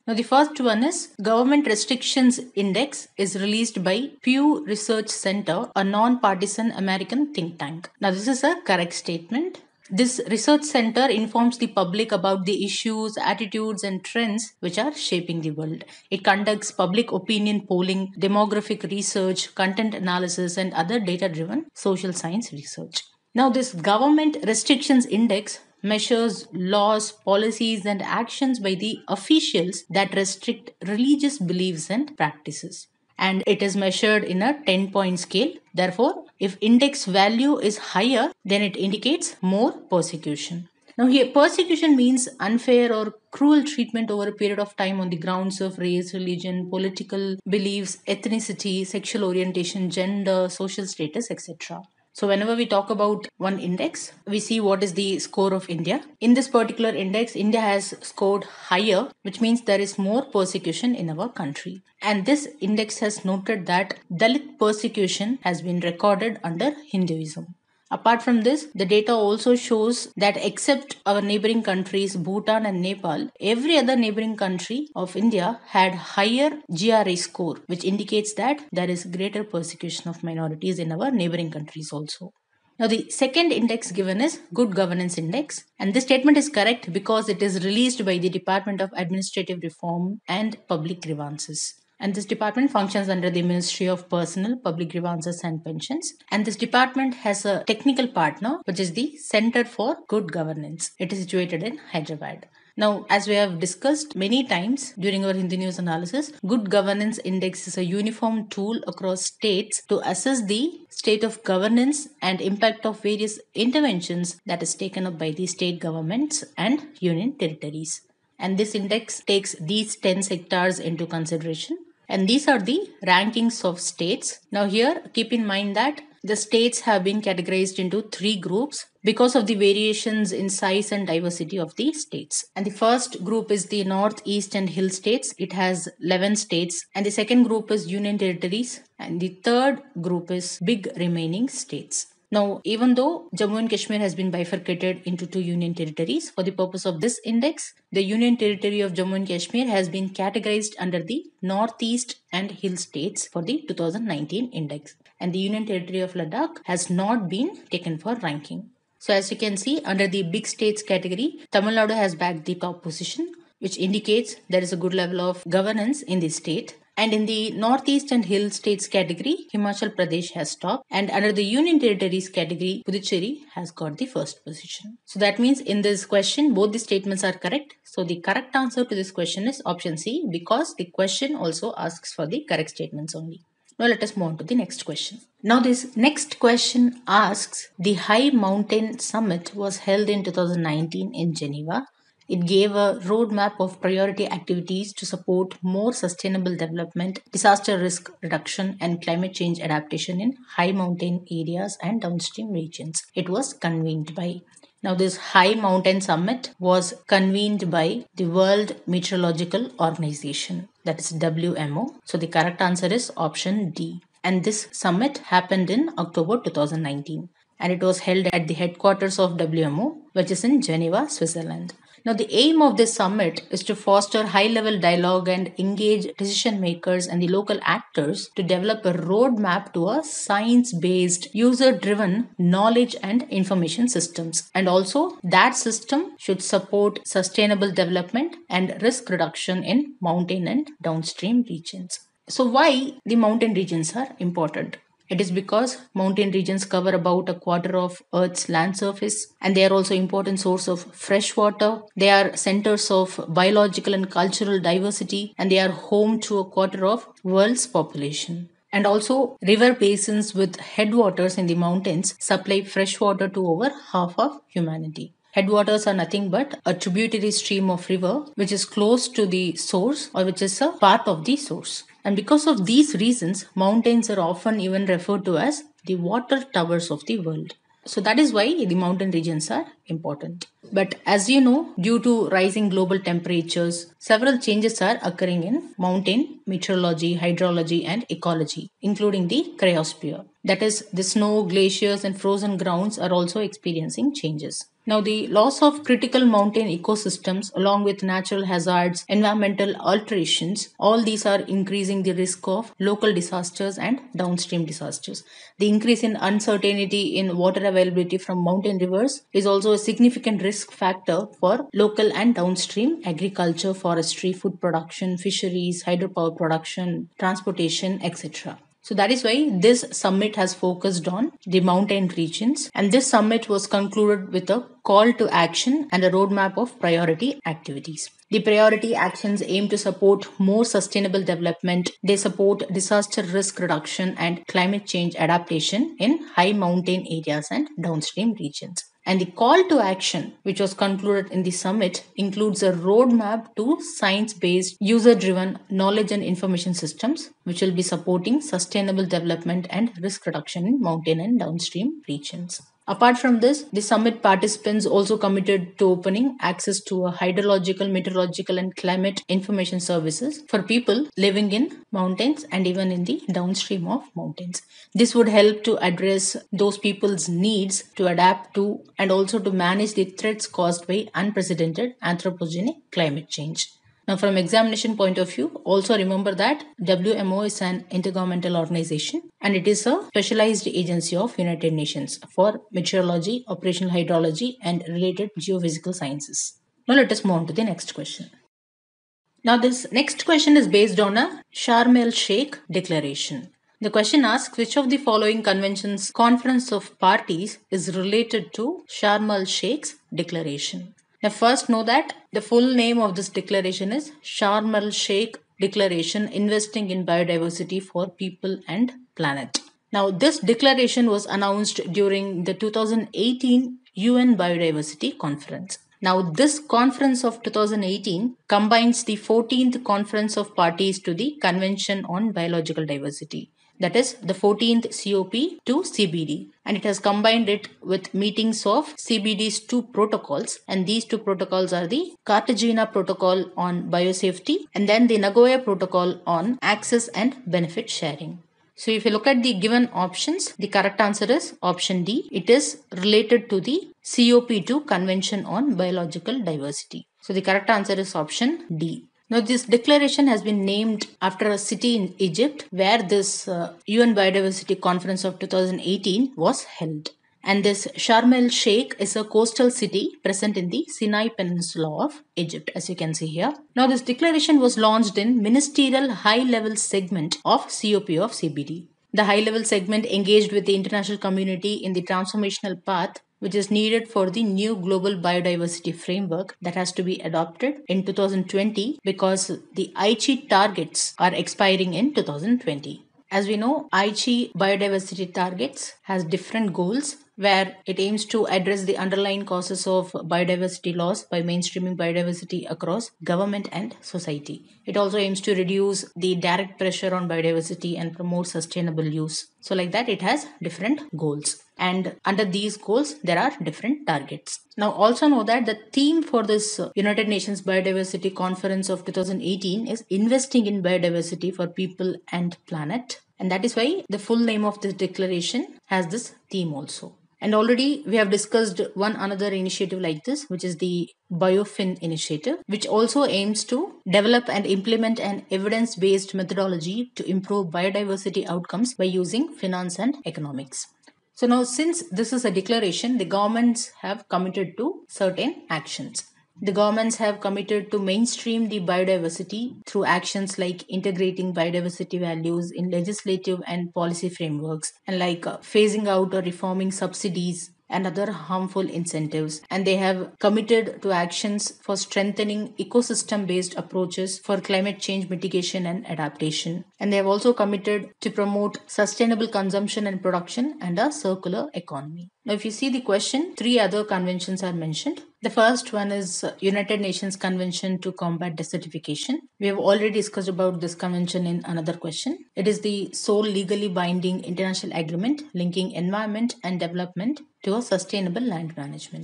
Speaker 1: Now, the first one is Government Restrictions Index is released by Pew Research Center, a non-partisan American think tank. Now, this is a correct statement. This research center informs the public about the issues, attitudes, and trends which are shaping the world. It conducts public opinion polling, demographic research, content analysis, and other data driven social science research. Now, this Government Restrictions Index measures laws, policies, and actions by the officials that restrict religious beliefs and practices. And it is measured in a 10-point scale. Therefore, if index value is higher, then it indicates more persecution. Now, here persecution means unfair or cruel treatment over a period of time on the grounds of race, religion, political beliefs, ethnicity, sexual orientation, gender, social status, etc. So whenever we talk about one index, we see what is the score of India. In this particular index, India has scored higher, which means there is more persecution in our country. And this index has noted that Dalit persecution has been recorded under Hinduism. Apart from this, the data also shows that except our neighboring countries, Bhutan and Nepal, every other neighboring country of India had higher GRI score, which indicates that there is greater persecution of minorities in our neighboring countries also. Now, the second index given is Good Governance Index, and this statement is correct because it is released by the Department of Administrative Reform and Public Grievances. And this department functions under the Ministry of Personnel, Public Grievances and Pensions. And this department has a technical partner, which is the Center for Good Governance. It is situated in Hyderabad. Now, as we have discussed many times during our Hindu news analysis, Good Governance Index is a uniform tool across states to assess the state of governance and impact of various interventions that is taken up by the state governments and union territories. And this index takes these 10 sectors into consideration. And these are the rankings of states. Now here, keep in mind that the states have been categorized into 3 groups because of the variations in size and diversity of the states. And the first group is the North, East and Hill states. It has 11 states. And the second group is Union Territories. And the third group is Big Remaining States. Now, even though Jammu and Kashmir has been bifurcated into 2 union territories, for the purpose of this index, the Union Territory of Jammu and Kashmir has been categorized under the Northeast and Hill states for the 2019 index. And the Union Territory of Ladakh has not been taken for ranking. So, as you can see, under the big states category, Tamil Nadu has bagged the top position, which indicates there is a good level of governance in the state. And in the Northeast and Hill states category, Himachal Pradesh has topped. And under the Union Territories category, Puducherry has got the first position. So that means in this question, both the statements are correct. So the correct answer to this question is option C, because the question also asks for the correct statements only. Now let us move on to the next question. Now this next question asks, the High Mountain Summit was held in 2019 in Geneva. It gave a roadmap of priority activities to support more sustainable development, disaster risk reduction, and climate change adaptation in high mountain areas and downstream regions. It was convened by. Now, this High Mountain Summit was convened by the World Meteorological Organization, that is WMO. So, the correct answer is option D. And this summit happened in October 2019. And it was held at the headquarters of WMO, which is in Geneva, Switzerland. Now, the aim of this summit is to foster high-level dialogue and engage decision makers and the local actors to develop a roadmap to a science-based, user-driven knowledge and information systems. And also, that system should support sustainable development and risk reduction in mountain and downstream regions. So, why the mountain regions are important? It is because mountain regions cover about a quarter of Earth's land surface, and they are also important source of fresh water. They are centers of biological and cultural diversity, and they are home to a quarter of world's population. And also, river basins with headwaters in the mountains supply fresh water to over half of humanity. Headwaters are nothing but a tributary stream of river which is close to the source or which is a part of the source. And because of these reasons, mountains are often even referred to as the water towers of the world. So that is why the mountain regions are important. But as you know, due to rising global temperatures, several changes are occurring in mountain meteorology, hydrology, and ecology, including the cryosphere. That is, the snow, glaciers, and frozen grounds are also experiencing changes. Now, the loss of critical mountain ecosystems, along with natural hazards, environmental alterations, all these are increasing the risk of local disasters and downstream disasters. The increase in uncertainty in water availability from mountain rivers is also a significant risk factor for local and downstream agriculture, forestry, food production, fisheries, hydropower production, transportation, etc. So that is why this summit has focused on the mountain regions, and this summit was concluded with a call to action and a roadmap of priority activities. The priority actions aim to support more sustainable development. They support disaster risk reduction and climate change adaptation in high mountain areas and downstream regions. And the call to action, which was concluded in the summit, includes a roadmap to science based, user driven knowledge and information systems, which will be supporting sustainable development and risk reduction in mountain and downstream regions. Apart from this, the summit participants also committed to opening access to a hydrological, meteorological, and climate information services for people living in mountains and even in the downstream of mountains. This would help to address those people's needs to adapt to and also to manage the threats caused by unprecedented anthropogenic climate change. Now, from examination point of view, also remember that WMO is an intergovernmental organization and it is a specialized agency of United Nations for meteorology, operational hydrology, and related geophysical sciences. Now, let us move on to the next question. Now, this next question is based on a Sharm el Sheikh declaration. The question asks which of the following conventions conference of parties is related to Sharm el Sheikh's declaration. Now, first know that the full name of this declaration is Sharm el Sheikh Declaration Investing in Biodiversity for People and Planet. Now, this declaration was announced during the 2018 UN Biodiversity Conference. Now, this conference of 2018 combines the 14th Conference of Parties to the Convention on Biological Diversity. That is the 14th COP to CBD, and it has combined it with meetings of CBD's two protocols, and these two protocols are the Cartagena Protocol on Biosafety and then the Nagoya Protocol on Access and Benefit Sharing. So if you look at the given options, the correct answer is option D. It is related to the COP2 Convention on Biological Diversity. So the correct answer is option D. Now, this declaration has been named after a city in Egypt where this UN Biodiversity Conference of 2018 was held. And this Sharm el Sheikh is a coastal city present in the Sinai Peninsula of Egypt, as you can see here. Now, this declaration was launched in Ministerial High-Level Segment of COP of CBD. The high-level segment engaged with the international community in the transformational path which is needed for the new global biodiversity framework that has to be adopted in 2020 because the Aichi targets are expiring in 2020. As we know, Aichi biodiversity targets has different goals where it aims to address the underlying causes of biodiversity loss by mainstreaming biodiversity across government and society. It also aims to reduce the direct pressure on biodiversity and promote sustainable use. So like that, it has different goals. And under these goals, there are different targets. Now, also know that the theme for this United Nations Biodiversity Conference of 2018 is Investing in Biodiversity for People and Planet. And that is why the full name of this declaration has this theme also. And already we have discussed one another initiative like this, which is the BioFin initiative, which also aims to develop and implement an evidence-based methodology to improve biodiversity outcomes by using finance and economics. So now, since this is a declaration, the governments have committed to certain actions. The governments have committed to mainstream the biodiversity through actions like integrating biodiversity values in legislative and policy frameworks and like phasing out or reforming subsidies and other harmful incentives. And they have committed to actions for strengthening ecosystem-based approaches for climate change mitigation and adaptation. And they have also committed to promote sustainable consumption and production and a circular economy. Now, if you see the question, 3 other conventions are mentioned. The first one is United Nations Convention to Combat Desertification. We have already discussed about this convention in another question. It is the sole legally binding international agreement linking environment and development to a sustainable land management.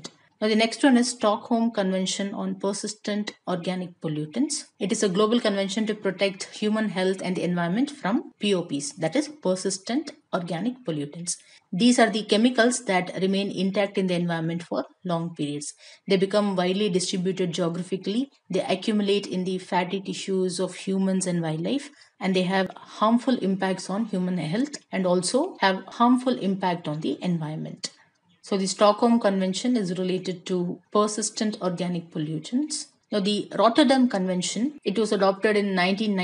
Speaker 1: Now, the next one is Stockholm Convention on Persistent Organic Pollutants. It is a global convention to protect human health and the environment from POPs, that is, persistent organic pollutants. These are the chemicals that remain intact in the environment for long periods. They become widely distributed geographically, they accumulate in the fatty tissues of humans and wildlife, and they have harmful impacts on human health and also have harmful impact on the environment. So the Stockholm Convention is related to persistent organic pollutants. Now the Rotterdam Convention, it was adopted in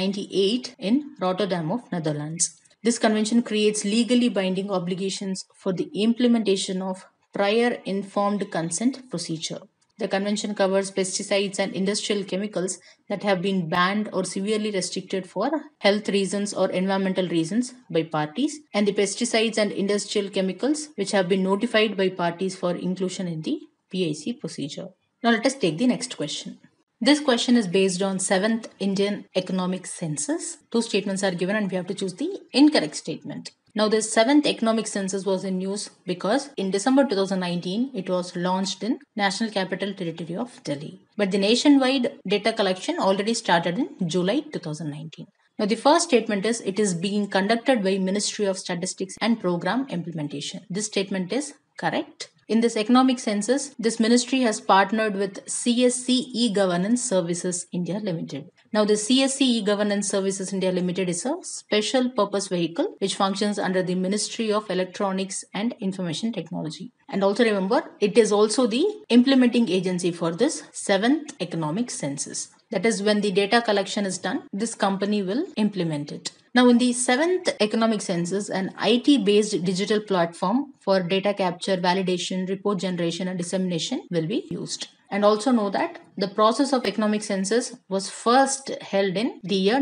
Speaker 1: 1998 in Rotterdam of Netherlands. This convention creates legally binding obligations for the implementation of prior informed consent procedure. The convention covers pesticides and industrial chemicals that have been banned or severely restricted for health reasons or environmental reasons by parties, and the pesticides and industrial chemicals which have been notified by parties for inclusion in the PIC procedure. Now let us take the next question. This question is based on 7th Indian Economic Census. Two statements are given and we have to choose the incorrect statement. Now, the 7th Economic Census was in news because in December 2019, it was launched in National Capital Territory of Delhi. But the nationwide data collection already started in July 2019. Now, the first statement is it is being conducted by Ministry of Statistics and Program Implementation. This statement is correct. In this economic census, this ministry has partnered with CSC E-Governance Services India Limited. Now, the CSC E-Governance Services India Limited is a special purpose vehicle which functions under the Ministry of Electronics and Information Technology. And also remember, it is also the implementing agency for this 7th economic census. That is, when the data collection is done, this company will implement it. Now, in the 7th economic census, an IT-based digital platform for data capture, validation, report generation, and dissemination will be used. And also know that the process of economic census was first held in the year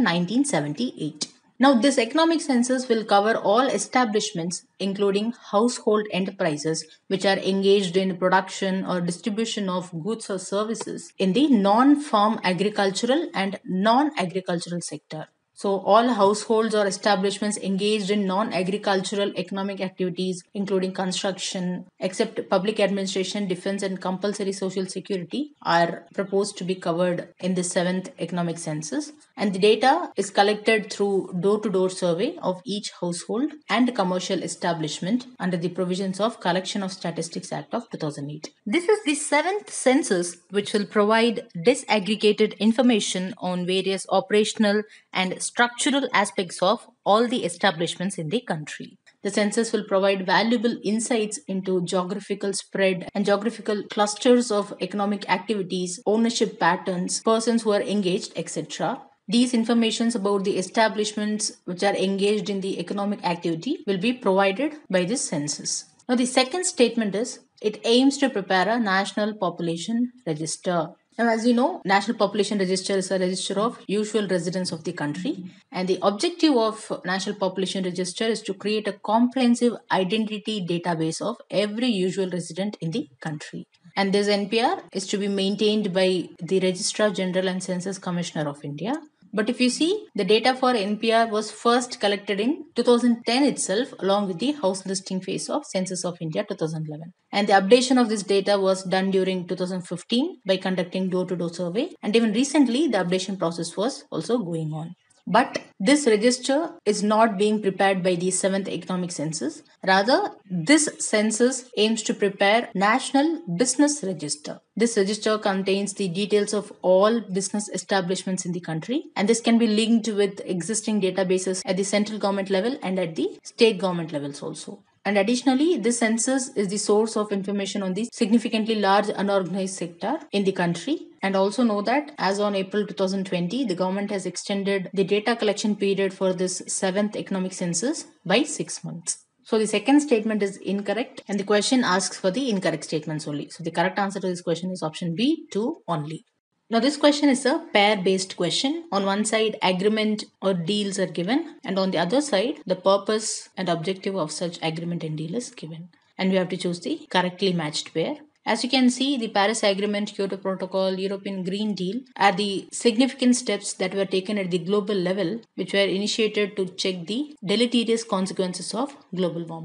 Speaker 1: 1978. Now, this economic census will cover all establishments, including household enterprises, which are engaged in production or distribution of goods or services in the non-farm agricultural and non-agricultural sector. So, all households or establishments engaged in non-agricultural economic activities, including construction, except public administration, defense, and compulsory social security, are proposed to be covered in the 7th economic census. And the data is collected through door-to-door survey of each household and commercial establishment under the provisions of Collection of Statistics Act of 2008. This is the 7th census which will provide disaggregated information on various operational and structural aspects of all the establishments in the country. The census will provide valuable insights into geographical spread and geographical clusters of economic activities, ownership patterns, persons who are engaged, etc. These informations about the establishments which are engaged in the economic activity will be provided by this census. Now, the second statement is it aims to prepare a national population register. Now, as you know, National Population Register is a register of usual residents of the country, and the objective of National Population Register is to create a comprehensive identity database of every usual resident in the country. And this NPR is to be maintained by the Registrar General and Census Commissioner of India. But if you see, the data for NPR was first collected in 2010 itself, along with the house listing phase of Census of India 2011. And the updation of this data was done during 2015 by conducting door-to-door survey. And even recently, the updation process was also going on. But this register is not being prepared by the 7th economic census. Rather, this census aims to prepare National Business Register. This register contains the details of all business establishments in the country, and this can be linked with existing databases at the central government level and at the state government levels also. And additionally, this census is the source of information on the significantly large unorganized sector in the country. And also know that as on April 2020, the government has extended the data collection period for this 7th economic census by 6 months. So the second statement is incorrect, and the question asks for the incorrect statements only. So the correct answer to this question is option B, 2 only. Now, this question is a pair-based question. On one side, agreement or deals are given, and on the other side, the purpose and objective of such agreement and deal is given. And we have to choose the correctly matched pair. As you can see, the Paris Agreement, Kyoto Protocol, European Green Deal are the significant steps that were taken at the global level, which were initiated to check the deleterious consequences of global warming.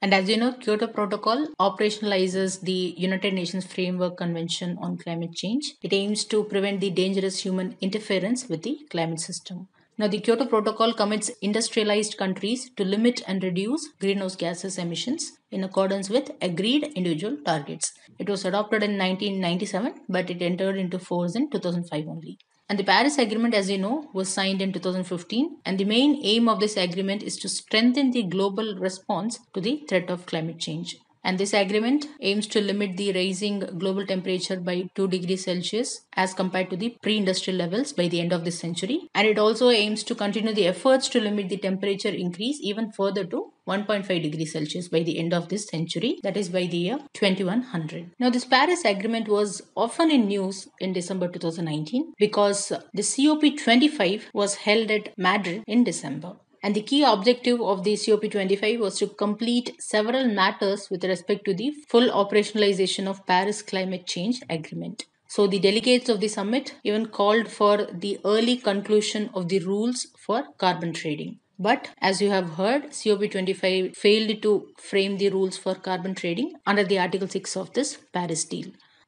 Speaker 1: And as you know, Kyoto Protocol operationalizes the United Nations Framework Convention on Climate Change. It aims to prevent the dangerous human interference with the climate system. Now, the Kyoto Protocol commits industrialized countries to limit and reduce greenhouse gases emissions in accordance with agreed individual targets. It was adopted in 1997, but it entered into force in 2005 only. And the Paris Agreement, as you know, was signed in 2015. And the main aim of this agreement is to strengthen the global response to the threat of climate change. And this agreement aims to limit the rising global temperature by 2 degrees Celsius as compared to the pre-industrial levels by the end of this century. And it also aims to continue the efforts to limit the temperature increase even further to 1.5 degrees Celsius by the end of this century, that is by the year 2100. Now, this Paris Agreement was often in news in December 2019 because the COP25 was held at Madrid in December. And the key objective of the COP25 was to complete several matters with respect to the full operationalization of Paris Climate Change Agreement. So the delegates of the summit even called for the early conclusion of the rules for carbon trading. But as you have heard, COP25 failed to frame the rules for carbon trading under the Article 6 of this Paris deal.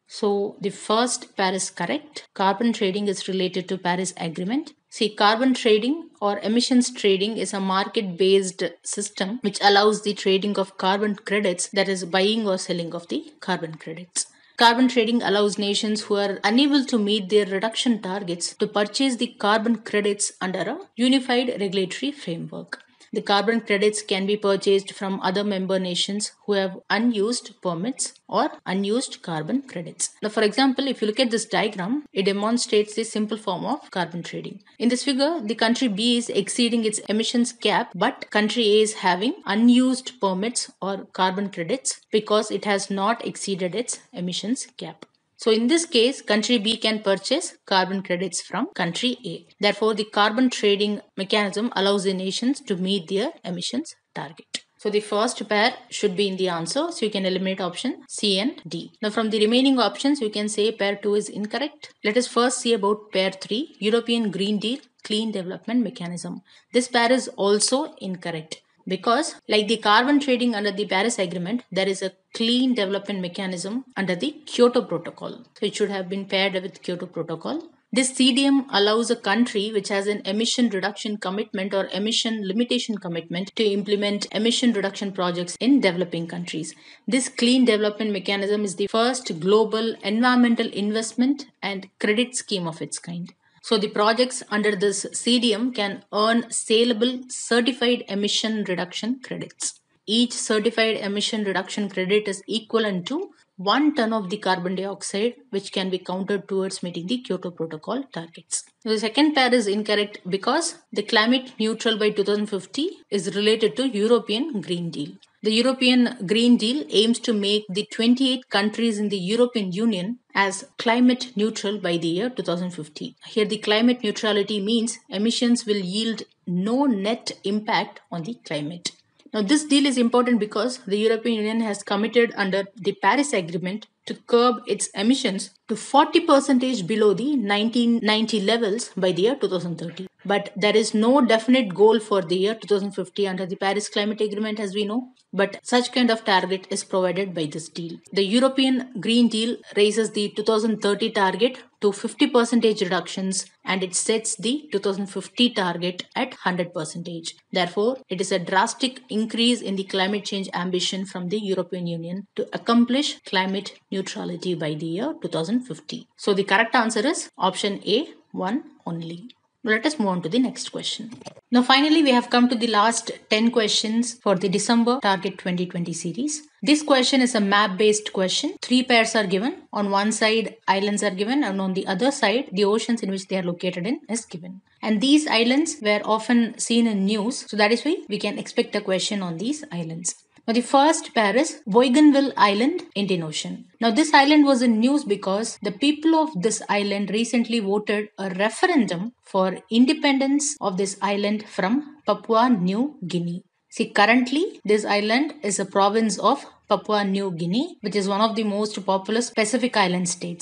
Speaker 1: So the first Paris correct. Carbon trading is related to Paris Agreement. See, carbon trading or emissions trading is a market-based system which allows the trading of carbon credits, that is buying or selling of the carbon credits. Carbon trading allows nations who are unable to meet their reduction targets to purchase the carbon credits under a unified regulatory framework. The carbon credits can be purchased from other member nations who have unused permits or unused carbon credits. Now, for example, if you look at this diagram, it demonstrates the simple form of carbon trading. In this figure, the country B is exceeding its emissions cap, but country A is having unused permits or carbon credits because it has not exceeded its emissions cap. So in this case, country B can purchase carbon credits from country A. Therefore, the carbon trading mechanism allows the nations to meet their emissions target. So the first pair should be in the answer. So you can eliminate option C and D. Now from the remaining options, you can say pair 2 is incorrect. Let us first see about pair 3, European Green Deal Clean Development Mechanism. This pair is also incorrect. Because, like the carbon trading under the Paris Agreement, there is a clean development mechanism under the Kyoto Protocol. So it should have been paired with Kyoto Protocol. This CDM allows a country which has an emission reduction commitment or emission limitation commitment to implement emission reduction projects in developing countries. This clean development mechanism is the first global environmental investment and credit scheme of its kind. So the projects under this CDM can earn saleable certified emission reduction credits. Each certified emission reduction credit is equivalent to 1 ton of the carbon dioxide, which can be counted towards meeting the Kyoto Protocol targets. The second pair is incorrect because the climate neutral by 2050 is related to European Green Deal. The European Green Deal aims to make the 28 countries in the European Union as climate neutral by the year 2050. Here the climate neutrality means emissions will yield no net impact on the climate. Now this deal is important because the European Union has committed under the Paris Agreement to curb its emissions to 40% below the 1990 levels by the year 2030. But there is no definite goal for the year 2050 under the Paris Climate Agreement, as we know. But such kind of target is provided by this deal. The European Green Deal raises the 2030 target to 50% reductions and it sets the 2050 target at 100%. Therefore, it is a drastic increase in the climate change ambition from the European Union to accomplish climate neutrality by the year 2050. So the correct answer is option A, 1 only. Let us move on to the next question. Now finally we have come to the last 10 questions for the December Target 2020 series. This question is a map based question. 3 pairs are given. On one side islands are given and on the other side the oceans in which they are located in is given. And these islands were often seen in news, so that is why we can expect a question on these islands. Now the first pair is Bougainville Island, Indian Ocean. Now this island was in news because the people of this island recently voted a referendum for independence of this island from Papua New Guinea. See, currently this island is a province of Papua New Guinea, which is one of the most populous Pacific Island states.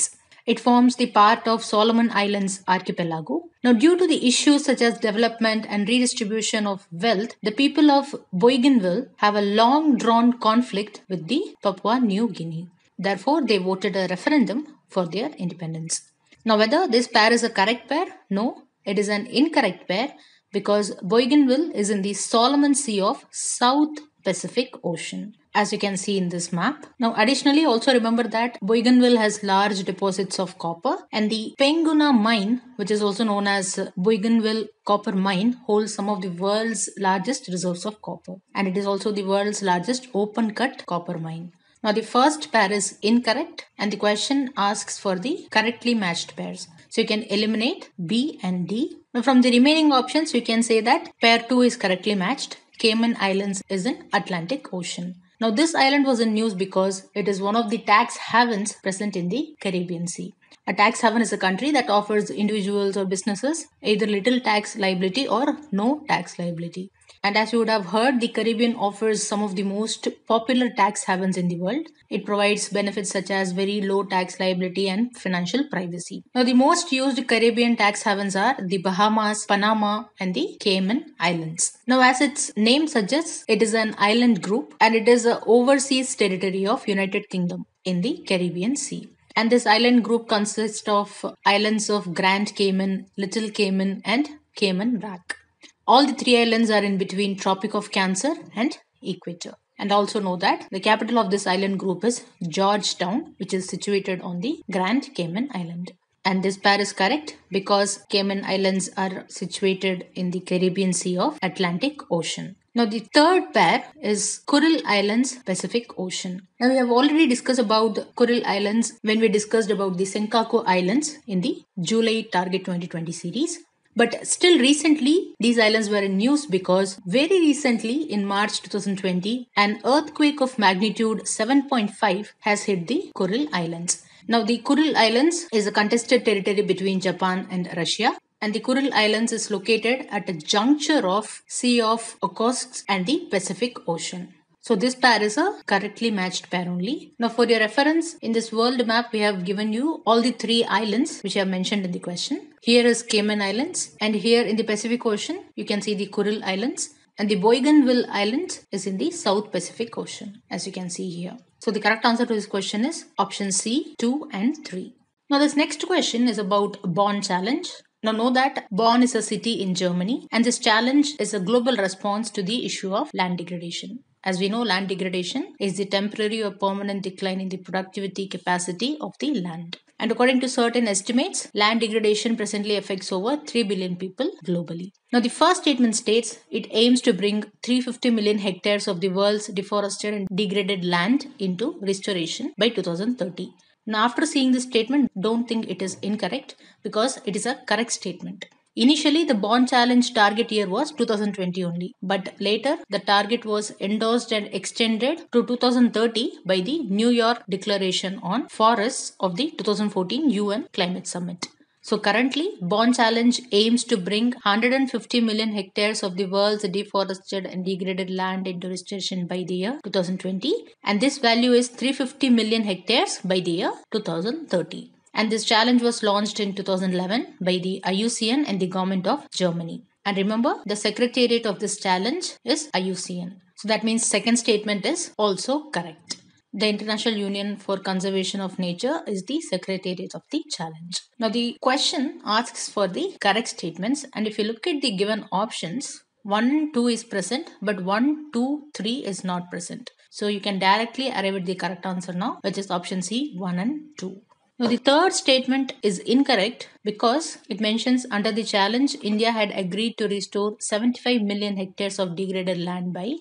Speaker 1: It forms the part of Solomon Islands archipelago. Now, due to the issues such as development and redistribution of wealth, the people of Bougainville have a long drawn conflict with the Papua New Guinea. Therefore, they voted a referendum for their independence. Now, whether this pair is a correct pair? No, it is an incorrect pair because Bougainville is in the Solomon Sea of South Pacific Ocean, as you can see in this map. Now, additionally, also remember that Bougainville has large deposits of copper, and the Penguna mine, which is also known as Bougainville Copper Mine, holds some of the world's largest reserves of copper, and it is also the world's largest open cut copper mine. Now, the first pair is incorrect, and the question asks for the correctly matched pairs. So, you can eliminate B and D. Now, from the remaining options, you can say that pair 2 is correctly matched. Cayman Islands is in Atlantic Ocean. Now, this island was in news because it is one of the tax havens present in the Caribbean Sea. A tax haven is a country that offers individuals or businesses either little tax liability or no tax liability. And as you would have heard, the Caribbean offers some of the most popular tax havens in the world. It provides benefits such as very low tax liability and financial privacy. Now, the most used Caribbean tax havens are the Bahamas, Panama, and the Cayman Islands. Now, as its name suggests, it is an island group and it is an overseas territory of United Kingdom in the Caribbean Sea. And this island group consists of islands of Grand Cayman, Little Cayman, and Cayman Brac. All the three islands are in between Tropic of Cancer and Equator. And also know that the capital of this island group is Georgetown, which is situated on the Grand Cayman Island. And this pair is correct because Cayman Islands are situated in the Caribbean Sea of Atlantic Ocean. Now, the third pair is Kuril Islands, Pacific Ocean. Now, we have already discussed about Kuril Islands when we discussed about the Senkaku Islands in the July Target 2020 series. But still recently, these islands were in news because very recently in March 2020, an earthquake of magnitude 7.5 has hit the Kuril Islands. Now, the Kuril Islands is a contested territory between Japan and Russia. And the Kuril Islands is located at a juncture of Sea of Okhotsk and the Pacific Ocean. So this pair is a correctly matched pair only. Now for your reference, in this world map, we have given you all the three islands which I have mentioned in the question. Here is Cayman Islands, and here in the Pacific Ocean, you can see the Kuril Islands, and the Bougainville Islands is in the South Pacific Ocean, as you can see here. So the correct answer to this question is option C, 2 and 3. Now this next question is about Bonn Challenge. Now know that Bonn is a city in Germany, and this challenge is a global response to the issue of land degradation. As we know, land degradation is the temporary or permanent decline in the productivity capacity of the land. And according to certain estimates, land degradation presently affects over 3 billion people globally. Now, the first statement states it aims to bring 350 million hectares of the world's deforested and degraded land into restoration by 2030. Now, after seeing this statement, don't think it is incorrect because it is a correct statement. Initially, the Bonn Challenge target year was 2020 only, but later the target was endorsed and extended to 2030 by the New York Declaration on Forests of the 2014 UN Climate Summit. So currently, Bonn Challenge aims to bring 150 million hectares of the world's deforested and degraded land into restoration by the year 2020, and this value is 350 million hectares by the year 2030. And this challenge was launched in 2011 by the IUCN and the government of Germany. And remember, the secretariat of this challenge is IUCN. So that means second statement is also correct. The International Union for Conservation of Nature is the secretariat of the challenge. Now the question asks for the correct statements, and if you look at the given options, 1 and 2 is present, but 1, 2, 3 is not present. So you can directly arrive at the correct answer now, which is option C, 1 and 2. Now, the third statement is incorrect because it mentions under the challenge, India had agreed to restore 75 million hectares of degraded land by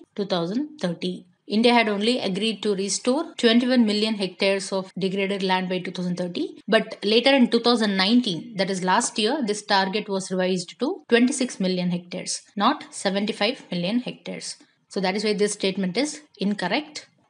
Speaker 1: 2030. India had only agreed to restore 21 million hectares of degraded land by 2030. But later in 2019, that is last year, this target was revised to 26 million hectares, not 75 million hectares. So that is why this statement is incorrect.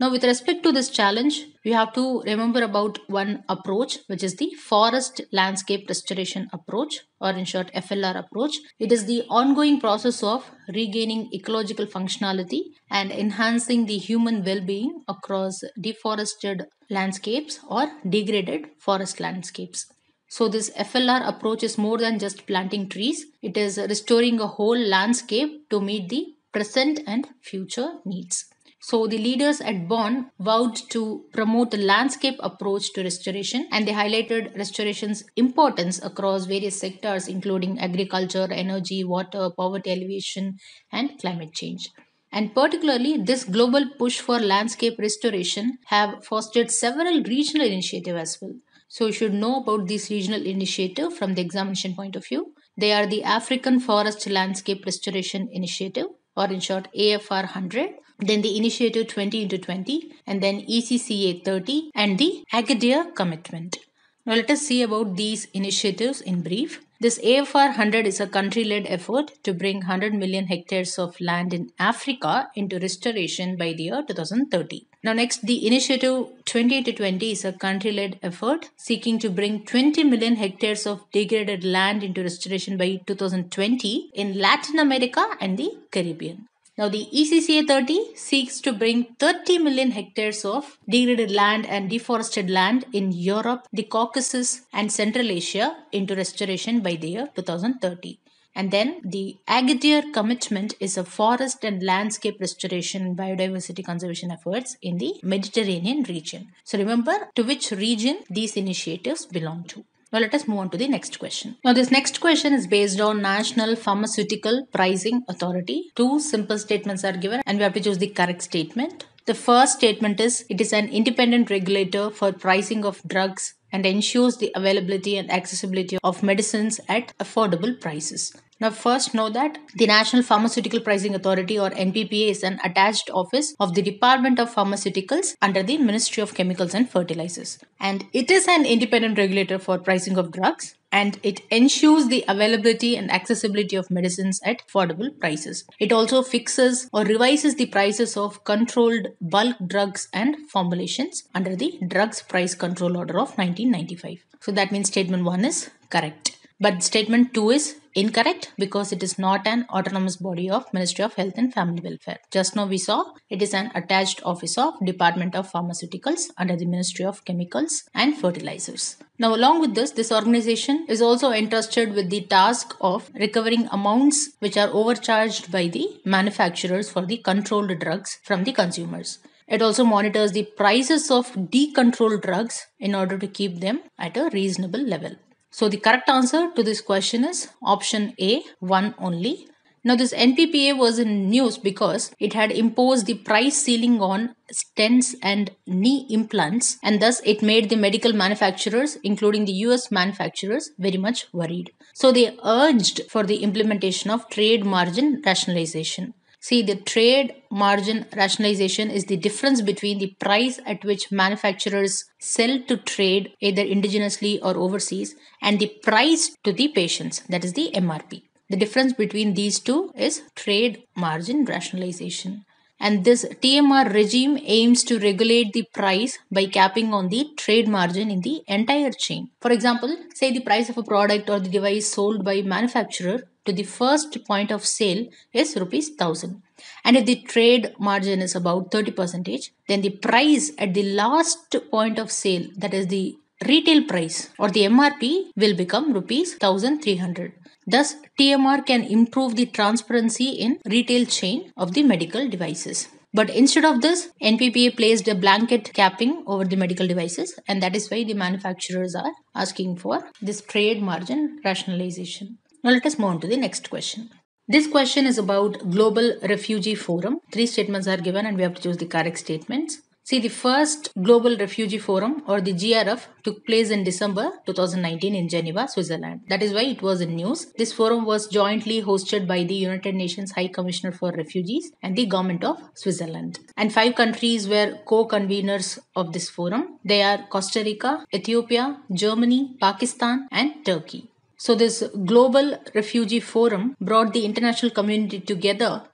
Speaker 1: Now, with respect to this challenge, we have to remember about one approach, which is the forest landscape restoration approach, or in short, FLR approach. It is the ongoing process of regaining ecological functionality and enhancing the human well being across deforested landscapes or degraded forest landscapes. So, this FLR approach is more than just planting trees, it is restoring a whole landscape to meet the present and future needs. So, the leaders at Bonn vowed to promote the landscape approach to restoration, and they highlighted restoration's importance across various sectors, including agriculture, energy, water, poverty alleviation, and climate change. And particularly, this global push for landscape restoration have fostered several regional initiatives as well. So, you should know about this regional initiative from the examination point of view. They are the African Forest Landscape Restoration Initiative, or in short AFR 100, then the Initiative 20 into 20, and then ECCA 30, and the Agadir Commitment. Now let us see about these initiatives in brief. This AFR 100 is a country-led effort to bring 100 million hectares of land in Africa into restoration by the year 2030. Now next, the Initiative 20 to 20 is a country-led effort seeking to bring 20 million hectares of degraded land into restoration by 2020 in Latin America and the Caribbean. Now, the ECCA 30 seeks to bring 30 million hectares of degraded land and deforested land in Europe, the Caucasus, and Central Asia into restoration by the year 2030. And then the Agadir Commitment is a forest and landscape restoration and biodiversity conservation efforts in the Mediterranean region. So, remember to which region these initiatives belong to. Now let us move on to the next question. Now this next question is based on National Pharmaceutical Pricing Authority. Two simple statements are given and we have to choose the correct statement. The first statement is it is an independent regulator for pricing of drugs and ensures the availability and accessibility of medicines at affordable prices. Now, first know that the National Pharmaceutical Pricing Authority, or NPPA, is an attached office of the Department of Pharmaceuticals under the Ministry of Chemicals and Fertilizers. And it is an independent regulator for pricing of drugs, and it ensures the availability and accessibility of medicines at affordable prices. It also fixes or revises the prices of controlled bulk drugs and formulations under the Drugs Price Control Order of 1995. So that means statement 1 is correct. But statement 2 is incorrect because it is not an autonomous body of Ministry of Health and Family Welfare. Just now we saw it is an attached office of Department of Pharmaceuticals under the Ministry of Chemicals and Fertilizers. Now along with this organization is also entrusted with the task of recovering amounts which are overcharged by the manufacturers for the controlled drugs from the consumers. It also monitors the prices of decontrolled drugs in order to keep them at a reasonable level. So the correct answer to this question is option A, 1 only. Now this NPPA was in news because it had imposed the price ceiling on stents and knee implants, and thus it made the medical manufacturers, including the US manufacturers, very much worried. So they urged for the implementation of trade margin rationalization. See, the trade margin rationalization is the difference between the price at which manufacturers sell to trade either indigenously or overseas and the price to the patients, that is the MRP. The difference between these two is trade margin rationalization. And this TMR regime aims to regulate the price by capping on the trade margin in the entire chain. For example, say the price of a product or the device sold by manufacturer to the first point of sale is rupees 1000. And if the trade margin is about 30%, then the price at the last point of sale, that is the retail price or the MRP, will become rupees 1300. Thus, TMR can improve the transparency in retail chain of the medical devices. But instead of this, NPPA placed a blanket capping over the medical devices, and that is why the manufacturers are asking for this trade margin rationalization. Now let us move on to the next question. This question is about Global Refugee Forum. 3 statements are given and we have to choose the correct statements. See, the first Global Refugee Forum, or the GRF, took place in December 2019 in Geneva, Switzerland. That is why it was in news. This forum was jointly hosted by the United Nations High Commissioner for Refugees and the government of Switzerland. And 5 countries were co-conveners of this forum. They are Costa Rica, Ethiopia, Germany, Pakistan, and Turkey. So this Global Refugee Forum brought the international community together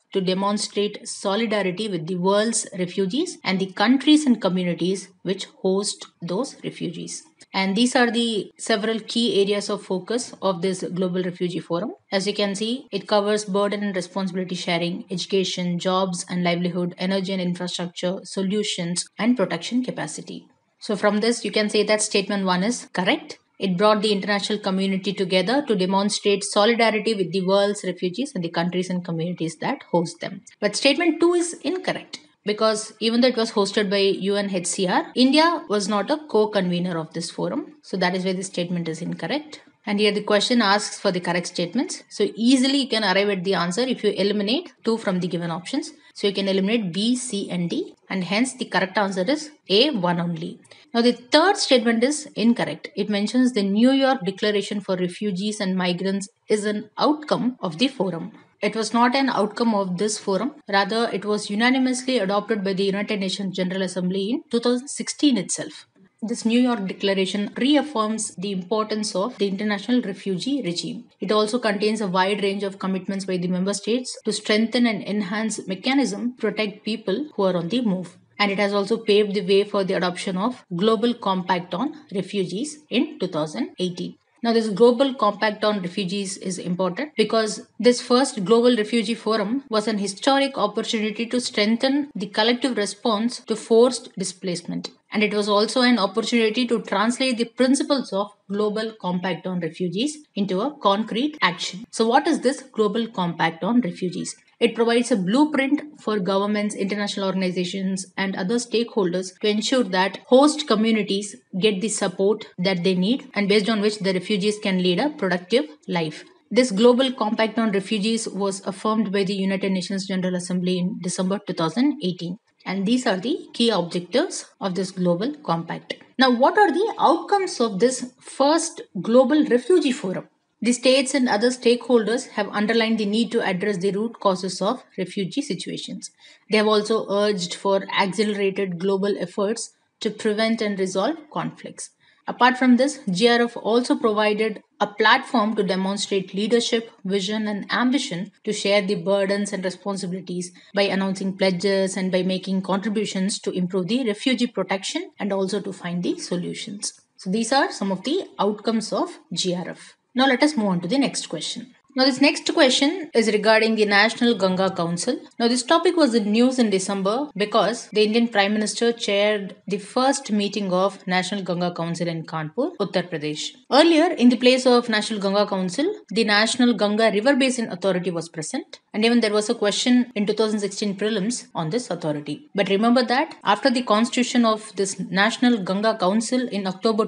Speaker 1: to demonstrate solidarity with the world's refugees and the countries and communities which host those refugees. And these are the several key areas of focus of this Global Refugee Forum. As you can see, it covers burden and responsibility sharing, education, jobs and livelihood, energy and infrastructure, solutions, and protection capacity. So, from this, you can say that statement 1 is correct. It brought the international community together to demonstrate solidarity with the world's refugees and the countries and communities that host them. But statement 2 is incorrect because even though it was hosted by UNHCR, India was not a co-convener of this forum. So that is why this statement is incorrect. And here the question asks for the correct statements. So easily you can arrive at the answer if you eliminate 2 from the given options. So you can eliminate B, C and D, and hence the correct answer is A, 1 only. Now the third statement is incorrect. It mentions the New York Declaration for Refugees and Migrants is an outcome of the forum. It was not an outcome of this forum. Rather, it was unanimously adopted by the United Nations General Assembly in 2016 itself. This New York Declaration reaffirms the importance of the international refugee regime. It also contains a wide range of commitments by the member states to strengthen and enhance mechanisms to protect people who are on the move. And it has also paved the way for the adoption of Global Compact on Refugees in 2018. Now, this Global Compact on Refugees is important because this first Global Refugee Forum was an historic opportunity to strengthen the collective response to forced displacement. And it was also an opportunity to translate the principles of Global Compact on Refugees into a concrete action. So, what is this Global Compact on Refugees? It provides a blueprint for governments, international organizations, and other stakeholders to ensure that host communities get the support that they need and based on which the refugees can lead a productive life. This Global Compact on Refugees was affirmed by the United Nations General Assembly in December 2018. And these are the key objectives of this Global Compact. Now, what are the outcomes of this first Global Refugee Forum? The states and other stakeholders have underlined the need to address the root causes of refugee situations. They have also urged for accelerated global efforts to prevent and resolve conflicts. Apart from this, GRF also provided a platform to demonstrate leadership, vision, and ambition to share the burdens and responsibilities by announcing pledges and by making contributions to improve the refugee protection and also to find the solutions. So, these are some of the outcomes of GRF. Now let us move on to the next question. Now this next question is regarding the National Ganga Council. Now this topic was in news in December because the Indian Prime Minister chaired the first meeting of National Ganga Council in Kanpur, Uttar Pradesh. Earlier, in the place of National Ganga Council, the National Ganga River Basin Authority was present, and even there was a question in 2016 prelims on this authority. But remember that after the constitution of this National Ganga Council in October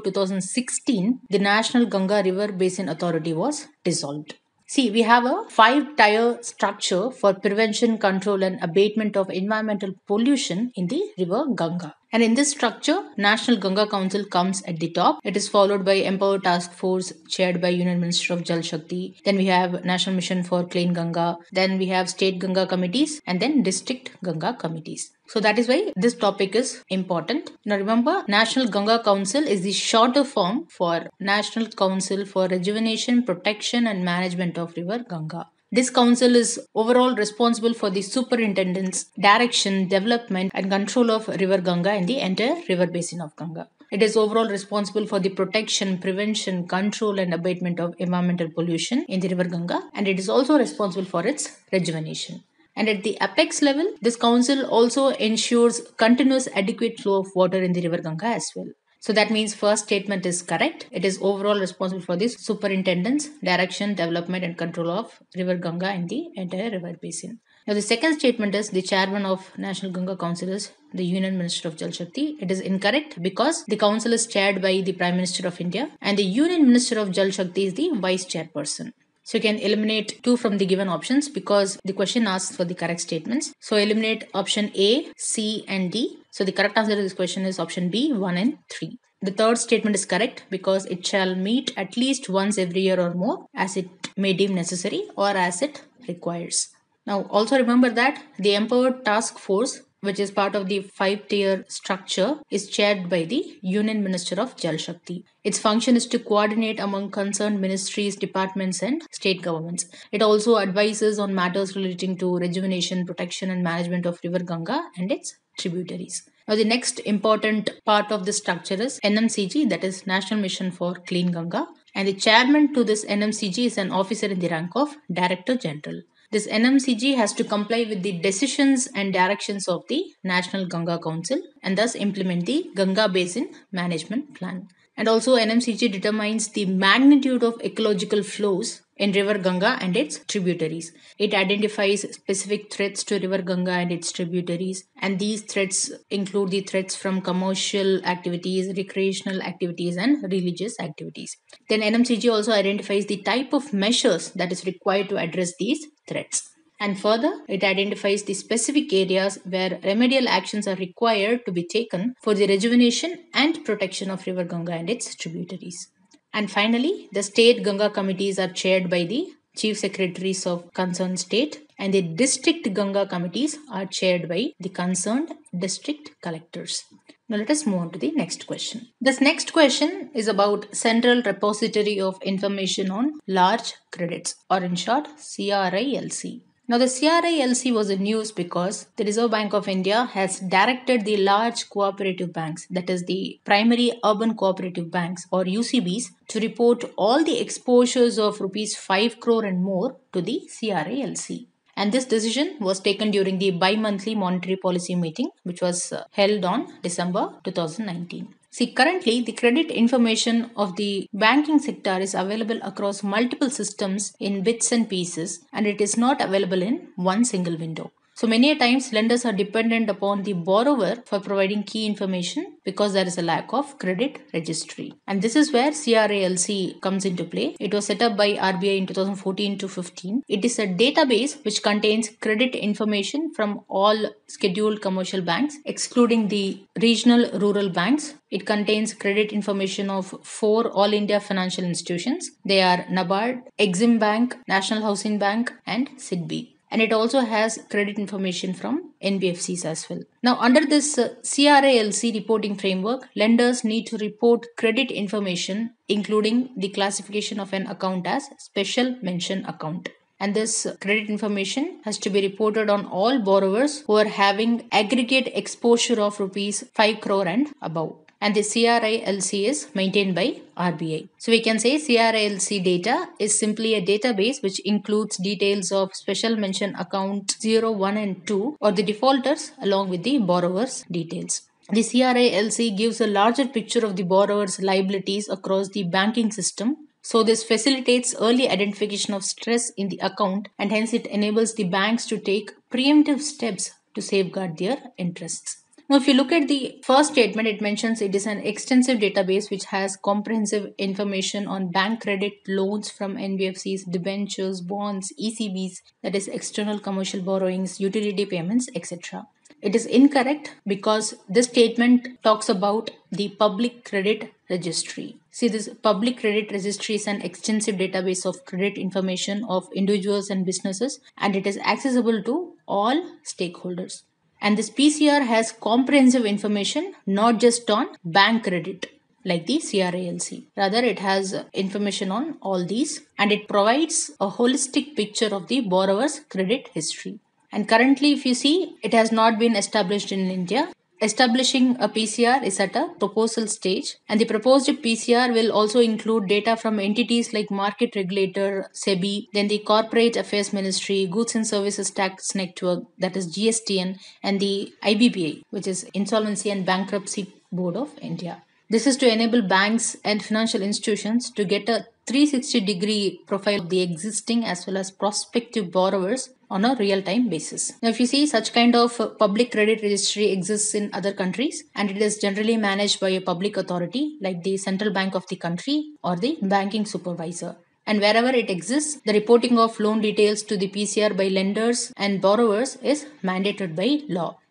Speaker 1: 2016, the National Ganga River Basin Authority was dissolved. See, we have a 5-tier structure for prevention, control, and abatement of environmental pollution in the river Ganga. And in this structure, National Ganga Council comes at the top. It is followed by Empowered Task Force chaired by Union Minister of Jal Shakti. Then we have National Mission for Clean Ganga. Then we have State Ganga Committees and then District Ganga Committees. So that is why this topic is important. Now remember, National Ganga Council is the shorter form for National Council for Rejuvenation, Protection and Management of River Ganga. This council is overall responsible for the superintendence, direction, development and control of River Ganga in the entire river basin of Ganga. It is overall responsible for the protection, prevention, control and abatement of environmental pollution in the river Ganga, and it is also responsible for its rejuvenation. And at the apex level, this council also ensures continuous adequate flow of water in the river Ganga as well. So that means first statement is correct. It is overall responsible for this superintendence, direction, development and control of river Ganga in the entire river basin. Now the second statement is the chairman of National Ganga Council is the Union Minister of Jal Shakti. It is incorrect because the council is chaired by the Prime Minister of India and the Union Minister of Jal Shakti is the vice chairperson. So you can eliminate 2 from the given options because the question asks for the correct statements. So eliminate option A, C and D. So the correct answer to this question is option B, 1 and 3. The third statement is correct because it shall meet at least once every year or more as it may deem necessary or as it requires. Now also remember that the Empowered Task Force which is part of the 5-tier structure, is chaired by the Union Minister of Jal Shakti. Its function is to coordinate among concerned ministries, departments, and state governments. It also advises on matters relating to rejuvenation, protection, and management of River Ganga and its tributaries. Now, the next important part of the structure is NMCG, that is National Mission for Clean Ganga, and the chairman to this NMCG is an officer in the rank of Director General. This NMCG has to comply with the decisions and directions of the National Ganga Council and thus implement the Ganga Basin Management Plan. And also, NMCG determines the magnitude of ecological flows in River Ganga and its tributaries. It identifies specific threats to River Ganga and its tributaries, and these threats include the threats from commercial activities, recreational activities, and religious activities. Then NMCG also identifies the type of measures that is required to address these threats. And further, it identifies the specific areas where remedial actions are required to be taken for the rejuvenation and protection of River Ganga and its tributaries. And finally, the state Ganga committees are chaired by the chief secretaries of concerned state, and the district Ganga committees are chaired by the concerned district collectors. Now let us move on to the next question. This next question is about Central Repository of Information on Large Credits, or in short, CRILC. Now, the CRILC was in news because the Reserve Bank of India has directed the large cooperative banks, that is the primary urban cooperative banks or UCBs, to report all the exposures of rupees 5 crore and more to the CRILC. And this decision was taken during the bi-monthly monetary policy meeting, which was held on December 2019. See, currently the credit information of the banking sector is available across multiple systems in bits and pieces, and it is not available in one single window. So many times lenders are dependent upon the borrower for providing key information because there is a lack of credit registry. And this is where CRILC comes into play. It was set up by RBI in 2014 to 15. It is a database which contains credit information from all scheduled commercial banks, excluding the regional rural banks. It contains credit information of 4 All India financial institutions. They are NABARD, Exim Bank, National Housing Bank, and SIDBI. And it also has credit information from NBFCs as well. Now, under this CRILC reporting framework, lenders need to report credit information, including the classification of an account as special mention account. And this credit information has to be reported on all borrowers who are having aggregate exposure of rupees 5 crore and above. And the CRILC is maintained by RBI. So we can say CRILC data is simply a database which includes details of special mention account 0, 1 and 2 or the defaulters along with the borrower's details. The CRILC gives a larger picture of the borrower's liabilities across the banking system. So this facilitates early identification of stress in the account, and hence it enables the banks to take preemptive steps to safeguard their interests. Now, if you look at the first statement, it mentions it is an extensive database which has comprehensive information on bank credit, loans from NBFCs, debentures, bonds, ECBs, that is external commercial borrowings, utility payments, etc. It is incorrect because this statement talks about the public credit registry. See, this public credit registry is an extensive database of credit information of individuals and businesses, and it is accessible to all stakeholders. And this PCR has comprehensive information not just on bank credit like the CRILC. Rather, it has information on all these, and it provides a holistic picture of the borrower's credit history. And currently, if you see, it has not been established in India. Establishing a PCR is at a proposal stage, and the proposed PCR will also include data from entities like Market Regulator, SEBI, then the Corporate Affairs Ministry, Goods and Services Tax Network, that is GSTN, and the IBPI, which is Insolvency and Bankruptcy Board of India. This is to enable banks and financial institutions to get a 360-degree profile of the existing as well as prospective borrowers on a real-time basis. Now, if you see, such kind of public credit registry exists in other countries, and it is generally managed by a public authority like the central bank of the country or the banking supervisor. And wherever it exists, the reporting of loan details to the PCR by lenders and borrowers is mandated by law.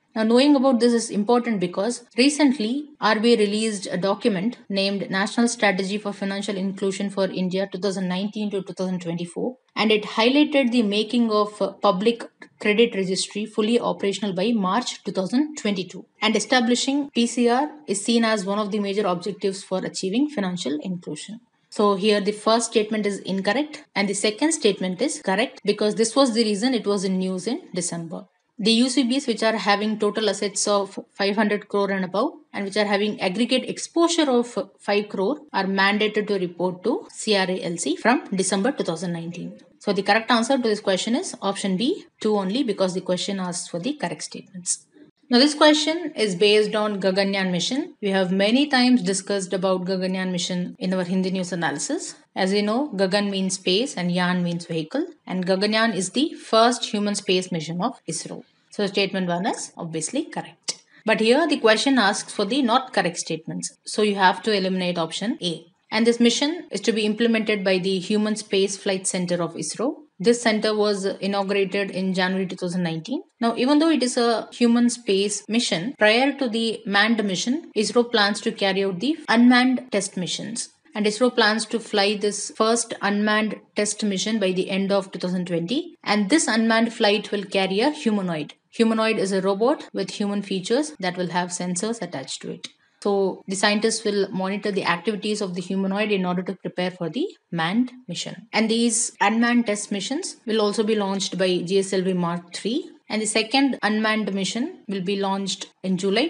Speaker 1: Now, knowing about this is important because recently RBI released a document named National Strategy for Financial Inclusion for India 2019 to 2024, and it highlighted the making of a public credit registry fully operational by March 2022. And establishing PCR is seen as one of the major objectives for achieving financial inclusion. So here the first statement is incorrect and the second statement is correct because this was the reason it was in news in December. The UCBs which are having total assets of 500 crore and above and which are having aggregate exposure of 5 crore are mandated to report to CRALC from December 2019. So the correct answer to this question is option B, 2 only, because the question asks for the correct statements. Now, this question is based on Gaganyaan mission. We have many times discussed about Gaganyaan mission in our Hindi news analysis. As you know, Gagan means space and Yan means vehicle, and Gaganyaan is the first human space mission of ISRO. So, statement 1 is obviously correct. But here the question asks for the not correct statements. So, you have to eliminate option A. And this mission is to be implemented by the Human Space Flight Center of ISRO. This center was inaugurated in January 2019. Now, even though it is a human space mission, prior to the manned mission, ISRO plans to carry out the unmanned test missions. And ISRO plans to fly this first unmanned test mission by the end of 2020. And this unmanned flight will carry a humanoid. Humanoid is a robot with human features that will have sensors attached to it. So the scientists will monitor the activities of the humanoid in order to prepare for the manned mission. And these unmanned test missions will also be launched by GSLV Mark III. And the second unmanned mission will be launched in July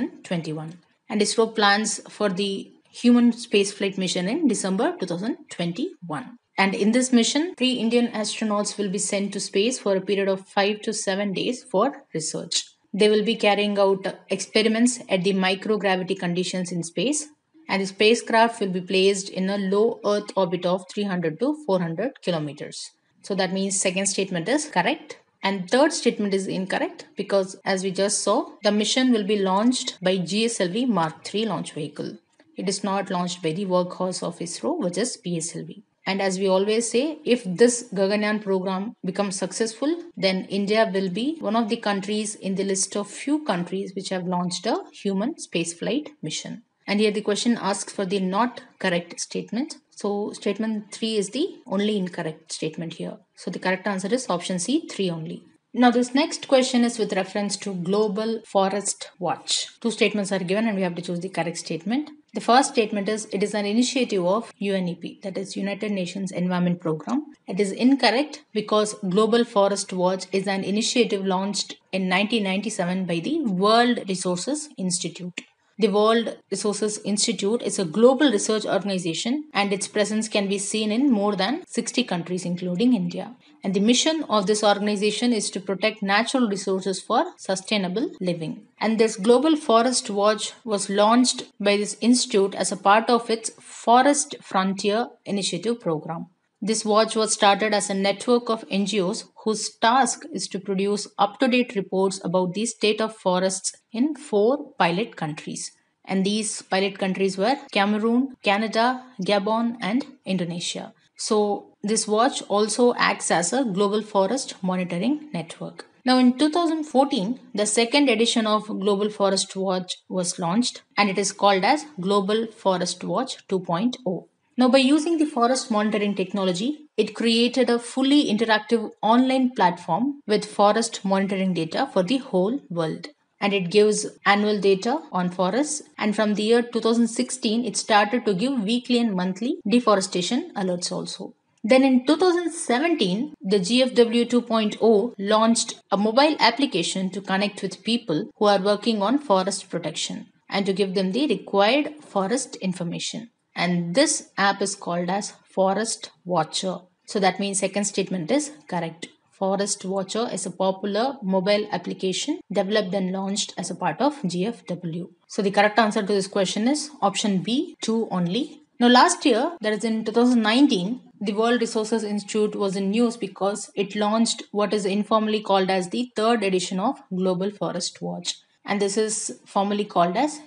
Speaker 1: 2021. And ISRO plans for the human spaceflight mission in December 2021. And in this mission, 3 Indian astronauts will be sent to space for a period of 5 to 7 days for research. They will be carrying out experiments at the microgravity conditions in space, and the spacecraft will be placed in a low Earth orbit of 300 to 400 kilometers. So that means second statement is correct. And third statement is incorrect because as we just saw, the mission will be launched by GSLV Mark III launch vehicle. It is not launched by the workhorse of ISRO, which is PSLV. And as we always say, if this Gaganyaan program becomes successful, then India will be one of the countries in the list of few countries which have launched a human spaceflight mission. And here the question asks for the not correct statement. So statement 3 is the only incorrect statement here. So the correct answer is option C, 3 only. Now this next question is with reference to Global Forest Watch. 2 statements are given and we have to choose the correct statement. The first statement is it is an initiative of UNEP, that is United Nations Environment Programme. It is incorrect because Global Forest Watch is an initiative launched in 1997 by the World Resources Institute. The World Resources Institute is a global research organization and its presence can be seen in more than 60 countries including India. And the mission of this organization is to protect natural resources for sustainable living. And this Global Forest Watch was launched by this institute as a part of its Forest Frontier Initiative program. This watch was started as a network of NGOs whose task is to produce up-to-date reports about the state of forests in 4 pilot countries. And these pilot countries were Cameroon, Canada, Gabon, and Indonesia. So this watch also acts as a global forest monitoring network. Now in 2014, the second edition of Global Forest Watch was launched and it is called as Global Forest Watch 2.0. Now, by using the forest monitoring technology, it created a fully interactive online platform with forest monitoring data for the whole world. And it gives annual data on forests. And from the year 2016, it started to give weekly and monthly deforestation alerts also. Then in 2017, the GFW 2.0 launched a mobile application to connect with people who are working on forest protection and to give them the required forest information. And this app is called as Forest Watcher. So that means second statement is correct. Forest Watcher is a popular mobile application developed and launched as a part of GFW. So the correct answer to this question is option B, 2 only. Now last year, that is in 2019, the World Resources Institute was in news because it launched what is informally called as the third edition of Global Forest Watch. And this is formally called as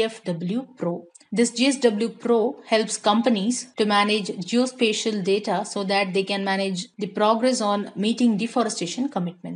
Speaker 1: GFW Pro. This GSW Pro helps companies to manage geospatial data so that they can manage the progress on meeting deforestation commitments.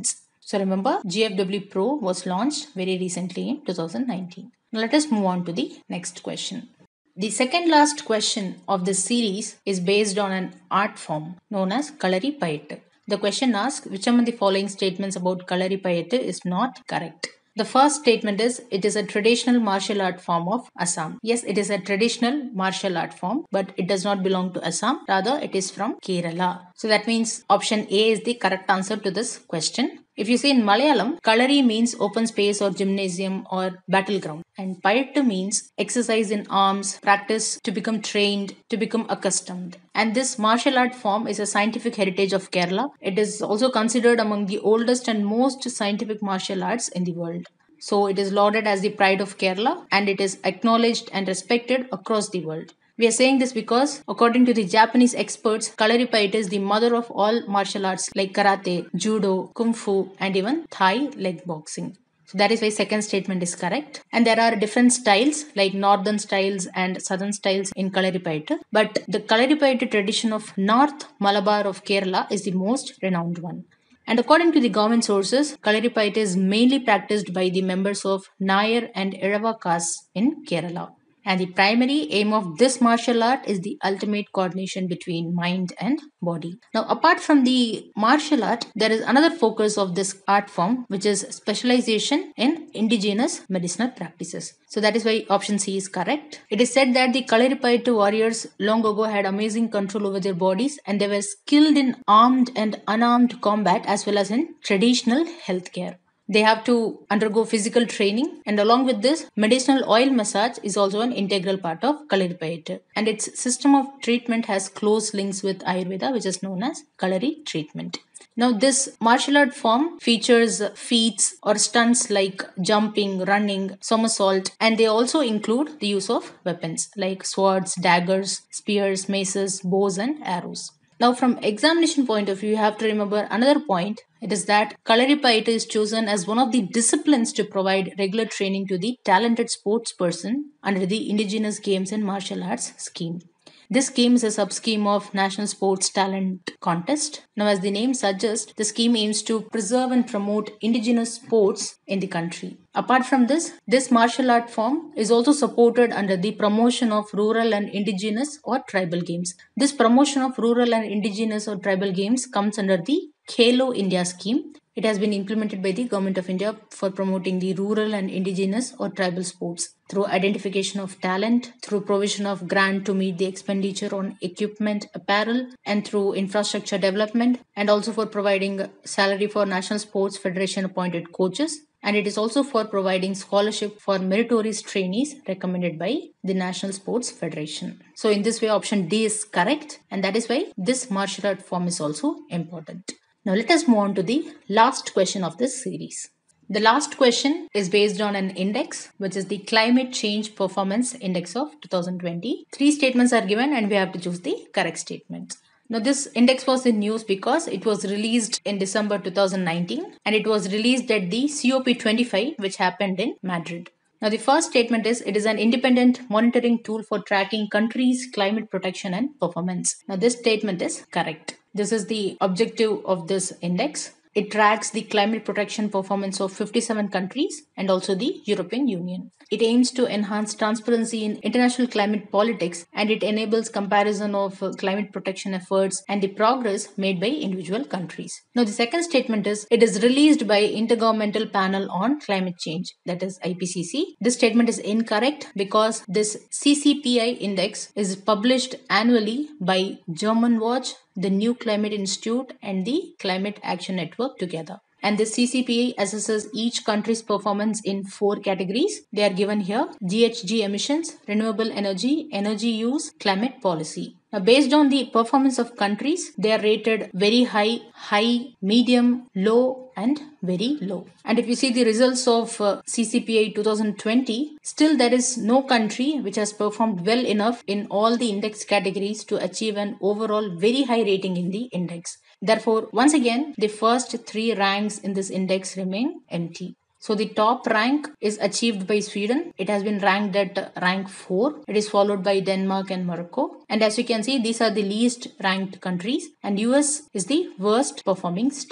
Speaker 1: So remember, GFW Pro was launched very recently in 2019. Now let us move on to the next question. The second last question of this series is based on an art form known as Kalaripayattu. The question asks which among the following statements about Kalaripayattu is not correct. The first statement is it is a traditional martial art form of Assam. Yes, it is a traditional martial art form, but it does not belong to Assam. Rather, it is from Kerala. So that means option A is the correct answer to this question. If you see in Malayalam, Kalari means open space or gymnasium or battleground. And Payattu means exercise in arms, practice to become trained, to become accustomed. And this martial art form is a scientific heritage of Kerala. It is also considered among the oldest and most scientific martial arts in the world. So it is lauded as the pride of Kerala and it is acknowledged and respected across the world. We are saying this because, according to the Japanese experts, Kalaripayattu is the mother of all martial arts like karate, judo, kung fu, and even Thai leg boxing. So that is why second statement is correct. And there are different styles like northern styles and southern styles in Kalaripayattu. But the Kalaripayattu tradition of North Malabar of Kerala is the most renowned one. And according to the government sources, Kalaripayattu is mainly practiced by the members of Nair and Erava castes in Kerala. And the primary aim of this martial art is the ultimate coordination between mind and body. Now, apart from the martial art, there is another focus of this art form, which is specialization in indigenous medicinal practices. So that is why option C is correct. It is said that the Kalaripayattu warriors long ago had amazing control over their bodies and they were skilled in armed and unarmed combat as well as in traditional healthcare. They have to undergo physical training, and along with this, medicinal oil massage is also an integral part of Kalaripayattu. And its system of treatment has close links with Ayurveda, which is known as Kalari treatment. Now, this martial art form features feats or stunts like jumping, running, somersault, and they also include the use of weapons like swords, daggers, spears, maces, bows, and arrows. Now, from examination point of view, you have to remember another point. It is that Kalaripayattu is chosen as one of the disciplines to provide regular training to the talented sports person under the Indigenous Games and Martial Arts scheme. This scheme is a sub-scheme of National Sports Talent Contest. Now, as the name suggests, the scheme aims to preserve and promote indigenous sports in the country. Apart from this martial art form is also supported under the promotion of rural and indigenous or tribal games. This promotion of rural and indigenous or tribal games comes under the Khelo India scheme. It has been implemented by the Government of India for promoting the rural and indigenous or tribal sports through identification of talent, through provision of grant to meet the expenditure on equipment, apparel, and through infrastructure development, and also for providing salary for National Sports Federation appointed coaches. And it is also for providing scholarship for meritorious trainees recommended by the National Sports Federation. So in this way, option D is correct, and that is why this martial art form is also important. Now let us move on to the last question of this series. The last question is based on an index, which is the Climate Change Performance Index of 2020. Three statements are given and we have to choose the correct statement. Now, this index was in news because it was released in December 2019 and it was released at the COP25, which happened in Madrid. Now, the first statement is it is an independent monitoring tool for tracking countries' climate protection and performance. Now, this statement is correct. This is the objective of this index. It tracks the climate protection performance of 57 countries and also the European Union. It aims to enhance transparency in international climate politics and it enables comparison of climate protection efforts and the progress made by individual countries. Now, the second statement is it is released by Intergovernmental Panel on Climate Change, that is IPCC. This statement is incorrect because this CCPI index is published annually by German Watch, the New Climate Institute, and the Climate Action Network together. And the CCPA assesses each country's performance in 4 categories. They are given here: GHG emissions, renewable energy, energy use, climate policy. Now, based on the performance of countries, they are rated very high, high, medium, low, and very low. And if you see the results of CCPA 2020, still there is no country which has performed well enough in all the index categories to achieve an overall very high rating in the index. Therefore, once again, the first 3 ranks in this index remain empty. So the top rank is achieved by Sweden. It has been ranked at rank 4. It is followed by Denmark and Morocco. And as you can see, these are the least ranked countries. And US is the worst performing state.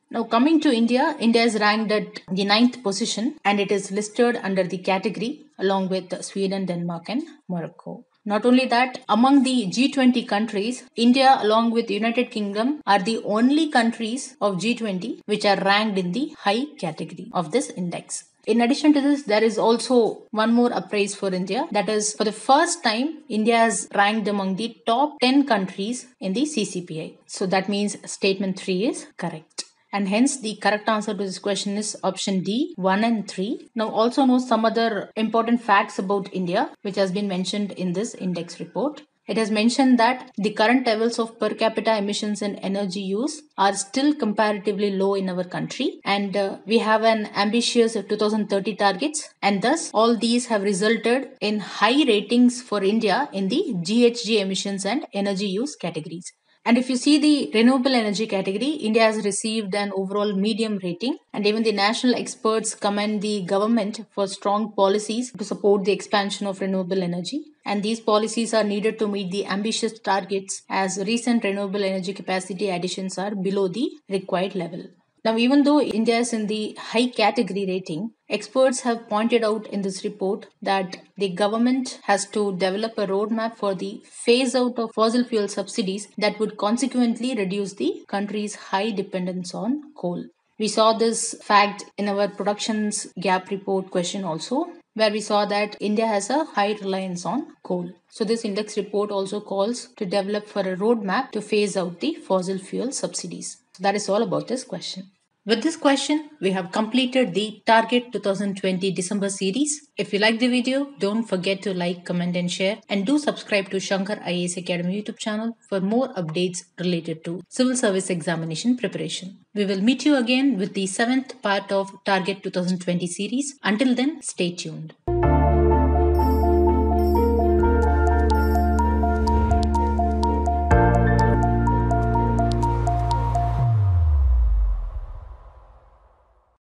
Speaker 1: Now, coming to India, India is ranked at the ninth position and it is listed under the category along with Sweden, Denmark, and Morocco. Not only that, among the G20 countries, India along with United Kingdom are the only countries of G20 which are ranked in the high category of this index. In addition to this, there is also one more appraise for India. That is, for the first time, India is ranked among the top 10 countries in the CCPI. So that means statement 3 is correct. And hence the correct answer to this question is option D, 1 and 3. Now also know some other important facts about India which has been mentioned in this index report. It has mentioned that the current levels of per capita emissions and energy use are still comparatively low in our country, and we have an ambitious 2030 targets, and thus all these have resulted in high ratings for India in the GHG emissions and energy use categories. And if you see the renewable energy category, India has received an overall medium rating, and even the national experts commend the government for strong policies to support the expansion of renewable energy. And these policies are needed to meet the ambitious targets as recent renewable energy capacity additions are below the required level. Now, even though India is in the high category rating, experts have pointed out in this report that the government has to develop a roadmap for the phase out of fossil fuel subsidies that would consequently reduce the country's high dependence on coal. We saw this fact in our productions gap report question also, where we saw that India has a high reliance on coal. So this index report also calls to develop for a roadmap to phase out the fossil fuel subsidies. So that is all about this question. With this question, we have completed the Target 2020 December series. If you like the video, don't forget to like, comment and share, and do subscribe to Shankar IAS Academy YouTube channel for more updates related to civil service examination preparation. We will meet you again with the 7th part of Target 2020 series. Until then, stay tuned.